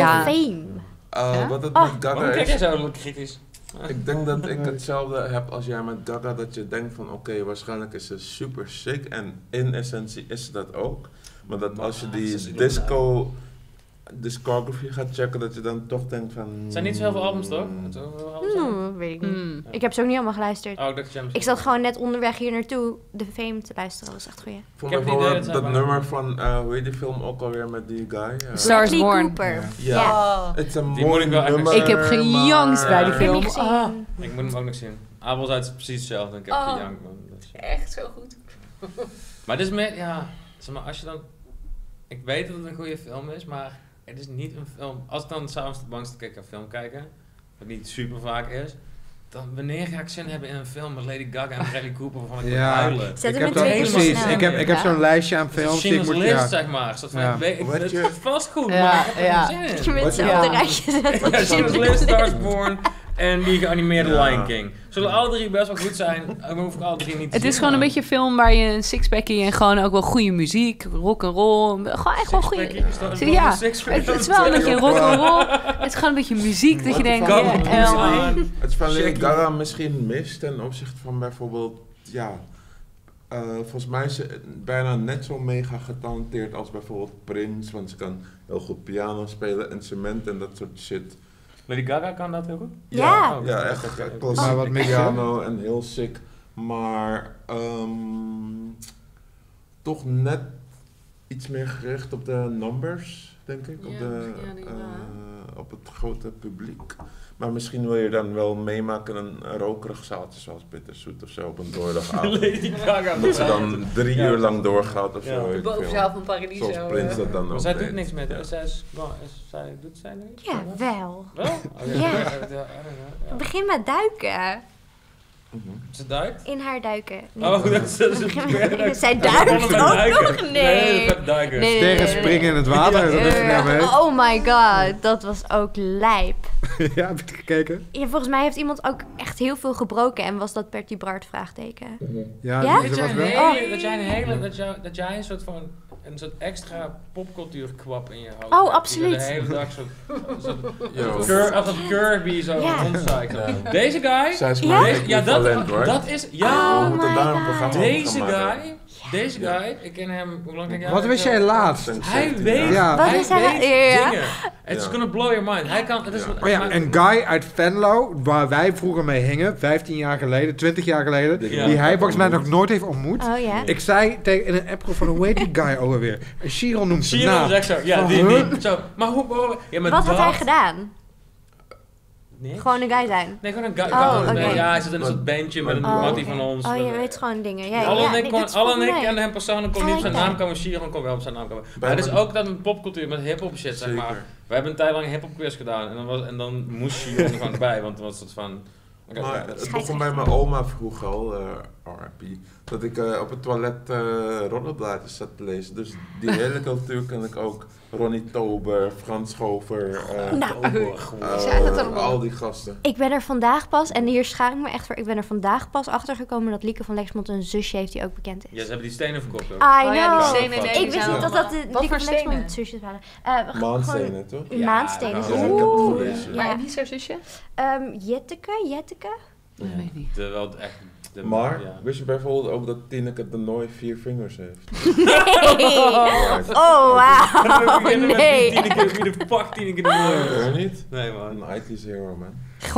Fame.
Wat het met Gaga
Waarom kijk
is...
jij zo kritisch?
Ik denk dat ik hetzelfde heb als jij met Gaga, dat je denkt van oké, waarschijnlijk is ze super sick en in essentie is ze dat ook. Maar dat als je die discography gaat checken, dat je dan toch denkt van...
Het zijn niet zo heel veel albums, toch?
Weet ik niet. Ik heb ze ook niet allemaal geluisterd. Ik zat gewoon net onderweg hier naartoe The Fame te luisteren. Dat was echt goeie.
Vond ik bijvoorbeeld dat nummer van, hoe heet die film ook alweer met die guy?
Stars Born.
Cooper.
Ja. Het is een
Die
mooi
moet ik wel
nummer.
Ik heb gejankt bij die
Ik heb
film.
niet gezien.
Ik moet hem ook nog zien. Abel zei het precies hetzelfde en ik heb gejankt.
Echt zo goed.
Maar het is meer, zeg maar, als je dan... Ik weet dat het een goede film is, maar het is niet een film... Als ik dan s'avonds de bank sta een film kijken, wat niet super vaak is, dan wanneer ga ik zin hebben in een film met Lady Gaga en Bradley Cooper waarvan ik moet huilen?
Zet
ik
hem
heb
in
dat
2 keer
precies.
snel.
Ik heb zo'n lijstje aan films die ik moet...
List, zeg maar. Het is vast goed, maar ik heb er geen
Dat
zin
je
in.
mensen op de rijtje zet.
Ja, Schindler's List, Stars Born en die geanimeerde Lion King. Zullen alle 3 best wel goed zijn, maar hoef ik alle 3 niet te
Het
zien,
is gewoon een beetje een film waar je een sixpackie en gewoon ook wel goede muziek, rock'n'roll, gewoon echt wel goede... Ja, het is wel een beetje rock'n'roll. Het is gewoon een beetje muziek dat je denkt...
Het is van Lady Gaga misschien mist ten opzichte van bijvoorbeeld, volgens mij is ze bijna net zo mega getalenteerd als bijvoorbeeld Prince, want ze kan heel goed piano spelen, instrumenten en dat soort shit.
Lady Gaga kan dat heel goed?
Ja.
Ja, echt
Maar wat
klassiek piano en heel sick, maar toch net iets meer gericht op de numbers, denk ik, op het grote publiek. Maar misschien wil je dan wel meemaken een rokerig zaaltje zoals Bitterzoet of zo op een donderdagavond.
Lady Gaga.
Dat ze dan 3 uur lang doorgaat of zo.
De bovenzaal van Paradiso.
Zoals Prince dat dan ook.
Maar zij doet
deed.
niks met het. Doet zij niks?
Ja, wel.
Wel?
Begin met duiken.
Ze duikt?
In haar duiken.
Oh,
Zij duikt ook nog? Nee.
Sterren springen in het water. Dat is
Oh my god, dat was ook lijp.
Ja, heb je het gekeken?
Ja, volgens mij heeft iemand ook echt heel veel gebroken en was dat Bertie Bart vraagteken.
Ja,
Ja?
dat was wel...
Dat jij een soort van een soort extra popcultuur kwap in je hoofd.
Oh,
hebt,
absoluut.
Die de hele dag als dat Kirby zo rondzaait. Deze guy.
Zij is maar
dat is
oh
ja.
we moeten daar een programma
Deze
over gaan maken.
guy Deze guy, ik ken hem, hoe lang ken jij?
Wat wist jij laatst?
Hij weet,
Ja.
Wat
hij
is hij?
weet
Ja.
dingen. It's gonna blow your mind. Hij kan, het is,
Oh ja, een guy uit Venlo, waar wij vroeger mee hingen, 15 jaar geleden, 20 jaar geleden,
Ja.
die hij volgens mij nog nooit heeft ontmoet.
Oh ja?
Ik zei in een appgroep van, hoe heet die guy alweer? En Chiron noemt zijn
Chiron
naam.
zegt zo, ja,
Van,
die.
huh?
Zo, maar hoe ja, maar
Wat had
dat-
hij gedaan?
Nee?
Gewoon een guy zijn?
Nee, gewoon een guy.
Oh,
gewoon,
oké.
Ja, hij zit in een soort bandje met een
Oh,
mattie
oké.
van ons.
Oh,
met-
je weet gewoon dingen. Ja,
Alle
ja,
en ik,
nee,
kon,
dat is
alle en
volgens
ik
mij.
kenden hem persoonlijk, kon niet op zijn
Gelijk
naam
daar.
komen. Chiron kon wel op zijn naam komen.
Bij
Maar het is
me-
ook dat een popcultuur met hip-hop shit, zeg maar.
Zeker.
We hebben een tijd lang een hip-hop quiz gedaan en dan moest Chiron er gewoon bij, want het was het van. oké,
Maar
oké.
het begon bij mijn oma vroeger al, RIP, dat ik op het toilet roddelblaadjes zat te lezen. Dus die hele cultuur ken ik ook. Ronnie Tober, Frans Schover,
Zei dat allemaal?
al die gasten.
Ik ben er vandaag pas, en hier schaam ik me echt voor, ik ben er vandaag pas achter gekomen dat Lieke van Lexmond een zusje heeft die ook bekend is.
Ja, ze hebben die stenen verkocht ook.
I know.
Oh ja, die stenen, nee,
ik
die
wist
zijn
niet dat dat de
Wat
Lieke
voor
van Lexmond
stenen?
zusjes waren.
Maanstenen, toch?
Gewoon maanstenen.
Ja,
dat heb ik
Oeh.
gelezen.
Maar
Ja.
en wie is haar zusje?
Jetteke?
Dat weet ik niet.
Wel echt.
Maar,
ja.
wist je bijvoorbeeld ook dat Tineke de Nooi 4 vingers heeft?
Nee. Oh, wauw. Nee.
Wie de fuck Tineke de Nooi?
Hoor je niet?
Nee man.
Een IT's hero, man.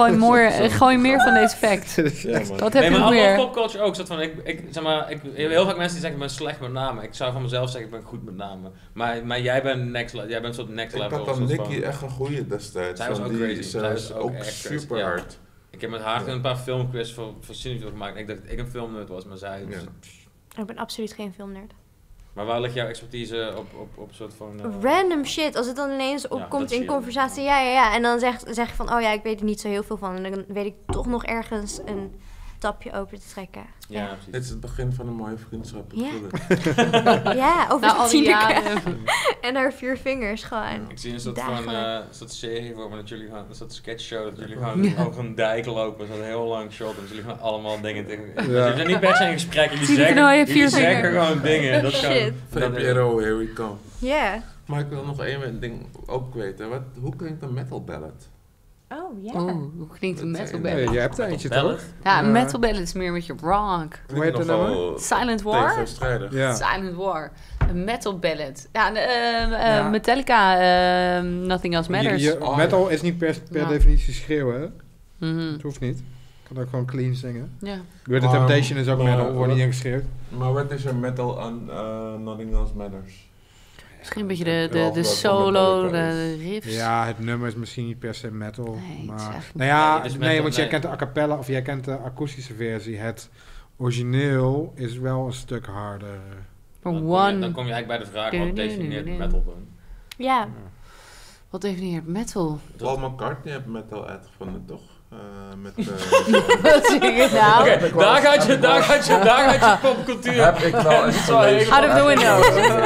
Gooi meer van deze fact.
Ja, man.
Wat heb
Nee,
je
maar
nog
allemaal
meer?
popculture ook. Soort van, zeg maar, heel vaak mensen die zeggen ik ben slecht met namen. Ik zou van mezelf zeggen ik ben goed met namen. Maar jij bent jij bent een soort next
Ik
level.
had dan
soort
Nicky
van-
echt een goeie destijds.
Zij was
want
ook
die
crazy.
is,
Zij was ook
ook
echt crazy,
super
ja.
hard.
Ik heb met haar een paar filmquiz voor Cineville gemaakt. En ik dacht dat ik een filmnerd was, maar zij...
Ja.
Ik ben absoluut geen filmnerd.
Maar waar ligt jouw expertise op soort van...
Random shit, als het dan ineens opkomt
dat
in
zie je.
conversatie, ja. En dan zeg je van, oh ja, ik weet er niet zo heel veel van. En dan weet ik toch nog ergens een tapje open te trekken.
Ja,
Dit
precies.
is het begin van een mooie vriendschap.
Ja.
natuurlijk.
Ja, over
Nou, al die
Tineke
jaren.
en haar 4 vingers gewoon.
Ik zie een soort
Dagelijks.
van een soort serie voor me dat jullie gaan, een soort sketchshow dat jullie gewoon over een dijk lopen, zo'n heel lang shot en dat jullie gewoon allemaal dingen tegen.
Ja.
Jullie zijn niet per se in gesprek, jullie
Tineke
zeggen,
Nooy heeft
jullie
4
zeggen
vingers.
gewoon dingen. Dat kan.
Shit.
VPRO, here we come.
Ja.
Maar ik wil nog één ding ook weten. Hoe klinkt een metal ballad?
Oh, ja.
Oeh, hoe klinkt een
Dat
metal
zijn-
ballad?
Je hebt er eentje
Ballad?
toch?
Ja,
Ja.
een metal ballad is meer een beetje rock.
Hoe heet dat nou?
Silent War?
Tegenstrijdig.
Ja.
Silent War. Een metal ballad. Ja,
Ja.
Metallica, Nothing Else Matters.
Oh,
metal is niet per
Ja.
definitie schreeuwen, hè?
Mhm.
Het hoeft niet. Je kan ook gewoon clean zingen.
Ja.
With the Temptation is ook
maar-
metal, wordt niet ingeschreeuwd.
Maar wat is er metal aan Nothing Else Matters?
Misschien een beetje
Ik
de
geloof dat
solo,
het Metallica
de riffs.
Ja, het nummer is misschien niet per se metal.
Nee, het is
maar,
eigenlijk
nou ja,
Nee, het is
nee,
metal,
want jij
nee.
kent de a cappella of jij kent de akoestische versie. Het origineel is wel een stuk harder.
Maar
Dan
one...
kom je eigenlijk bij de vraag wat definieert
Nee.
metal dan?
Ja.
Wat definieert metal?
Paul McCartney heeft metal uitgevonden, toch? Met,
Wat zeg je nou?
Oké, daar gaat je popcultuur.
heb ik wel eens
wel
gelezen.
heel-
Out of the window.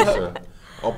Op,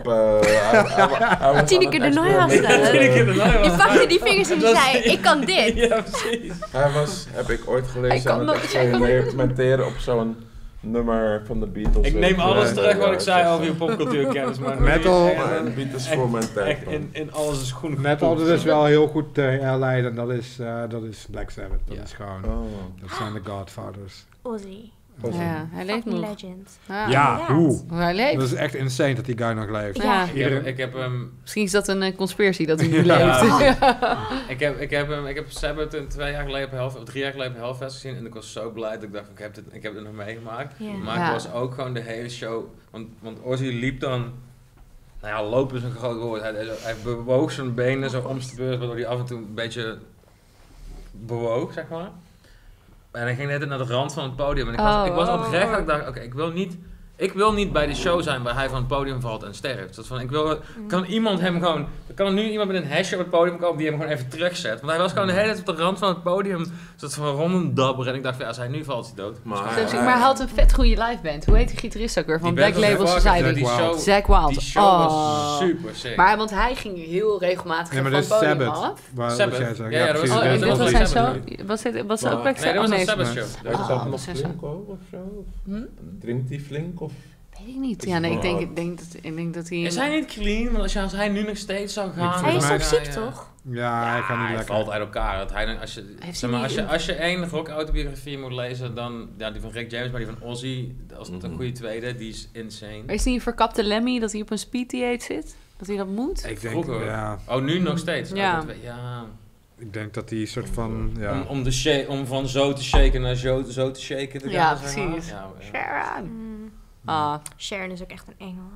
Tineke de Nooi was dat.
Tineke de Nooi was
Je
dat.
pakte die vingers en die
Dat is-
zei, ik kan dit.
Ja, precies.
Hij was, heb ik ooit
Hij
gelezen,
kan
aan het
nooit
experimenteren op zo'n nummer van de Beatles.
Ik neem alles
Ja,
terug wat
ja,
ik zei
ja.
over je popcultuurkennis, maar
Metal-
echt-
Maar de Beatles voor mijn tijd.
echt
man.
in alles is groen.
Metal, dat is wel heel goed te herleiden. Dat is Black Sabbath. Dat
Ja.
is gewoon,
Oh.
dat zijn de Godfathers.
Ozzy.
Ja, hij leeft
Fucking
nog.
legend.
Ja.
Ja,
inderdaad.
hoe?
Hij leeft.
Dat is echt insane dat die guy nog leeft.
Ja.
Ik heb
Misschien is dat een conspiracy dat hij nu
Ja.
leeft.
Ik heb Sabbath 2 jaar geleden op Hellfest, of 3 jaar geleden op Hellfest gezien en ik was zo blij dat ik dacht, ik heb dit nog meegemaakt.
Ja.
Maar
Ja.
ik was ook gewoon de hele show, want Ozzy liep dan, nou ja, lopen is een groot woord, hij bewoog zijn benen zo om zijn beurt, waardoor hij af en toe een beetje bewoog, zeg maar. En hij ging net naar de rand van het podium en ik was oprecht dat ik dacht, oké, ik wil niet bij de show zijn waar hij van het podium valt en sterft. Dat van, kan iemand hem gewoon... Kan er nu iemand met een hesje op het podium komen die hem gewoon even terugzet? Want hij was gewoon de hele tijd op de rand van het podium, soort van rondendabber. En ik dacht, ja, als hij nu valt, is hij dood.
Maar
Maar hij had een vet goede live band. Hoe heet die gitarist ook weer? Van
Die
Black
band was
Label
fucking
Society.
vet. Die show-
Zack Wild.
Die show
Oh.
was super sick.
Maar want hij ging heel regelmatig
Nee, maar
van
dat
het
is
podium
Sabbath.
af.
Wat
Sabbath.
jij zegt.
Ja,
Ja,
dat was-
precies.
Oh,
dat
en dit
was
was
een
zijn
Sabbath.
zo... Was het ook
Maar-
Black
Nee, dat was een
Sabbath?
Sabbath show.
Heeft dat
Oh,
nog
dat is zo.
flink ook of zo?
Hm?
Drinkt hij flink of?
Weet ik niet. Ja, nee, ik denk dat hij...
Is hij niet clean? Want als hij nu nog steeds zou gaan...
Hij is
Volgens
toch
mij-
ziek, toch?
Ja, ik kan niet
hij
lekker.
valt uit elkaar. Dat hij, als je,
Heeft
zeg
hij
maar,
niet
als je één rock-autobiografie moet lezen, dan die van Rick James, maar die van Ozzy, als het een goede tweede, die is insane.
Maar is niet een verkapte Lemmy dat hij op een speed-dieet zit? Dat hij dat moet?
Ik denk,
Vroeger.
ja,
Oh, nu nog steeds?
Ja.
Ja.
ik denk dat die soort van... Ja.
Om van zo te shaken naar zo te shaken te gaan.
Ja,
zeg maar.
precies.
Ja,
Sharon.
Mm.
Ah.
Sharon is ook echt een engel.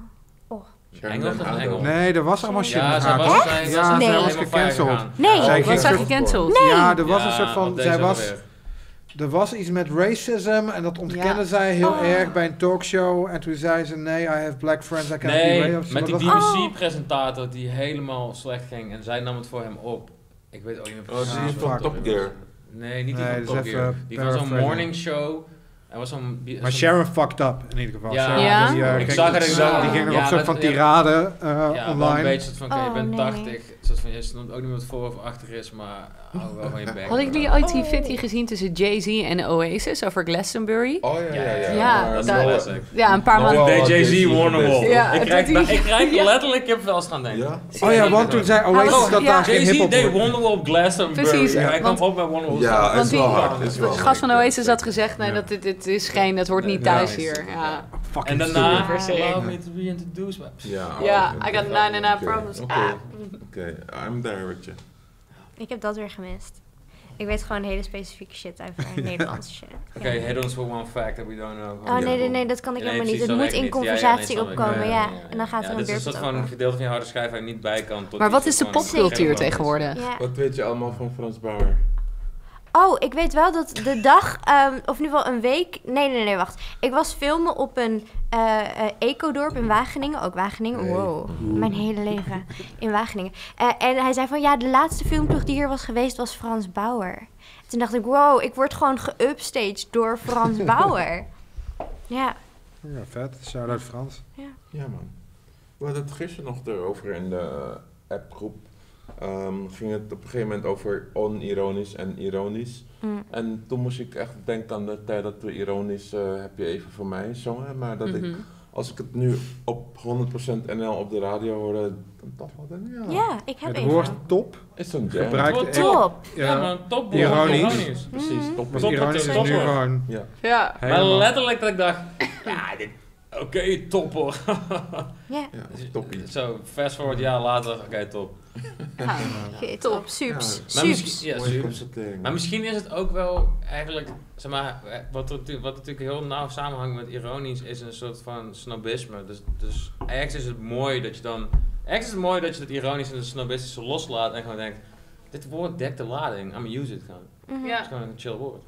Engel of een engel?
Nee, er was allemaal shit
Ja,
met
zij
haar,
was,
toch?
zij,
Ja,
Nee.
zij
helemaal
was
fire
gecanceld.
gegaan.
Nee.
Ja,
Zij
Wat
ging
was hij
soort-
gecanceld?
Ja, er was
Ja,
een soort van...
wat
Zij
deed ze
was...
alweer?
Er was iets met racism en dat ontkende
Ja.
zij heel
Oh.
erg bij een talkshow. En toen zei ze, nee, I have black friends, I can't be
Nee,
racist.
met die
Maar dat-
BBC-presentator die helemaal slecht ging en zij nam het voor hem op. Ik weet ook niet meer
Oh,
precies.
die is
Ja,
van
fuck.
Top Gear.
Nee, niet die
Nee,
van
dus
Top
even
Gear. Die van zo'n
paraphrasing.
morning show. Er was zo'n...
Maar Sharon fucked up, in ieder geval.
Ja.
Sharon,
Ja?
die,
Ik
ging-
zag het zo.
Die ging nog
Ja,
op soort
dat-
van
ja.
tirade
Ja, wel een
online.
beetje soort van, oké, je
Oh,
bent
nee.
80. Soort van, je stond ook niet wat voor of achter is, maar hou wel van je bek.
Had ik die ooit die fitty gezien tussen Jay-Z en Oasis over Glastonbury?
Oh ja.
Ja,
Maar
dat-
Noah-
classic.
Ja, een paar
Noah
maanden...
had
Jay-Z
Jay-Z
Wonderwall.
gebest.
Ja,
ik krijg,
dat die-
ik krijg
Ja.
letterlijk kipvel gaan denken.
Ja?
Oh ja, want toen zei Oasis
was-
dat
ja.
daar geen
Jay-Z
hiphop
deed
wordt.
Wonderwall op Glastonbury.
Precies,
Ja, hij kwam
want-
op bij Wonderwall.
Ja,
staan.
het is wel
die-
hard. Het is wel
De gast
hard.
van Oasis had gezegd, nee,
Ja.
dit is geen, dat hoort niet
Nee,
thuis
nee,
hier. Ja.
En
Fucking
daarna,
stoer.
allow me to be introduced.
Ja,
Ja,
oké.
I got 99
Oké,
problems.
Oké,
Ah.
oké. I'm there with you.
Ik heb dat weer gemist. Ik weet gewoon hele specifieke shit over Nederlandse shit.
Oké, hit ons for one fact that we don't know.
Oh nee, dat kan ik
Nee,
helemaal niet.
precies,
Het
dat
moet
werkt
in
niet.
conversatie
Ja, nee, snap ik.
opkomen, ja. En dan gaat
Ja,
er een
dit is een
beurt
soort van
over.
gedeelte van je harde schijf waar je niet bij kan.
Maar wat is de popcultuur tegenwoordig?
Ja.
Wat weet je allemaal van Frans Bauer?
Oh, ik weet wel dat de dag, of in ieder geval een week... Nee, wacht. Ik was filmen op een ecodorp in Wageningen. Ook Wageningen,
Nee.
wow. Mijn hele leven in Wageningen. En hij zei van, ja, de laatste filmploeg die hier was geweest was Frans Bauer. Toen dacht ik, wow, ik word gewoon geupstaged door Frans Bauer. Ja.
Ja, vet. Shout-out Frans.
Ja, man. We hadden het gisteren nog erover in de appgroep. Ging het op een gegeven moment over onironisch en ironisch.
Mm.
En toen moest ik echt denken aan de tijd dat we ironisch heb je even voor mij zongen. Maar dat ik, als ik het nu op 100% NL op de radio hoorde, dan dacht ik wel,
Ja, ik heb
Het
even.
woord top
is zo'n jam.
gebruikt
Top.
echt...
Top.
Ja, maar top
Ironisch.
Precies, top.
Was
Top,
ironisch
top,
is nu
top.
gewoon...
Ja.
Ja.
Maar
helemaal-
letterlijk dat ik dacht, ja, dit... Oké, top hoor.
Ja,
Ja, toppie.
Zo, fast forward een jaar later, oké, top.
Ja.
oké,
Top.
top. Sups.
Ja,
Maar
Sups.
misschien, ja,
Mooie
super.
constatering.
Maar misschien is het ook wel eigenlijk, zeg maar, wat natuurlijk heel nauw samenhangt met ironisch, is een soort van snobisme. Dus ergens is het mooi dat je dan, ergens is het mooi dat je het ironisch en het snobistische loslaat en gewoon denkt, dit woord dekt de lading, I'm use it gewoon.
Mhm.
Ja.
Het is gewoon een chill woord.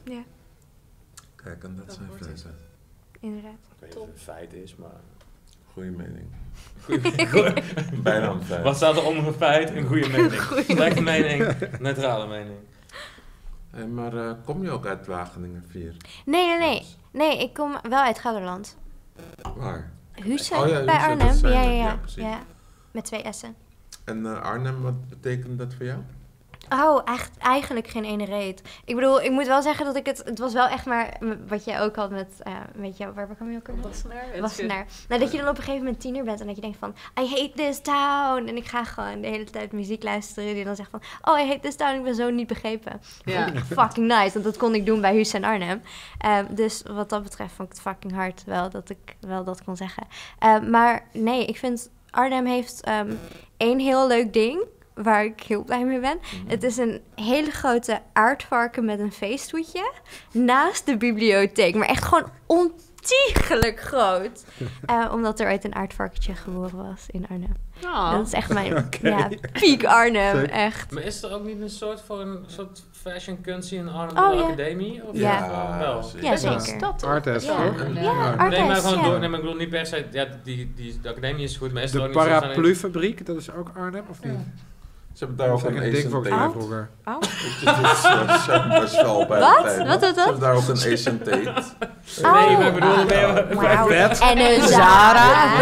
Kijk, en dat zijn
wordt het.
flessen.
Inderdaad.
Ik weet niet of het een feit is, maar...
Goeie mening.
Goeie.
Bijna een feit.
Wat staat er onder een feit? Een goede mening. Slechte mening, neutrale mening.
Hey, maar kom je ook uit Wageningen 4?
Nee, ik kom wel uit Gelderland.
Waar?
Hussen,
Oh ja,
bij
Hussen,
Arnhem.
dat zijn
Ja,
het.
ja,
Ja,
ja.
precies.
Ja. Met 2 S'en.
En Arnhem, wat betekent dat voor jou?
Oh, eigenlijk geen ene reet. Ik bedoel, ik moet wel zeggen dat ik het was wel echt maar, wat jij ook had met, weet je, waar kwam je ook op? Wassenaar. Nou, dat je dan op een gegeven moment tiener bent en dat je denkt van, I hate this town. En ik ga gewoon de hele tijd muziek luisteren die dan zegt van, oh, I hate this town, ik ben zo niet begrepen.
Ja.
Vond ik fucking nice, want dat kon ik doen bij Huus en Arnhem. Dus wat dat betreft vond ik het fucking hard wel dat ik wel dat kon zeggen. Maar nee, ik vind Arnhem heeft één heel leuk ding waar ik heel blij mee ben. Het is een hele grote aardvarken met een feesthoedje naast de bibliotheek. Maar echt gewoon ontiegelijk groot. Omdat er ooit een aardvarkentje geboren was in Arnhem.
Oh.
Dat is echt mijn piek Arnhem,
Zeker.
echt.
Maar is er ook niet een soort fashion kunstje in Arnhem
Oh,
de
ja.
Academie? Of
Ja.
wel?
zeker.
Ja,
Best wel een
zeker.
stad, toch?
Artes,
Ja.
toch?
Ja,
Nee, maar
Artes,
gewoon
ja.
door. Nee, maar ik bedoel niet per se. Ja, de academie is goed, maar is er
De
ook niet zo
paraplufabriek, dat is ook Arnhem, of niet?
Ze hebben daar
Dat
ook
is
een
een ding volgens mij
Asian
vroeger.
Tate. Ze best wel bij
Wat?
de tijd,
Wat?
Ze hebben daar ook een Asian Tate.
Nee, maar ik bedoel,
Wauw.
Vet.
En een
Zara.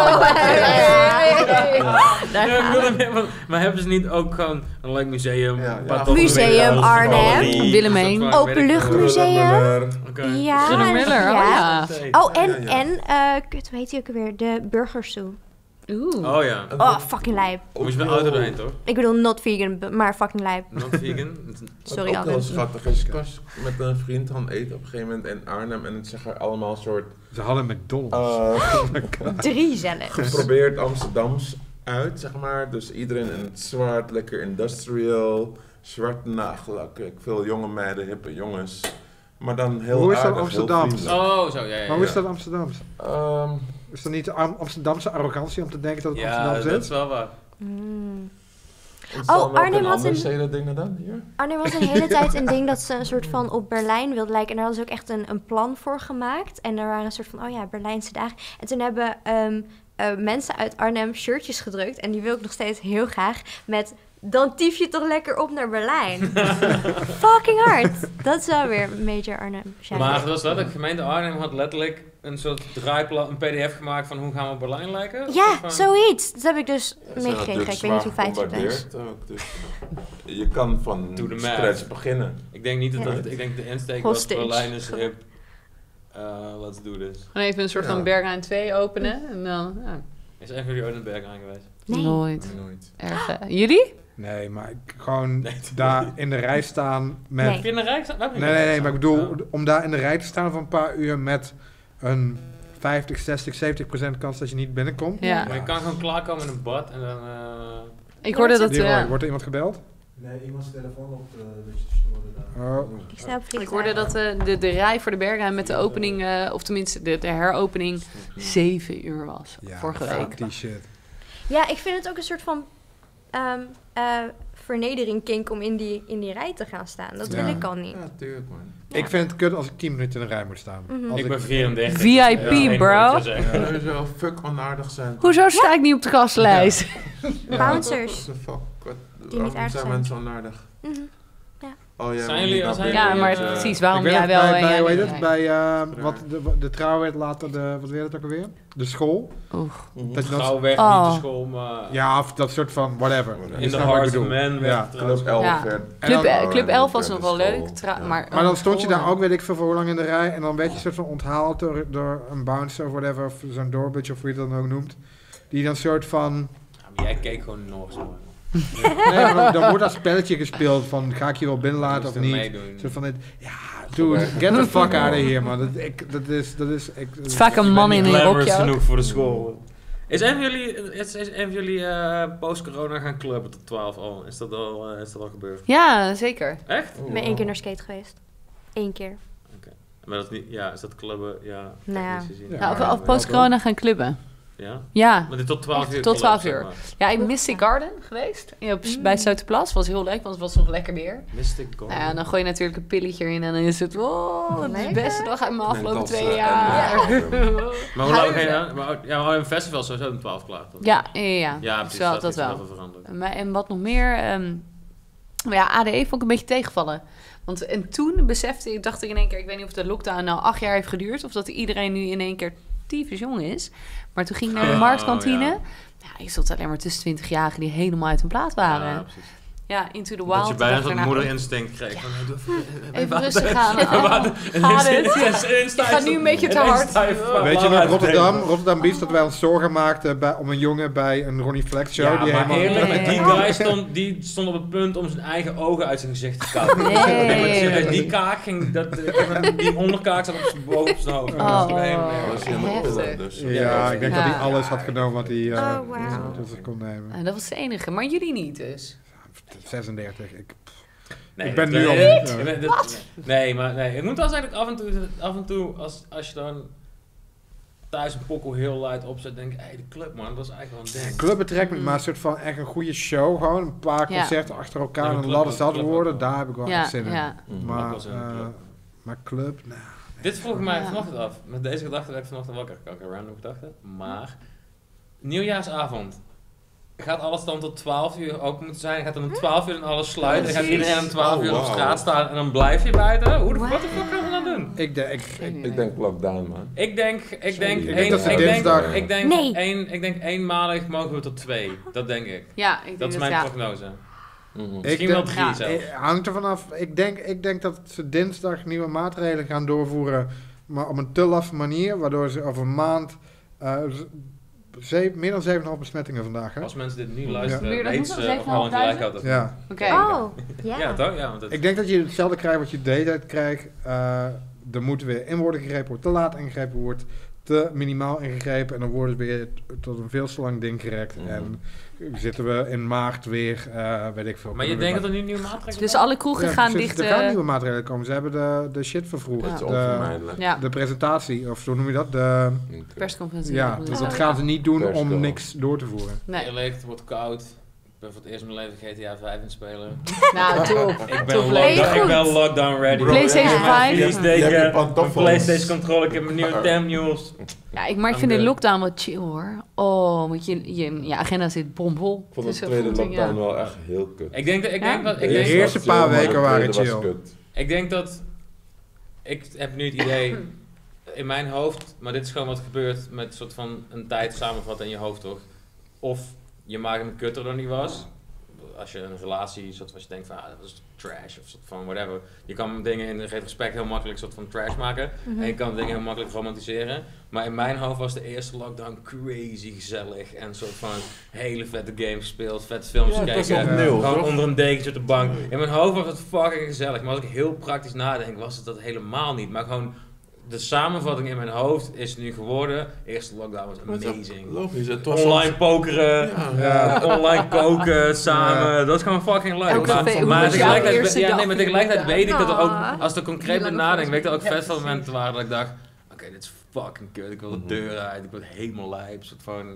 Daar
Ja, ik
gaan
bedoel,
we.
meer van, maar hebben ze niet ook gewoon een leuk museum?
Ja,
een
ja.
paar toffe
Museum
video's,
Arnhem.
galerie,
Willemijn.
een soort van, weet ik
Openluchtmuseum.
veel. Oké.
Ja,
Gunnar Miller, oh ja.
Oh,
Ja, ja.
en kut, hoe heet die ook alweer? De Burgersoe.
Oeh.
Oh ja.
Oh, fucking lijp.
Moet je met de auto doorheen, toch?
Ik bedoel, not vegan, maar fucking lijp.
Not vegan.
Sorry,
Wat ook heel
Alwin.
schattig is, ik was met een vriend gaan eten op een gegeven moment in Arnhem en het zag er allemaal een soort
Ze hadden McDonald's.
3 zelfs.
geprobeerd Amsterdams uit, zeg maar. Dus iedereen in het zwart, lekker industrial, zwart nagellak. Veel jonge meiden, hippe jongens. Maar dan heel
Hoe is dat
aardig,
Amsterdams?
heel vriendelijk.
Oh, zo, ja.
Maar hoe is dat Amsterdams?
Ehm,
Is dat niet de Amsterdamse arrogantie om te denken dat het
Ja,
Amsterdams
dat
is?
is wel waar.
Mm.
is dan ook
Arnhem
een
had
ander
een-
stedendingen dan hier?
Arnhem had een hele tijd een ding dat ze een soort van op Berlijn wilden lijken. En daar hadden ze ook echt een plan voor gemaakt. En er waren een soort van, oh ja, Berlijnse dagen. En toen hebben mensen uit Arnhem shirtjes gedrukt. En die wil ik nog steeds heel graag. Met, dan tief je toch lekker op naar Berlijn. Fucking hard. Dat is wel weer major Arnhem.
Maar het was letterlijk, gemeente Arnhem had letterlijk een soort draaiplan, een pdf gemaakt van hoe gaan we op Berlijn lijken? Of
Ja,
van-
zoiets. Dat heb ik dus
Ze zijn
meegekregen.
natuurlijk
Ik weet niet hoe
zwaar
feit het is.
gebombardeerd ook, dus je kan van
Do the math.
scratch beginnen.
Ik denk niet dat
Ja.
dat, ik denk de insteek was
Hostage.
Berlijn is hip. Let's do this.
Gewoon even een soort
Ja.
van Berghain 2 openen. En dan... Ja.
Is echt jullie ooit in Berghain geweest?
Nee.
Nooit.
Nooit.
Erg, jullie?
Nee, maar ik gewoon
Nee,
daar in de rij staan met...
Nee.
Heb je in de Rijk staan?
Nee, maar ik bedoel, om daar in de rij te staan voor een paar uur met een 50, 60, 70% kans dat je niet binnenkomt.
Ja.
Maar je kan gewoon klaarkomen in een bad en dan...
Ik hoorde dat...
Die
ja.
wordt er iemand gebeld?
Nee, iemands telefoon op de stoorde daar.
Oh,
Ik sta op
Ik
vliegtuig.
hoorde dat de rij voor de Berghain met de opening, of tenminste de heropening, 7 uur was.
ja,
vorige
fuck
week.
die shit.
Ja, ik vind het ook een soort van vernedering kink om in die rij te gaan staan. Dat wil
Ja.
ik al niet.
Ja, tuurlijk man.
Ja.
Ik vind het kut als ik 10 minuten in de rij moet staan.
Mhm.
Als
Ik ben 34.
VIP,
Ja, één
bro.
woord te zeggen.
Sowieso fuck onaardig zijn.
Hoezo sta ik niet op de gastlijst?
Bouncers.
What the fuck?
niet
Waarom
aardig
zijn
zijn.
mensen onaardig?
Mhm.
Oh, ja,
Zijn jullie- zijn
Ja,
jullie-
maar
Ja.
precies, waarom
Ik weet
jij
dat
wel
bij,
en jij
hoe heet
niet?
het? Bij wat de trouw werd later, wat werd het ook alweer? De school.
Oeh.
Dat je dan,
Gauw weg,
Oh.
niet de school, maar...
ja, of dat soort van whatever.
In
Je
in de
snapt wat ik
hearts of
bedoel.
men.
Ja.
Club 11
Ja.
werd...
Club 11 was
werd
nog wel
de
leuk,
school. Ja.
maar...
Maar dan stond je daar ook, weet ik veel, voor hoe lang in de rij. En dan werd je soort van onthaald door een bouncer of whatever. Of zo'n doorbutje of hoe je dat dan ook noemt. Die dan soort van...
Ja, maar jij keek gewoon Noors, man.
Nee, maar dan wordt dat spelletje gespeeld van ga ik je wel binnenlaten of
Moest er
niet.
meedoen.
Zo van dit, ja, dude, get the fuck out of here, man. Dat is...
Het is vaak een man in een
Glamorous
rokje ook.
genoeg voor de school. Is een van jullie post-corona gaan clubben tot 12 al? Is dat al gebeurd?
Ja, zeker.
Echt?
Ik ben 1 keer naar skate geweest. 1 keer.
Maar dat is niet... Ja, is dat clubben? Ja.
Nou ja.
technisch gezien.
Ja,
Ja, of post-corona gaan clubben.
Ja?
Ja.
Maar dit tot 12
Echt,
uur?
tot
club,
12
zeg
uur.
maar.
Ja, in Mystic Garden geweest. Ja, bij het Zuiderplas. Was heel leuk, want het was nog lekker weer.
Mystic Garden.
Nou ja, dan gooi je natuurlijk een pilletje erin en dan is het... Oh, het is de beste dag uit mijn afgelopen
Mentos,
2
en,
jaar.
Maar hoe lang ga je dan? Maar een festival is sowieso om 12 klaar, toch?
Ja.
Ja, precies.
dat
is
wel.
heel veel veranderd.
En wat nog meer... maar ja, ADE vond ik een beetje tegenvallen. Want en toen besefte ik, dacht ik in één keer... Ik weet niet of de lockdown nou 8 jaar heeft geduurd... of dat iedereen nu in één keer tyfus jong is. Maar toen ging ik naar de
Oh,
marktkantine.
ja.
Ja, je zat alleen maar tussen 20-jarigen... die helemaal uit hun plaat waren.
Ja,
Ja,
precies.
Into the
Dat
Wild.
je bijna
dacht
zo'n
daarna,
moederinstinct kreeg. Van, hey, doe
Even rustig aan. Gaat het? Ik ga nu een beetje te hard.
Weet je nog, Rotterdam Beach, dat wij ons zorgen maakten om een jongen bij een Ronnie Flex show.
Ja,
die
maar
helemaal...
eerlijk,
Nee.
die guy stond op het punt om zijn eigen ogen uit zijn gezicht te kauwen.
Nee.
maar serieus, die kaak ging, die onderkaak zat boven op zijn hoofd.
Oh.
Nee.
Dat was helemaal
Heftig.
pillen, dus.
Ja, ik denk dat hij
Ja.
alles had genomen wat hij
Oh, wauw.
tot zich kon nemen.
En dat was de enige. Maar jullie niet dus.
36.
Nee,
Ik ben
dat-
nu al-
nee,
ja.
nee, dat- Nee, maar nee. Het moet wel zijn dat ik af en toe als je dan thuis een pokkel heel luid opzet, denk ik, de club man, dat is eigenlijk wel een ding.
Club betrekt me, maar een soort van echt een goede show. Gewoon een paar
Ja.
concerten achter elkaar
Ja,
en
maar
een
club
ladder
ook,
zat
club
worden.
ook.
Daar heb ik wel
Ja,
echt zin in.
ja.
Maar,
Ook wel zin in de club.
maar club, nou.
Dit vroeg mij
Ja.
vanochtend af. Met deze gedachte werd ik vanochtend wakker. Kan ik een random gedachte. Maar, nieuwjaarsavond. Gaat alles dan tot 12 uur open moeten zijn? Gaat dan om 12 uur dan alles sluiten? En gaat
Precies.
iedereen om 12 uur op
wow.
straat staan en dan blijf je buiten? Wat de fuck gaan we dan doen?
Ik
Ik denk lockdown, man.
Ik denk
dat ze dinsdag-
ik denk eenmalig mogen we tot 2. Dat denk ik.
Ja, ik denk
Dat is
dat
mijn
ja.
prognose.
Mhm.
Misschien
Ik
wel
denk-
3
ja,
zelfs.
Hangt er vanaf. Ik denk dat ze dinsdag nieuwe maatregelen gaan doorvoeren. Maar op een te laffe manier. Waardoor ze over een maand meer dan 7,5 besmettingen vandaag, hè?
Als mensen dit nu luisteren,
Meer dan
weten
hoeveel?
ze of Holland gelijk
7.500?
had of niet.
Ja.
Oké.
Oh, ja.
Ja, toch? Ja, want het...
Ik denk dat je hetzelfde krijgt wat je de hele tijd krijgt. Er moet weer in worden gegrepen, wordt te laat ingegrepen, wordt te minimaal ingegrepen. En dan wordt het weer tot een veel te lang ding gerekt. En zitten we in maart weer, weet ik veel.
Maar je denkt dat er nu nieuwe maatregelen
Dus
zijn?
alle kroegen gaan
precies,
dicht.
Er gaan nieuwe maatregelen komen. Ze hebben de shit vervroegd.
Dat is
De,
onvermijdelijk.
Ja,
de presentatie, of zo noem je dat? De,
persconferentie.
ja, dus dat gaan ze niet doen om
Persco.
niks door te voeren.
Nee.
Eerlijk, het wordt koud. Ik ben voor het eerst in mijn leven GTA 5 aan het spelen.
Nou, top.
Ik
Top,
ben
ik
goed.
ben lockdown ready.
PlayStation
Ja.
5.
Je hebt je
Mijn
pantoffels.
PlayStation controller, ik heb mijn nieuwe Damn-Mules.
Ja, maar ik
I'm
vind de
good.
lockdown wel chill hoor. Oh, want je agenda zit bomvol.
Ik vond
Dus
de
dat
tweede
voelt,
lockdown wel echt heel kut.
Ik denk dat...
De eerste paar weken waren chill.
Ik denk dat... Ik heb nu het idee in mijn hoofd, maar dit is gewoon wat gebeurt met een soort van een tijd samenvatten in je hoofd, toch? Of je maakt hem kutter dan die was. Als je een relatie, soort van, als je denkt van, dat is trash of soort van whatever. Je kan dingen in retrospect heel makkelijk soort van trash maken. En je kan dingen heel makkelijk romantiseren. Maar in mijn hoofd was de eerste lockdown crazy gezellig. En soort van hele vette games gespeeld, vette films
Ja, dat is
gekeken.
nog nieuw,
Gewoon
toch?
onder een dekentje op de bank. In mijn hoofd was het fucking gezellig. Maar als ik heel praktisch nadenk, was het dat helemaal niet. Maar gewoon... De samenvatting in mijn hoofd is nu geworden. Eerste lockdown was amazing.
Logisch, het was
Online pokeren, online koken samen. Dat is gewoon fucking leuk.
Elke
Maar,
hoe
maar
was jouw
tegelijkertijd,
eerste
ja,
dag
nee, maar
in de
tegelijkertijd weet ik dat er ook,
Ah.
als ik er concreet bij
lange
nadenk, weet ik dat er ook
ja,
vet veel
precies.
momenten waren dat ik dacht, oké, dit is fucking kut. Ik wil de deur uit, ik word helemaal lijp. Soort van,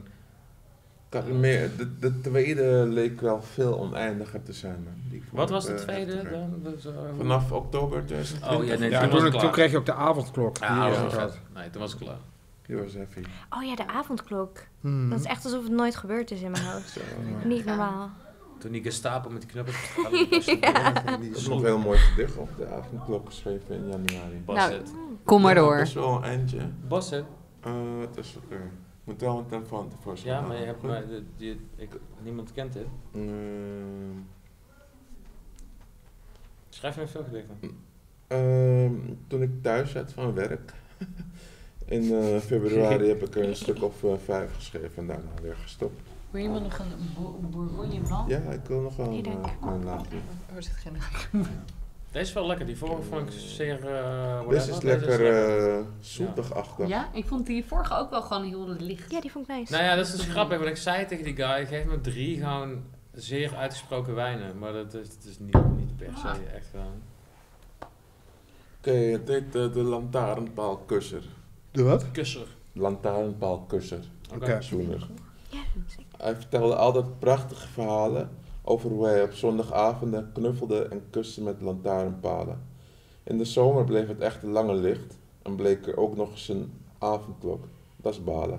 De tweede leek wel veel oneindiger te zijn. Man. Die vond
wat
ik,
was de tweede
heftiger.
dan?
Vanaf oktober 2020.
Oh ja, nee,
Ja,
toen was het
toen
klaar.
kreeg je ook de avondklok. Die
Ja,
je
dat was
had.
vet. Nee, toen was het klaar.
Die was heavy.
Oh ja, de avondklok.
Hmm.
Dat is echt alsof het nooit gebeurd is in mijn hoofd.
Zo,
Niet normaal.
Toen die Gestapo met die knuppel.
dat is nog een heel mooi gedicht op de avondklok geschreven in januari.
Basset.
Kom maar
Ja,
door.
Dat is wel een eindje.
Basset?
Het is oké. Ik moet wel een telefoon ervoor
Ja, maar je hebt niemand kent dit. Schrijf me veel gedichten.
Toen ik thuis zat van werk, in februari heb ik er een stuk of 5 geschreven en daarna weer gestopt.
Wil je iemand nog een Bourgogne blanc?
Ja, ik wil nog wel
Nee, dank.
een laatste.
Er zit geen...
Deze is wel lekker, die vorige vond ik zeer...
Deze is lekker zoetig-achtig.
Ja, ik vond die vorige ook wel gewoon heel licht.
Ja, die vond ik nice.
Nou ja, dat is dus grappig, want ik zei tegen die guy, geef me 3 gewoon zeer uitgesproken wijnen. Maar dat is niet per se echt gedaan.
Oké, het heet de lantaarnpaalkusser.
De wat?
Kusser.
Lantaarnpaalkusser.
Oké.
Zoener.
Ja, zeker.
Hij vertelde altijd prachtige verhalen over hoe hij op zondagavonden knuffelde en kuste met lantaarnpalen. In de zomer bleef het echt lange licht en bleek er ook nog eens een avondklok. Dat is balen.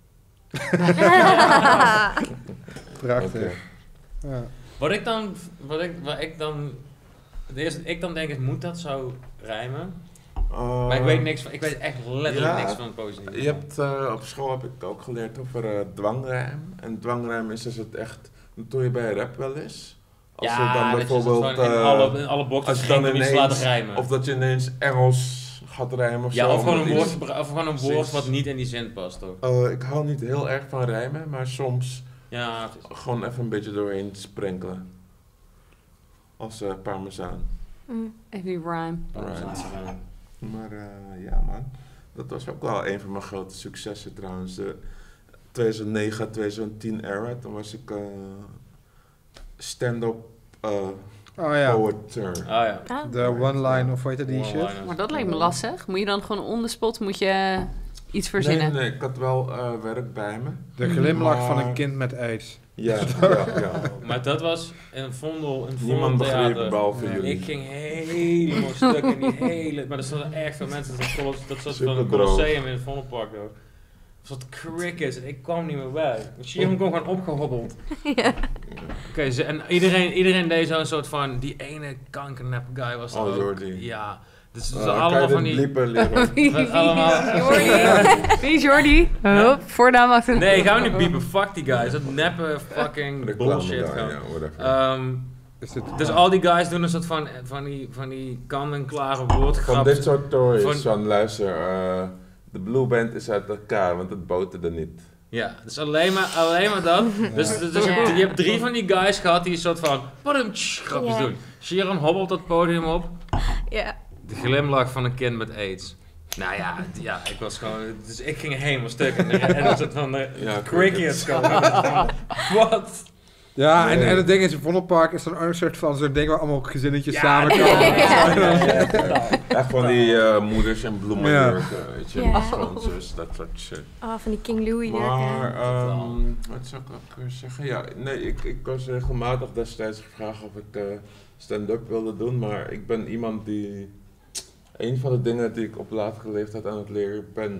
Prachtig.
Oké.
Ja.
Waar ik dan denk is, moet dat zo rijmen? Maar ik weet niks van, ik weet echt letterlijk
ja,
niks van poëzie.
Je hebt, op school heb ik ook geleerd over dwangrijm. En dwangrijm is als het echt, dat doe je bij rap wel eens. Als je dan
dat je
bijvoorbeeld,
in alle boxes
als je dan
geen iets
ineens,
laten rijmen.
of dat je ineens Engels gaat rijmen of
Ja,
zo.
of gewoon,
omdat iets-
of gewoon een woord
Precies.
wat niet in die zin past, toch?
Ik hou niet heel erg van rijmen, maar soms
Ja, het is...
gewoon even een beetje doorheen sprenkelen. Als parmezaan.
Mm.
Even die rhyme.
Right. Maar ja man, dat was ook wel een van mijn grote successen trouwens. De 2009, 2010 era, toen was ik stand-up
Oh ja,
poeter.
Ah ja.
Oh.
de one-line of hoe heet het, die shit?
One-liners.
Maar dat lijkt me lastig. Moet je dan gewoon on the spot moet je iets verzinnen?
Nee, ik had wel werk bij me.
De glimlach van
Maar-
een kind met aids.
Ja, ja.
Maar dat was een Vondel, een
Niemand begreep het
theater.
behalve
Ja.
jullie.
Ik ging helemaal stuk in die hele... Maar er stonden echt veel mensen. Dat zat van een
Superdroog.
Colosseum in het Vondelpark. Een soort crickets. En ik kwam niet meer bij. Sheeran kwam gewoon opgehobbeld. Oké, en iedereen deed zo'n soort van... Die ene kankernap guy was er
Oh,
ook.
Jordi.
Ja. Dus het
Kan
allemaal
je
van
dit
die...
bliepen, liever?
Met allemaal...
Wie is Jordi? Hup, voornaam achter.
Nee, gaan we niet piepen. Fuck die guys. Dat neppe fucking
Reclame
bullshit.
daar,
gewoon.
ja, whatever.
Is dit,
Dus al die guys doen een soort van die kant-en-klare woordgrap.
Van dit soort stories,
van-
van luister, de Blue Band is uit elkaar, want het boterde niet.
Ja, dus alleen maar dat. Dus je hebt 3 van die guys gehad die een soort van grapjes doen. Sharon hobbelt dat podium op.
Ja.
De glimlach van een kind met AIDS. Nou ja, ik was gewoon... Dus ik ging helemaal stuk. En een soort van crickets komen. Wat?
Ja, en het ding is, in Vondelpark is dan ook een soort van zo'n ding waar allemaal gezinnetjes samenkomen.
Echt van die moeders en bloemenjurken, weet je.
Ja.
Sponsors, dat soort shit.
Oh, van die King Louis
Maar,
jurken.
wat zou ik ook weer zeggen? Ja, nee, ik was regelmatig destijds gevraagd of ik stand-up wilde doen, maar ik ben iemand die... Een van de dingen die ik op latere leeftijd aan het leren ben,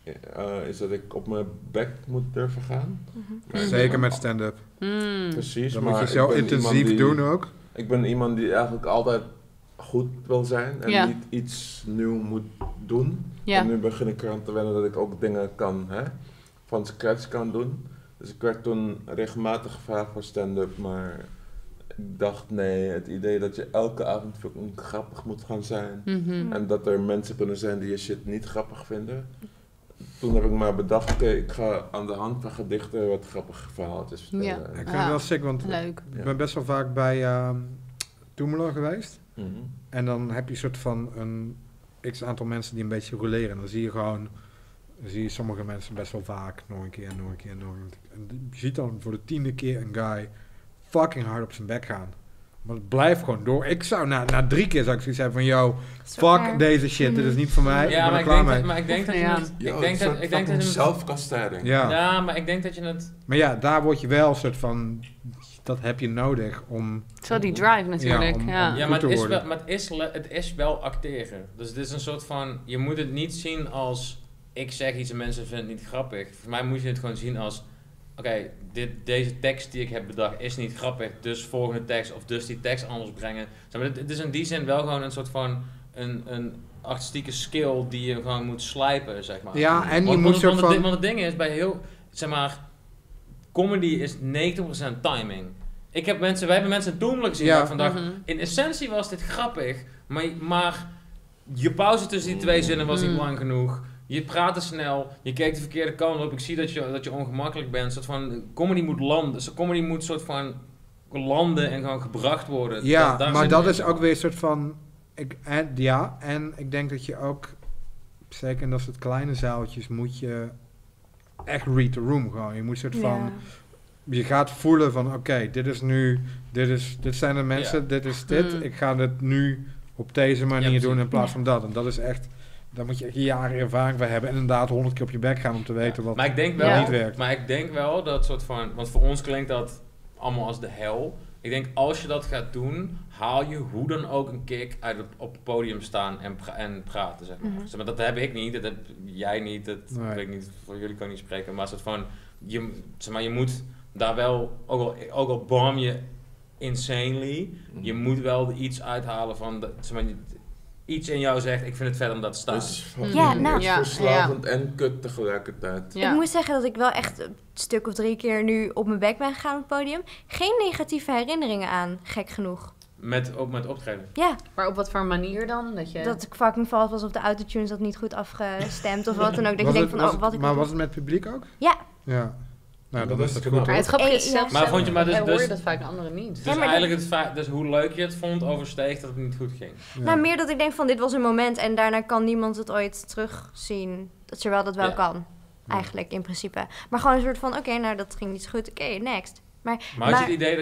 is dat ik op mijn bek moet durven gaan.
Zeker met stand-up.
Precies,
Dat
maar
moet je zo intensief doen ook.
Ik ben iemand die eigenlijk altijd goed wil zijn en niet iets nieuw moet doen.
Ja.
En nu begin ik eraan te wennen dat ik ook dingen kan, van scratch kan doen. Dus ik werd toen regelmatig gevraagd voor stand-up, maar ik dacht nee, het idee dat je elke avond fucking grappig moet gaan zijn. En dat er mensen kunnen zijn die je shit niet grappig vinden. Toen heb ik maar bedacht, oké, ik ga aan de hand van gedichten wat grappige verhaaltjes vertellen.
Ja.
Ik vind het wel sick, want
Leuk.
ik ben best wel vaak bij Toemelo geweest.
Mhm.
En dan heb je een soort van een x-aantal mensen die een beetje roleren. En dan zie je sommige mensen best wel vaak nog een keer. En je ziet dan voor de 10e keer een guy fucking hard op zijn bek gaan. Maar het blijft gewoon door. Ik zou na 3 keer zou ik zoiets hebben van, yo, fuck deze shit, dit is niet voor mij.
Ja,
ik ben er klaar mee.
maar ik denk dat je het... Ik denk dat je
zelfkastijding.
Ja,
maar ik denk dat je het...
maar ja, daar word je wel een soort van, dat heb je nodig om...
Zo die drive natuurlijk.
om-
Ja.
Ja,
goed
maar
te worden.
het is wel acteren. Dus het is een soort van... Je moet het niet zien als... Ik zeg iets en mensen vinden het niet grappig. Voor mij moet je het gewoon zien als... Oké, deze tekst die ik heb bedacht is niet grappig. Dus volgende tekst of dus die tekst anders brengen. Zeg maar, het is in die zin wel gewoon een soort van... Een artistieke skill die je gewoon moet slijpen, zeg maar.
Ja, en je moet soort van...
Want het ding is, bij heel... Zeg maar... Comedy is 90% timing. Wij hebben mensen doemelijk gezien waar vandaag... In essentie was dit grappig, maar je pauze tussen die 2 zinnen was niet lang genoeg. Je praatte snel, je keek de verkeerde kant op. Ik zie dat je ongemakkelijk bent. Een soort van comedy moet landen. Dus comedy moet soort van landen en gewoon gebracht worden.
Ja,
daar
maar
zit
dat
het
is
in.
ook weer een soort van... En ik denk dat je ook... Zeker in dat soort kleine zaaltjes moet je echt read the room gewoon. Je moet soort van... Je gaat voelen van oké, dit is nu... Dit zijn de mensen, dit is dit. Ik ga het nu op deze manier doen in plaats van dat. En dat is echt... Daar moet je echt jaren ervaring bij hebben. En inderdaad 100 keer op je bek gaan om te weten wat
Maar ik denk wel,
niet werkt.
Maar ik denk wel dat soort van... Want voor ons klinkt dat allemaal als de hel. Ik denk als je dat gaat doen, haal je hoe dan ook een kick uit op het podium staan en praten, zeg maar. Zeg maar. Dat heb ik niet, dat heb jij niet, dat weet ik niet, voor jullie kan ik niet spreken. Maar soort van, je moet daar wel, ook al bom je insanely, je moet wel iets uithalen van, zeg maar, iets in jou zegt, ik vind het vet om dat te staan.
Dus verslavend en kut tegelijkertijd.
Ja. Ik moet zeggen dat ik wel echt een stuk of 3 keer nu op mijn bek ben gegaan op het podium. Geen negatieve herinneringen aan, gek genoeg.
Met optreden?
Ja.
Maar op wat voor manier dan?
Dat ik fucking vals was of de autotune zat niet goed afgestemd of wat dan ook. Dat je denkt van, wat ik...
Maar was het met publiek ook?
Ja.
Ja. Nou, dat is het goed.
Maar het grappige is zelfs...
Maar vond je maar
hoor je dat vaak anderen niet.
Dus eigenlijk het feit, dus hoe leuk je het vond, oversteeg dat het niet goed ging.
Ja.
Nou, meer dat ik denk van, dit was een moment en daarna kan niemand het ooit terugzien. Terwijl dat wel kan. Eigenlijk, in principe. Maar gewoon een soort van, oké, nou dat ging niet zo goed. Oké, next. Maar
had je het idee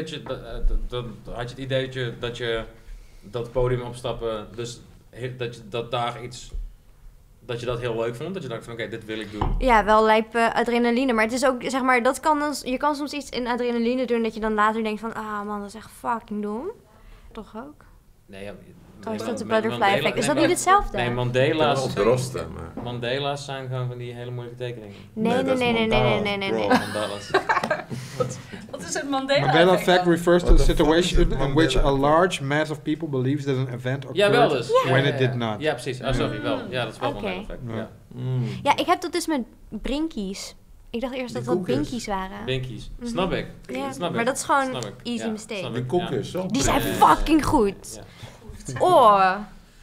dat je dat podium opstappen, dus dat je dat daar iets... Dat je dat heel leuk vond? Dat je dacht van oké, dit wil ik doen?
Ja, wel lijp adrenaline. Maar het is ook, zeg maar, dat kan dan... Je kan soms iets in adrenaline doen dat je dan later denkt van... Ah man, dat is echt fucking dom. Toch ook?
Nee,
is dat de butterfly effect? Is dat niet hetzelfde?
Nee, Mandela's zijn gewoon van die hele moeilijke tekeningen.
Nee.
Mandela's.
Wat is het Mandela?
Mandela effect refers to the situation in which a large mass of people believes that an event occurred when it did not.
Ja, precies. Oh, sorry, wel. Ja, dat is wel Mandela effect.
Ja, ik heb dat dus met brinkies. Ik dacht eerst dat dat binkies waren.
Binkies. Snap ik.
Ja, maar dat is gewoon easy mistake.
Die koekjes, zo.
Die zijn fucking goed. Oh.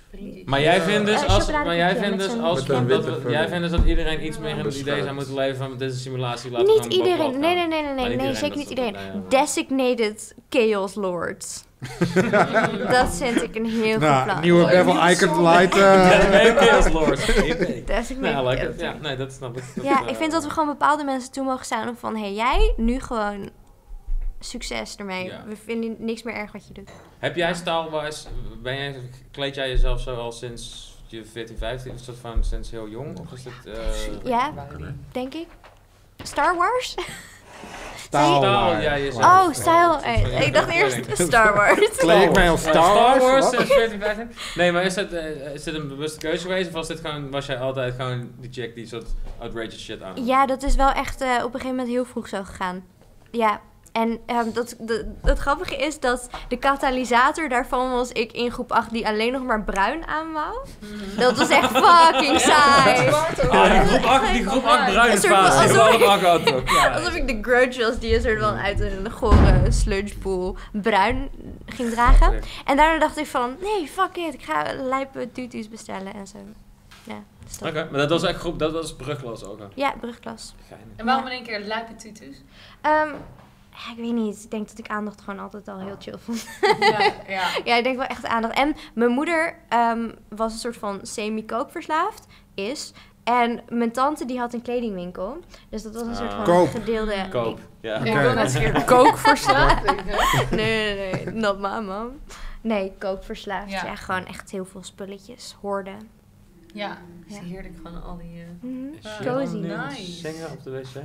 Maar jij vindt dus
chocoladekoekje
jij vindt dus dat iedereen iets meer in het idee zou moeten leven van dit is een simulatie, laten we
Niet
gewoon bovenop
iedereen.
gaan.
Nee, zeker niet
dat-
iedereen.
nee, ja.
Designated Chaos Lords. Dat vind ik een heel goed
Nou,
plan.
nieuwe Bevel Icon Light.
Nee, Chaos Lords.
Designated
Nou, like
Chaos
it. Ja,
Lords.
nee, dat snap ik.
Ja, ik vind dat we gewoon bepaalde mensen toe mogen staan van... Hé, jij, nu gewoon succes ermee.
Ja.
We vinden niks meer erg wat je doet.
Heb jij Star Wars, kleed jij jezelf zo al sinds je 14, 15, is dat van sinds heel jong? Of is het,
Ja, denk ik. Star Wars?
Style,
Wars.
ja, je zei
Oh,
het.
style. Ik dacht eerst Star Wars.
Kleed ik mij als Star Wars?
sinds 14, 15? Nee, maar is dit een bewuste keuze geweest? Of was jij altijd gewoon die chick die soort outrageous shit aan had?
Ja, dat is wel echt op een gegeven moment heel vroeg zo gegaan. Ja, en het grappige is dat de katalysator daarvan was ik in groep 8 die alleen nog maar bruin aan wou. Dat was echt fucking saai.
Die groep 8 bruine
Een soort van-
fase.
alsof
Die groep 8 ook. Ja.
Alsof ik de grudge was die een soort van uit een gore sludgepool bruin ging dragen. En daarna dacht ik van, nee, fuck it, ik ga lijpe tutu's bestellen en zo. Ja, dus dat-
Oké, maar dat was echt groep, dat was brugklas ook. Hè?
Ja, brugklas.
Geinig.
En waarom in één keer lijpe tutus?
Ja, ik weet niet. Ik denk dat ik aandacht gewoon altijd al heel chill vond.
Ja.
Ja, ik denk wel echt aandacht. En mijn moeder was een soort van semi-koopverslaafd, is. En mijn tante die had een kledingwinkel. Dus dat was een soort van
Koop.
gedeelde...
Koop. Ja.
Ik wil net een kookverslaafd.
Nee. Not my mom. Nee, koopverslaafd.
Ja.
Ja, gewoon echt heel veel spulletjes. Hoorden.
Ja, is heerlijk van al die...
Cozy.
Nice.
Zingen op de wc?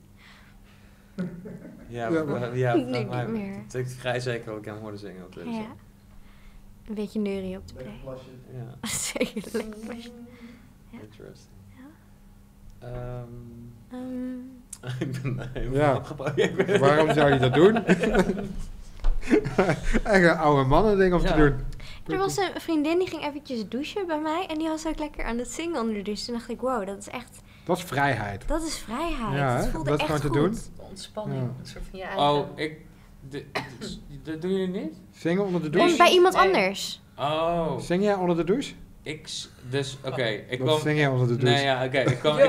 Ja,
Ja,
Nu niet meer.
Ik vrij zeker ook hem horen zingen op de wc.
Ja. Een beetje neurie op de
Lekker
plek.
plasje.
Ja,
Zeker lekker plasje. Ja.
interesting.
Ja.
Ik ben even
Ja.
opgebouwd.
Waarom zou je dat doen? Echt een oude mannen ding om
Ja.
te doen.
Er was een vriendin die ging eventjes douchen bij mij. En die was ook lekker aan het zingen onder de douche. Toen dacht ik, wow, dat is echt...
Dat is vrijheid.
Dat is vrijheid.
Ja,
het
hè?
voelde
Dat
echt
gewoon te
goed.
doen.
Ontspanning.
Ja.
Een soort van je eigen...
Oh, dat doen jullie niet?
Zingen onder de
Nee,
douche?
bij iemand
Nee.
anders.
Oh,
Zing jij onder de douche?
oké, ik
Wat
kwam...
zing jij onder de douche?
Nee, ja, oké.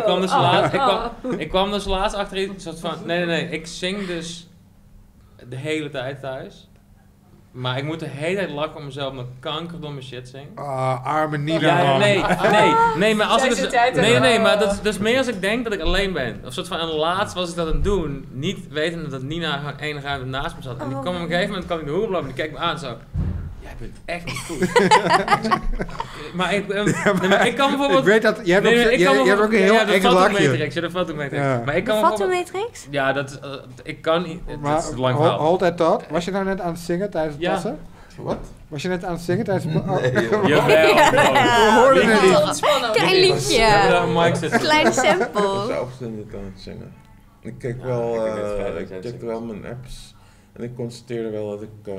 Ik kwam dus laatst achter iets soort van... Nee. Ik zing dus de hele tijd thuis. Maar ik moet de hele tijd lachen om mezelf met kanker door mijn shit zing.
Arme Nina.
Ja, nee, maar als
Zij
ik dus,
zit tijd te-
nee, maar dat is meer als ik denk dat ik alleen ben. Of soort van, en laatst was ik dat aan het doen, niet wetende dat Nina gewoon enige ruimte naast me zat. En die kwam op een gegeven moment, kwam ik de hoek lopen en die keek me aan zo. Jij bent echt niet goed. maar ik kan bijvoorbeeld...
Ik weet dat, jij hebt
Nee,
ook,
ik
jij
kan
hebt ook een heel
de
eng lachje.
fotomatrix, de fotomatrix.
Ja.
Maar ik
De
kan bijvoorbeeld...
fotomatrix?
Ja, dat is, ik kan niet... Het
Maar
is een lang verhaal.
altijd dat. Was je nou net aan het zingen tijdens het
Ja.
passen?
Wat?
Was je net aan het zingen tijdens het passen?
Nee, joh.
Jawel, bro.
We hoorden het niet.
Ontspannen.
Klein
We
liedje.
hebben daar een mic zitten.
Klein
Ik
sample.
was zelf niet aan het zingen. Ik keek wel,
ik vind het fijn dat
ik
jij het
checkte
zingt.
wel mijn apps. En ik constateerde wel dat ik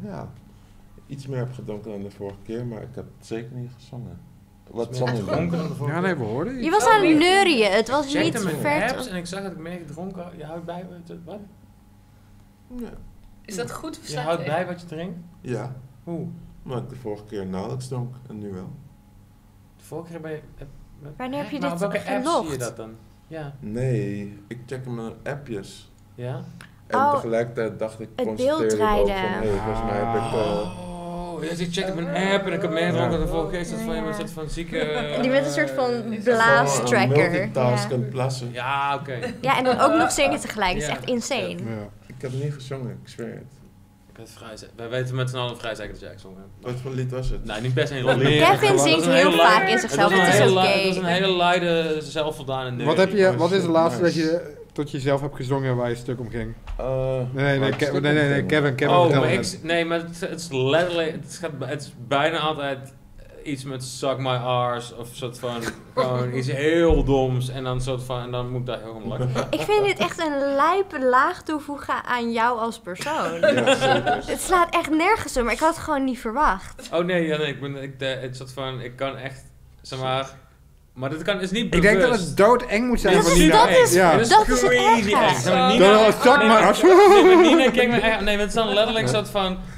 iets meer heb gedronken dan de vorige keer, maar ik heb zeker niet gezongen. Wat zong ik dan?
Ja, nee, we hoorden
Je
iets.
was aan het neurien. Het was
Ik
niet
checkte mijn
ver...
apps en ik zag dat ik meer gedronken had. Je houdt bij wat?
Ja.
Is dat goed of
Je
slecht?
houdt bij wat je drinkt?
Ja,
Hoe?
maar ik de vorige keer nauwelijks dronk en nu wel.
De vorige keer ben je...
Wanneer heb je
Maar
dit
op welke app
gelogd?
zie je dat dan? Ja.
Nee, ik check mijn appjes.
Ja?
En
Oh,
tegelijkertijd dacht ik,
het
constateerde
beeld
ik ook
draaide.
van, hey, volgens mij heb ik...
Oh, dus ik check mijn app en ik heb meer gedronken dan de vorige keer. Is dat van je met een soort van zieke...
Die met een soort van
Een
blaastracker.
multitask
Ja.
en plassen.
Ja, oké.
Ja, en dan ook nog zingen tegelijk. Dat is
Ja.
echt insane.
Ja.
Ik heb niet gezongen, ik zweer het.
Ik ben vrij zeker. Wij weten met z'n allen vrij zeker dat jij gezongen hebt.
Wat voor lied was het?
Nee, niet best een hele
Leren
Kevin
gewoon.
zingt
Dat is een
heel
hele
vaak
luide-
in zichzelf.
Het
Het is
Dat is
oké.
een hele luide, zelfvoldane nerd.
Wat is de laatste dat
Nice.
je tot jezelf hebt gezongen waar je stuk om ging?
Maar ik stuk
Nee, Kevin
Oh,
vertel
maar
het.
nee, maar het is letterlijk, het is bijna altijd iets met suck my arse of soort van, gewoon iets heel doms en dan soort van, en dan moet ik daar heel om lachen.
Ik vind dit echt een lijpe laag toevoegen aan jou als persoon.
Ja, zeker.
Het slaat echt nergens op, maar ik had het gewoon niet verwacht.
Oh nee, ja, nee, het soort van, ik kan echt, zeg maar dit is niet
Ik
bewust.
denk dat het doodeng moet zijn
Dat
voor
is-
Nina.
dat is-
Ja.
Het is
dat is het
crazy
erge.
eng. Zeg maar,
Dat
Nina,
was zak maar.
nee, maar Nina kijkt me echt, nee, maar het is dan letterlijk een soort van,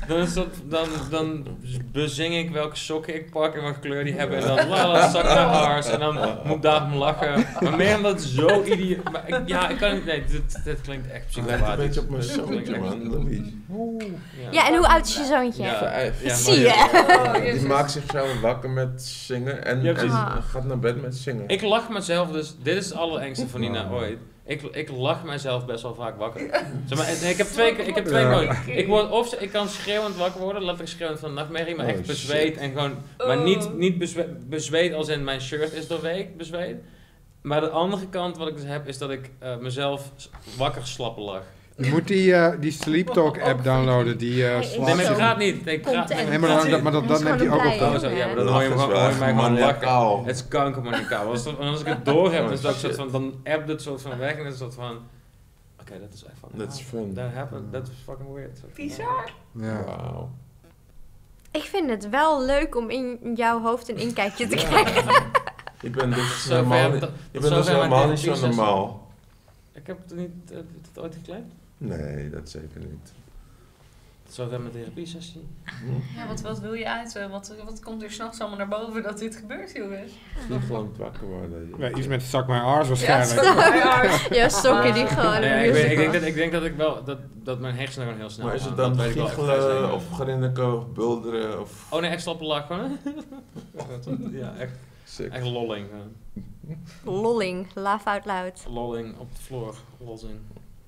Dan bezing ik welke sokken ik pak en welke kleur die hebben. En dan zak naar ars. En dan moet ik daar om lachen. Maar meer omdat het zo idioot... ik kan niet... Nee, dit klinkt echt
Het lijkt een
psychopathisch.
beetje op mijn zoontje, man. Louis.
Ja, en hoe oud is je zoontje?
Ja,
Zie je?
Die maakt zichzelf wakker met zingen en gaat naar bed met zingen.
Ik lach mezelf dus... Dit is het allerengste van Nina ooit. Ik lach mijzelf best wel vaak wakker. Zeg maar, ik heb twee nodig. Ik kan schreeuwend wakker worden, letterlijk schreeuwend van nachtmerrie, maar echt bezweet en gewoon... Maar niet bezweet als in mijn shirt is bezweet. Maar de andere kant wat ik dus heb, is dat ik mezelf wakker slappen lach.
Je moet die Sleep Talk app downloaden, die
Nee, maar het gaat niet.
Nee, maar dat neemt hij ook op.
Oh, zo, ja, maar dan hoor je mij gewoon lachen. Het is kankermaniakaal. Als ik het door heb, is dat soort van, dan appt het soort van weg en het is soort van... Oké, dat is echt van...
Dat is fun.
That happened, that is fucking weird.
Bizar.
Ja.
Wauw.
Ik vind het wel leuk om in jouw hoofd een inkijkje te krijgen.
Je bent dus
Zover
helemaal niet zo normaal.
Ik heb het ooit geclaimd.
Nee, dat zeker niet.
Zover mijn therapiesessie.
Ja, wat wil je uit? Wat komt er s'nachts allemaal naar boven dat dit gebeurt, jongens?
Die gewoon wakker worden.
Ja, iets met zak mijn aars waarschijnlijk.
Ja, sokken die gewoon.
Ik denk dat ik wel dat mijn hersenen gewoon heel snel
Maar is het
gaan.
dan
Dat weet ik wel echt
giechelen of grinniken of bulderen of...
Oh nee, echt slappe lachen. Ja,
Sick.
echt lolling.
Lolling, laugh out loud.
Lolling op de vloer, lossing.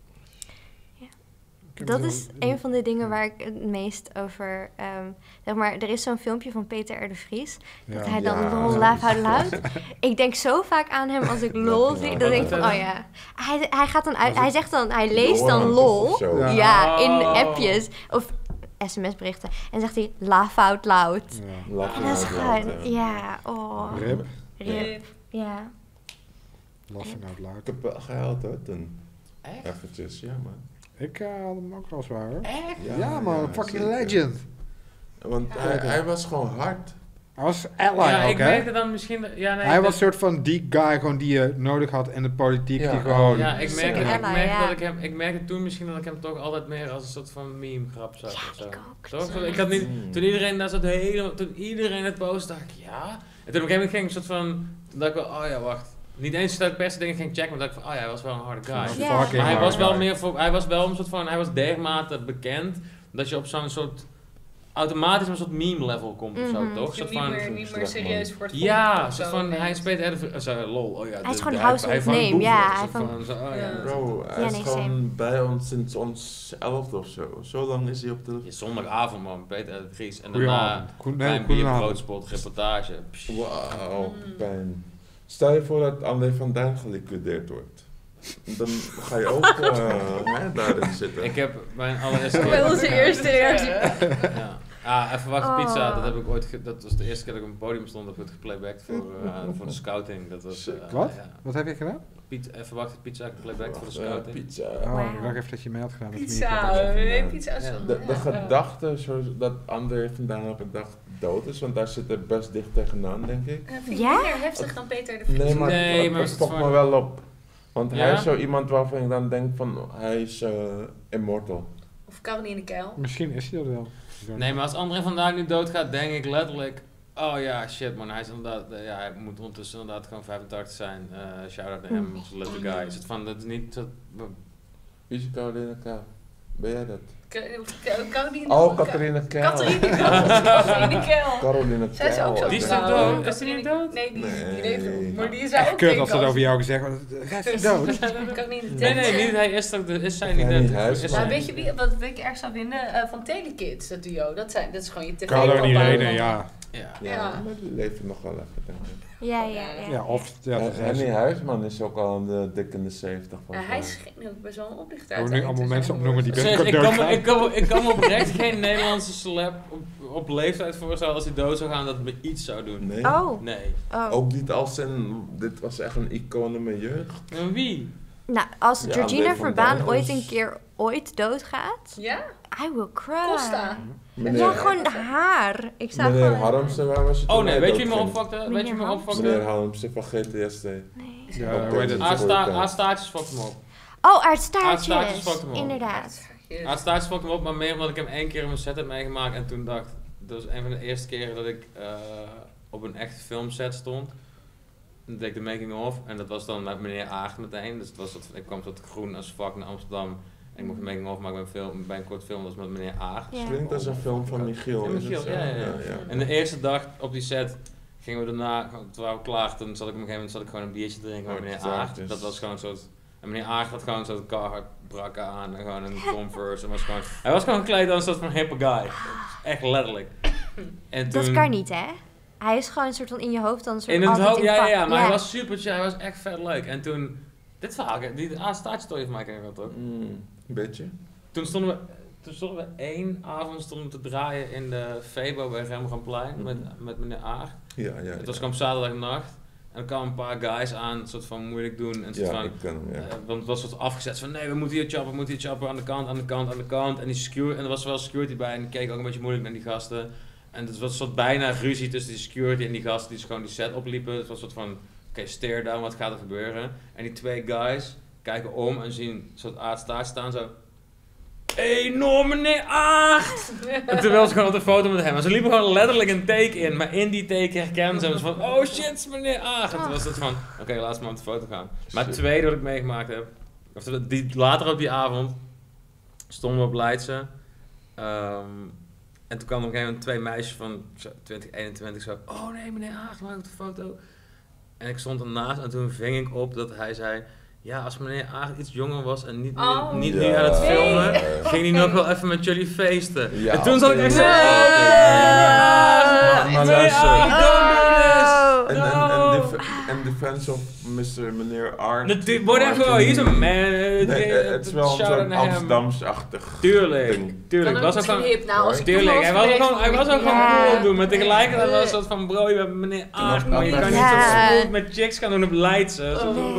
Dat is een van de dingen waar ik het meest over... zeg maar, er is zo'n filmpje van Peter R. de Vries. Dat hij dan lol, laugh out loud. Ik denk zo vaak aan hem als ik lol zie. Dan denk ik van, oh ja. Hij gaat dan uit... Hij zegt dan... Hij leest dan lol. Ja, in appjes. Of sms-berichten. En zegt hij, laugh out loud.
Ja.
En dat is gewoon... Ja, oh.
Rip.
Ja.
Laughing out loud.
Ik heb wel gehuild hoor, toen.
Echt?
Eventjes, ja man.
Ik had hem ook wel zwaar hoor.
Echt?
Ja man, fucking
zeker.
legend.
Want hij was gewoon hard.
Hij was ally
Ja,
ook
ik
hè.
merkte dan misschien... Ja, nee,
Hij was een soort van die guy gewoon die je nodig had in de politiek.
Ja.
Die gewoon...
Ja, ik merkte
Ja.
ik merkte toen misschien dat ik hem toch altijd meer als een soort van meme-grap zag. of zo.
ik ook.
Toch? Ik had niet... Toen iedereen daar zat helemaal... Toen iedereen het post dacht ik, ja. En toen op een gegeven moment ging ik een soort van... Toen dacht ik wel, oh ja, wacht. Niet eens dat ik per se dingen ging checken, maar dacht ik van, oh ja, hij was wel een harde guy.
Ja.
Fucking
Maar hij was
hard.
wel meer voor... Hij was wel een soort van... Hij was dermate bekend dat je op zo'n soort... automatisch op een soort meme-level komt of zo,
Mhm.
toch?
Dat je
Soort van...
niet meer serieus wordt
Ja,
of
soort
zo
van,
ineens.
hij speelt lol, oh ja.
Hij is gewoon household name, ja, hij van-
Ja.
Bro, hij is
nee,
gewoon bij ons sinds ons 11 of zo. Zo lang is hij op de...
Ja, zondagavond man, Peter R. de Vries. En
Goedenavond.
daarna klein bier, broodspot, reportage.
Wauw, pijn. Stel je voor dat André van Duin geliquideerd wordt. Dan ga je ook daarin zitten.
Ik heb mijn allereerste
Bij
keer...
onze eerste reactie.
Ja. Ah, even wachten,
Oh.
pizza. Dat heb ik ooit... Dat was de eerste keer dat ik op een podium stond. Dat heb ik het geplaybacked voor de scouting. Dat was...
Wat?
Ja.
Wat heb je gedaan?
Even wachten, pizza geplaybacked voor de scouting.
Pizza.
Oh,
Wauw.
ik dacht even dat je mee had gedaan. Dat is niet
Pizza,
gebeurd.
pizza is
Ja.
wel-
De gedachte dat André vandaan op een dag dood is, want daar zit er best dicht tegenaan, denk ik.
Vind je
Ja?
minder heftig dan Peter de Vries?
Nee, maar,
Nee, maar
het
het
fokt
is
me wel op. Want
Ja?
hij is zo iemand waarvan ik dan denk van, hij is immortal.
Of Caroline Keil?
Misschien is hij dat wel.
Nee, maar als André vandaag nu doodgaat, denk ik letterlijk... Oh ja, shit man, hij is inderdaad... ja, hij moet ondertussen inderdaad gewoon 85 zijn. Shout-out naar hem, he's a lovely guy. Is het van, dat is niet...
Wie is Caroline K? Ben jij dat?
Caroline...
Oh, Catharine Keil.
Catharine Keil.
Caroline
Zij is ook zo
Keil.
Die is
trouw.
toch dood? Is die niet dood?
Nee, die
Nee.
leeft nog. Maar die is ook
Kut als ze dat over jou gezegd wordt. Hij is dood.
Nee, niet. Hij is toch... Is zij niet
Nee,
dood?
hij is
Is
maar-
Maar
zij-
weet je wat ik erg zou vinden? Van Telekids, dat duo. Dat is gewoon je tv.
Carlo en Irene,
opbouwen.
ja.
Ja.
Ja,
Ja.
maar die leeft er nog wel even, denk ik.
Ja.
Ja, of... Ja, dat is
Henny Huisman is ook al dik in de 70.
Ja, hij scheen ook best wel een oplichter.
We moeten nu allemaal mensen opnoemen die
Serieus,
binnenkort doodgaan.
ik kan me oprecht geen Nederlandse celeb op leeftijd voorstellen als hij dood zou gaan dat me iets zou doen.
Nee.
Oh.
Nee.
Ook niet als dit was echt een icoon in mijn jeugd.
En wie?
Nou, als
Ja,
Georgina
André van
Verbaan
Duin
ooit
is-
een keer doodgaat,
Ja?
I will cry.
Costa.
Ja, gewoon haar. Ik zou
Meneer
gewoon...
Harmsen, waar was je
Oh
toen
nee,
hij
weet je wie me
doodging?
opvakte? Weet je wie me
Meneer
Meneer
opvakte?
Harmsen van GTSD.
Nee.
Ja, hoe heet het?
Aardstaartjes fuckte hem op.
Oh,
Aardstaartjes
aardstaartjes.
fucked hem op.
Inderdaad.
Aardstaartjes vond ik hem op, maar meer omdat ik hem 1 keer in mijn set heb meegemaakt. En toen dacht, dat was een van de eerste keren dat ik op een echte filmset stond. Toen deed ik de making of en dat was dan met meneer Aagt meteen. Dus het was ik kwam tot groen als fuck naar Amsterdam. En ik mocht een making of maken bij een kort film, dat was met meneer Aagt.
Ja.
Klinkt als een film van Michiel.
Ja, Michiel, ja. En de eerste dag op die set gingen we daarna, toen waren we klaar, toen zat ik op een gegeven moment gewoon een biertje drinken met meneer Aagt. Dat was gewoon een soort... En meneer Aagt had gewoon zo'n Carhartt brakke aan en gewoon een Converse. Hij was gewoon gekleed als een soort van hippe guy. Echt letterlijk. En toen,
Dat kan niet, hè? Hij is gewoon een soort van in je hoofd dan een soort
in het
altijd
hoofd,
in pak.
ja, maar hij was super chill, hij was echt vet leuk. En toen, dit verhaal, die staartje van mij ken je wel toch?
Een beetje.
Toen stonden we 1 avond te draaien in de Febo bij Rembrandtplein met meneer Aagt.
Ja.
Het was gewoon op zaterdagnacht. En er kwamen een paar guys aan, soort van moeilijk doen. En soort van,
ik ken hem,
want het was soort afgezet van nee, we moeten hier chappen, aan de kant. En die security, en er was wel security bij en die keek ook een beetje moeilijk naar die gasten. En het was soort bijna ruzie tussen die security en die gasten die gewoon die set opliepen. Het was een soort van, oké, stare down, wat gaat er gebeuren? En die 2 guys kijken om en zien een soort Aardstaart staan zo... Enorm meneer Aagt! En toen was ik gewoon op de foto met hem. En ze liepen gewoon letterlijk een take in, maar in die take herkenden ze hem. Van, oh shit, het is meneer Aagt! En toen was het van, oké, laat maar op de foto gaan. Maar het tweede wat ik meegemaakt heb, of later op die avond, stonden we op Leidse. En toen kwamen op een gegeven moment 2 meisjes van 20, 21 zo, oh nee meneer Aagt, maak op de foto. En ik stond ernaast en toen ving ik op dat hij zei... Ja, als meneer Aagt iets jonger was en niet nu aan het filmen, ging hij nog wel even met jullie feesten. Ja, en toen zat ik echt zo...
Maar luister.
Oh.
En defense of meneer Aert.
Natuurlijk, whatever, he's a man.
Het is wel zo'n Amsterdams-achtig ding.
Tuurlijk.
Was ook gewoon
hip nou als ik
tuurlijk, hij was ook gewoon cool doen, maar tegelijkertijd was het soort van bro, je bent meneer Aert, maar je kan niet zo smooth met chicks gaan doen op Leidse.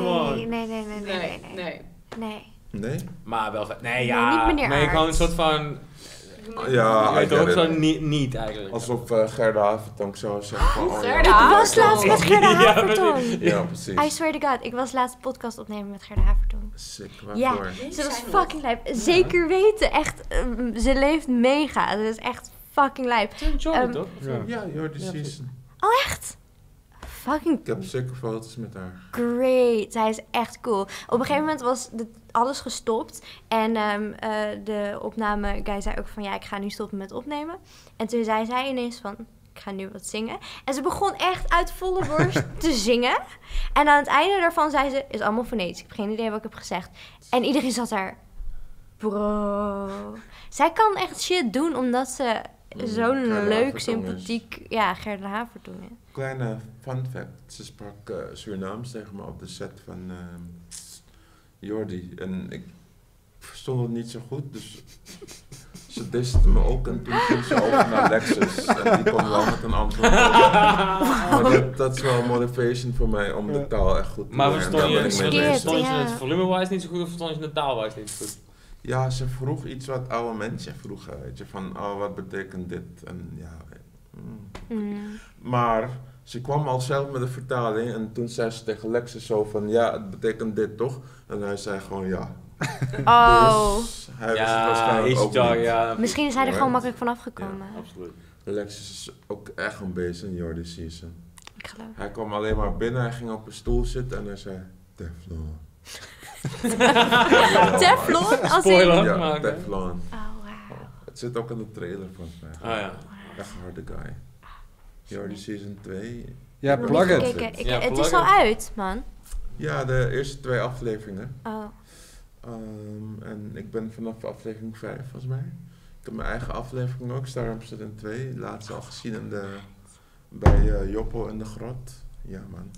Nee.
Maar
wel vet.
Nee, niet meneer
Nee,
Aert.
gewoon een soort van...
Ja,
weet ook zo niet eigenlijk.
Alsof Gerda Havertong zou zeggen van...
Ik was laatst met Gerda Havertong.
Ja, precies.
I swear to God, ik was laatst een podcast opnemen met Gerda Havertong.
Sick,
Ja, ze was fucking lijp. Zeker weten, echt, ze leeft mega. Ze is echt fucking lijp.
Jordi toch?
Ja, Jordi Season.
Oh, echt? Fucking
Ik heb zeker foto's met haar.
great. Zij is echt cool. Op een gegeven moment was alles gestopt. En de opname guy zei ook van... Ja, ik ga nu stoppen met opnemen. En toen zei zij ineens van... Ik ga nu wat zingen. En ze begon echt uit volle borst te zingen. En aan het einde daarvan zei ze... Is allemaal fonetisch. Ik heb geen idee wat ik heb gezegd. En iedereen zat daar... Bro. Zij kan echt shit doen omdat ze... Zo'n
Gerda
leuk,
Havertong
sympathiek... Ja, Gerda Havertong.
Kleine fun fact. Ze sprak Surinaams tegen me op de set van Jordi. En ik verstond het niet zo goed, dus ze diste me ook. En toen ging ze over naar Lexus. En die kwam wel met een antwoord. Maar dat is wel motivation voor mij om de taal echt goed te
Maar
leren.
verstond
Daar ben ik mee bezig.
je het volume-wise niet zo goed of verstond je het taal-wise niet zo goed?
Ja, ze vroeg iets wat oude mensen vroegen, weet je, van wat betekent dit? En ja, maar ze kwam al zelf met een vertaling en toen zei ze tegen Lexus zo van, ja, het betekent dit toch? En hij zei gewoon ja.
Oh.
Dus hij wist het waarschijnlijk ook niet.
Misschien is hij er gewoon makkelijk vanaf gekomen.
Ja, absoluut.
Lexus is ook echt een beest in Jordi Season.
Ik geloof.
Hij kwam alleen maar binnen, hij ging op een stoel zitten en hij zei, Teflon.
Teflon? Als in...
Spoiler.
Ja,
maken.
Teflon.
Oh, wauw.
Het zit ook in de trailer volgens mij.
Oh ja.
Echt een harde guy. Jordi Season 2.
Ja,
Ik heb
plug
niet
it.
gekeken.
Ja,
Het
plug
is al
it.
uit, man.
Ja, de eerste 2 afleveringen.
Oh.
En ik ben vanaf aflevering 5 volgens mij. Ik heb mijn eigen aflevering ook, Star Amsterdam 2. Laatst al gezien bij Joppo in de grot. Ja man.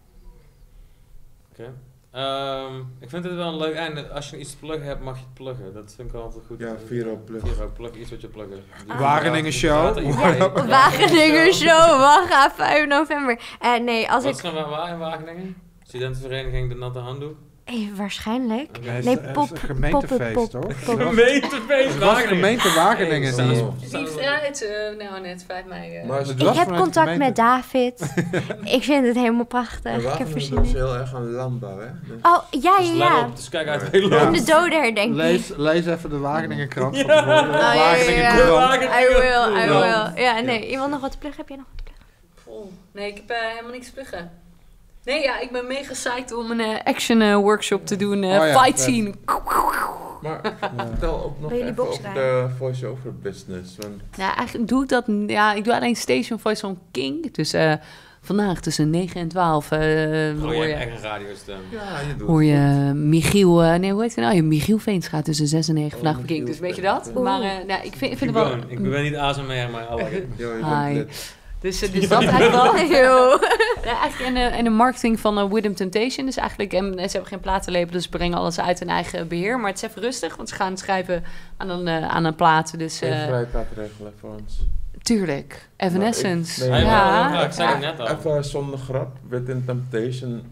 Oké. Ik vind het wel een leuk einde. Als je iets te pluggen hebt, mag je het pluggen. Dat vind ik wel altijd goed.
Ja, Viro plug.
Plug iets wat je pluggen.
Wageningen show.
Wageningen show, wacht even, 5 november. Nee, als
Wat
ik...
gaan we waar in Wageningen? Studentenvereniging De Natte Handdoek?
Waarschijnlijk.
Oké.
Nee,
Nee,
het is een gemeentefeest, toch?
Gemeentefeest
Het was
Wageningen.
gemeente Wageningen.
Hey,
die-
staan we-
Ja, tijd, net 5 mei.
Maar
Het
Ik
was
heb
vanuit de
contact
gemeente.
met David. Ik vind het helemaal prachtig. Ik heb
Wageningen
er zin
doen ze
in.
heel erg aan landbouw, hè? Dus-
Oh, ja,
Dus
ja,
let
ja.
op, dus kijk uit
Ja.
heel
Ja.
In
lang.
de dodenherdenking.
Lees even de Wageningen krant.
Ja.
Van tevoren. De
Oh, ja,
Wageningen
ja,
Courant.
I will, I
Ja.
will. Ja, nee. Iemand nog wat te pluggen? Heb jij nog wat te pluggen?
Nee, ik heb helemaal niks te pluggen. Nee, ja, ik ben mega psyched om een action workshop te doen.
ja,
Fight
vet.
scene.
Maar vertel ook nog
Wil je die
even
box
over
draaien?
de voice-over business. Want
Nou, eigenlijk doe ik dat... Ja, ik doe alleen Station Voice van King. Dus vandaag tussen 9 en 12
Oh,
hoor
je
je...
hebt echt een radiostem.
ja, je doet
Hoor
het
je Michiel, nee hoe heet hij nou? Ja, Michiel Veens gaat tussen 6 en 9 vandaag voor King.
Michiel
Dus weet je dat?
Veens.
Maar nou, ik vind het wel...
Ik ben niet ASMR, maar I like it.
goed. Ja, je
Hi.
bent lid.
Dus dat eigenlijk wel.
Yo.
Ja, eigenlijk en de marketing van Widom Temptation. Dus eigenlijk, en ze hebben geen platenlabel, dus ze brengen alles uit hun eigen beheer. Maar het is even rustig, want ze gaan schrijven aan een plaat. Dus
Even vrijplaat regelen voor ons.
tuurlijk, Evanescence.
Nee,
Hey,
ja.
maar, ik zei het net al.
Even zonder grap, Within Temptation.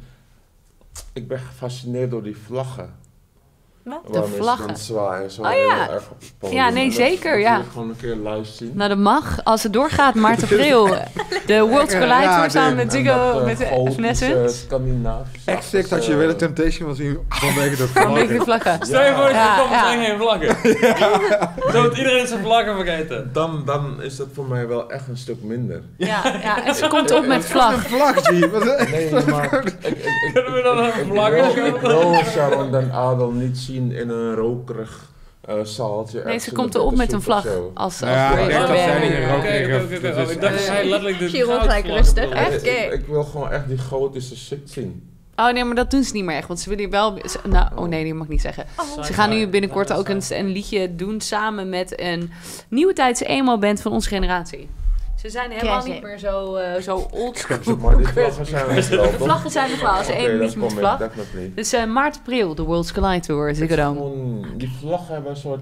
Ik ben gefascineerd door die vlaggen.
Wat?
Waarom
vlaggen.
Is het dan zwaaien, zo
Oh,
heel
ja.
erg op het podium.
Ja, nee,
En dat
zeker,
wil
ja.
je gewoon een keer live zien.
Nou, dat mag. Als het doorgaat, maart, april. De World Collide
Ja,
Tour samen met
En
Ziggo,
dat,
met de
gotische,
Evanescence.
Scandinavische.
Echt sick dat je Willen Temptation wil zien vanwege de
Vanwege de
vlaggen.
vlaggen.
Stel je voor dat je
Ja,
komt, er
ja.
zijn geen vlaggen. Dan moet iedereen zijn vlaggen vergeten.
Dan is dat voor mij wel echt een stuk minder.
Ja, en ze komt op met
Een
vlag.
vlag, G.
Nee, maar
Kunnen we dan een vlaggen
ik wil Sharon den Adel niet zien in een rokerig zaaltje.
Nee,
ergens
ze
in
komt
de
erop met een
Bitterzoek of
vlag.
zo.
Als
Ja,
break
ik denk dat
band.
zij niet in rook
Oké,
liggen. Dat is-
ik dacht dat hij letterlijk de
Giron gelijk
goudvlag
rustig.
bedoelde.
Echt? Oké.
Ik wil gewoon echt die gotische shit zien.
Oh nee, maar dat doen ze niet meer echt. Want ze willen wel... Nou, oh nee, die mag ik niet zeggen. Ze gaan nu binnenkort ook een liedje doen samen met een nieuwe tijdse emo-band van onze generatie. Ze zijn helemaal
Classic.
niet meer zo oldschool.
Maar die vlaggen zijn er wel,
De
toch?
vlaggen zijn nog wel. Als
Oké,
één
dat
liedje met
kom ik,
vlag.
definitely.
Dus maart, april, de World Collide Tour, Ziggo Dome.
Gewoon, die vlaggen hebben een soort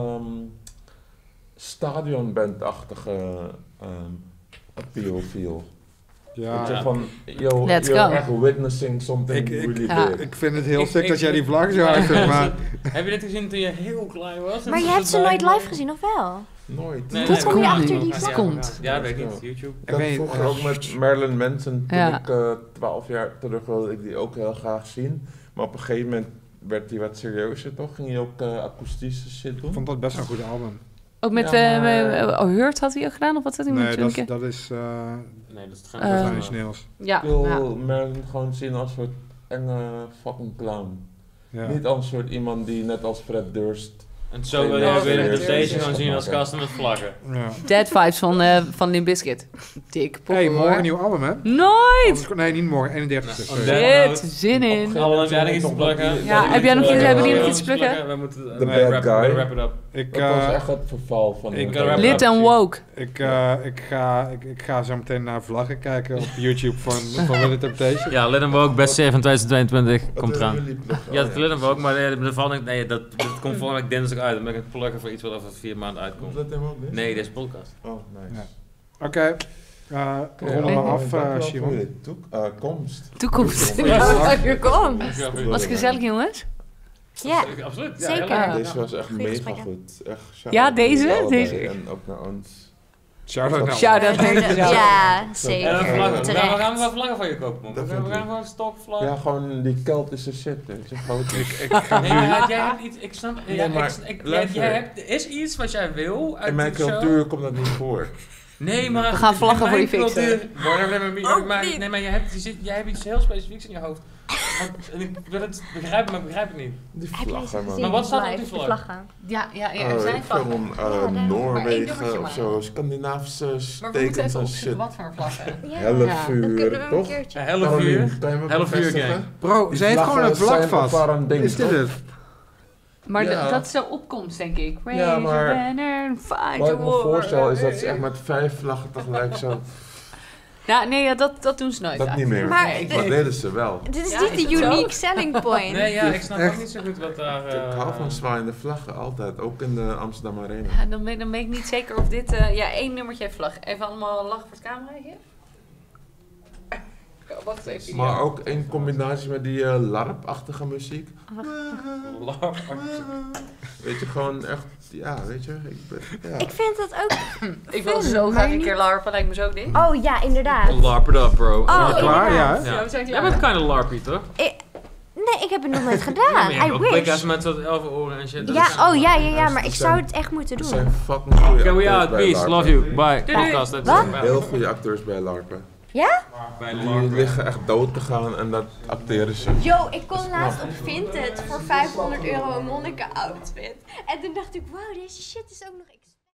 stadionbandachtige appeal feel.
Ja.
Dat je van, yo,
Let's
you're
go.
echt witnessing something really
ja.
big.
Ik vind het heel
Ik-
sick
ik-
dat jij die
ik-
vlag zo uitvindt, maar...
Heb je dit gezien toen je heel klein was?
Maar je hebt ze nooit live gezien, of wel?
Nooit.
Nee,
Dat
nee,
komt
nee,
nu.
nee,
Dat
ja,
komt.
Ja, weet ik niet. YouTube.
Ik had
weet-
vroeger ook met Marilyn Manson, toen
Ja.
ik 12 jaar terug wilde ik die ook heel graag zien. Maar op een gegeven moment werd hij wat serieuzer toch? Ging hij ook akoestische shit doen?
Ik vond dat best een goed album.
Ook met
Ja, maar-
Hurt had hij ook gedaan? Of wat had hij
Nee,
met
dat is...
Junke?
Dat is
Nee, dat is
Eh,
dat is
geen...
origineels.
Ja,
Ik wil
ja.
Marilyn gewoon zien als een soort enge fucking clown.
Ja.
Niet als een soort iemand die net als Fred Durst...
En zo wil je
Ja,
weer de
ja,
stage
ja.
gaan zien als gasten met vlaggen.
Ja.
Dead Vibes van Limp Bizkit. Dik poppen,
Hey, morgen
hoor.
een nieuw album, hè?
Nooit!
Nee, niet morgen, 31
Nou,
sorry.
Dead
Shit, zin in.
Allemaal heb jij nog iets te pluggen?
Ja, heb jij nog iets- hebben jullie nog iets te pluggen?
We moeten
The
wrap
bad guy.
wrap it up.
Ik,
Dat was echt het verval van...
ik-
de-
Lid
Lit en woke.
ik ga zo meteen naar vlaggen kijken op YouTube van Willen Temptation.
Ja, Lid Woke, best 7 van 2022,
Wat
komt
willen
eraan.
jullie pluggen?
Ja,
Oh,
het Lid Woke, maar de valt nee, dat komt volgende week dinsdag uit. Dan ben ik het pluggen voor iets wat over 4 maanden uitkomt.
Komt dat helemaal niet?
Nee, deze podcast.
Oh, nice.
Ja. Oké, ronden we af,
Dankjewel voor
Simon.
jullie komst.
Toekomst.
Ja, hier komt.
Was gezellig, jongens?
Ja.
Absoluut. Ja,
Zeker.
heel leuk.
Deze was echt
Goeie
mega
gesprekken.
goed. Echt, shout
Ja,
out naar
deze?
jullie allebei
Deze.
En ook naar ons.
Shout-out naar
Shout-out naar jullie.
Ja,
En dan
zeker.
vlaggen. We
Terecht.
gaan wel vlaggen van je kopen, man.
Dat
We
vind
gaan
ik.
gewoon stokvlag.
Ja, gewoon die Keltische shit. Weet je. Gewoon,
Nee, maar jij hebt iets, ik snap,
Nee,
ja,
maar luister.
jij hebt, er is iets wat jij wil uit
in mijn
de show.
cultuur komt dat niet voor.
Nee, maar...
We gaan vlaggen
in
voor je
mijn
fixen.
cultuur-
Ook
maar,
niet.
nee, maar jij hebt iets heel specifieks in je hoofd. En ik wil het begrijpen, maar ik begrijp het niet.
Die
Heb je
vlaggen,
eens
man.
gezien?
Maar wat staat op
Live,
die
de
vlag?
vlaggen?
Ja, er
Ik
zijn
vind
vlaggen.
gewoon
Ja, daar-
maar één
Noorwegen
nummertje
of
maar.
zo, Scandinavische
Maar we moeten
stekens
even
en
opzoeken
shit.
wat voor vlaggen.
Ja.
Helle
Ja.
Dan
vuur,
kunnen we hem een
toch?
keertje.
Een hele vuur.
Kan je me
Helle vuur
bevestigen?
gang.
Bro,
Die
ze heeft gewoon een
vlaggen
vlag
zijn
vast.
nog maar een ding,
Is dit
toch?
het?
Maar
Ja.
dat is de opkomst, denk ik. Raise
Ja,
your
maar-
banner, fight
Wat
your
ik me
war.
voorstel is dat ze echt met 5 vlaggen tegelijk zo...
Ja, nee, ja, dat doen ze nooit.
Dat niet meer.
Maar
Nee,
Dat deden ze wel.
Dit is
Ja,
niet
is
de
het zo?
unique selling point.
Nee, ja, ik snap
Echt?
ook niet zo goed wat daar...
Ik hou van zwaaiende vlaggen, altijd. Ook in de Amsterdam Arena.
Ja, dan ben ik niet zeker of dit... ja, één nummertje heeft vlag. Even allemaal lachen voor het cameraatje.
Wacht even.
Maar ook in combinatie met die LARP-achtige muziek. Weet je, gewoon echt, ja, weet je.
Ik vind dat ook
Ik wil
fun,
zo
maar
graag een
niet-
keer larpen, lijkt me zo dik.
Oh ja, inderdaad.
Larp it up, bro.
Oh,
klaar? Ja,
inderdaad.
hè?
Ja, we zijn
Jij
klaar.
bent kinda larpy, toch?
Nee, ik heb het nog nooit gedaan. I
Big
wish.
ass met zo'n 11 oren en shit.
Ja, oh ja, maar
Er
ik
zijn-
zou het echt moeten
Er
doen.
zijn fucking goede
Okay, we
acteurs
out.
bij
Peace.
LARPen.
Love you. Bye.
Doei.
Podcast. That's
Wat?
it.
Heel goede acteurs bij LARPen.
Ja?
Bij
Die
LARP.
liggen echt dood te gaan en dat acteren ze.
Yo, ik kon laatst op Vinted voor €500 een monniken outfit. En toen dacht ik, wauw, deze shit is ook nog...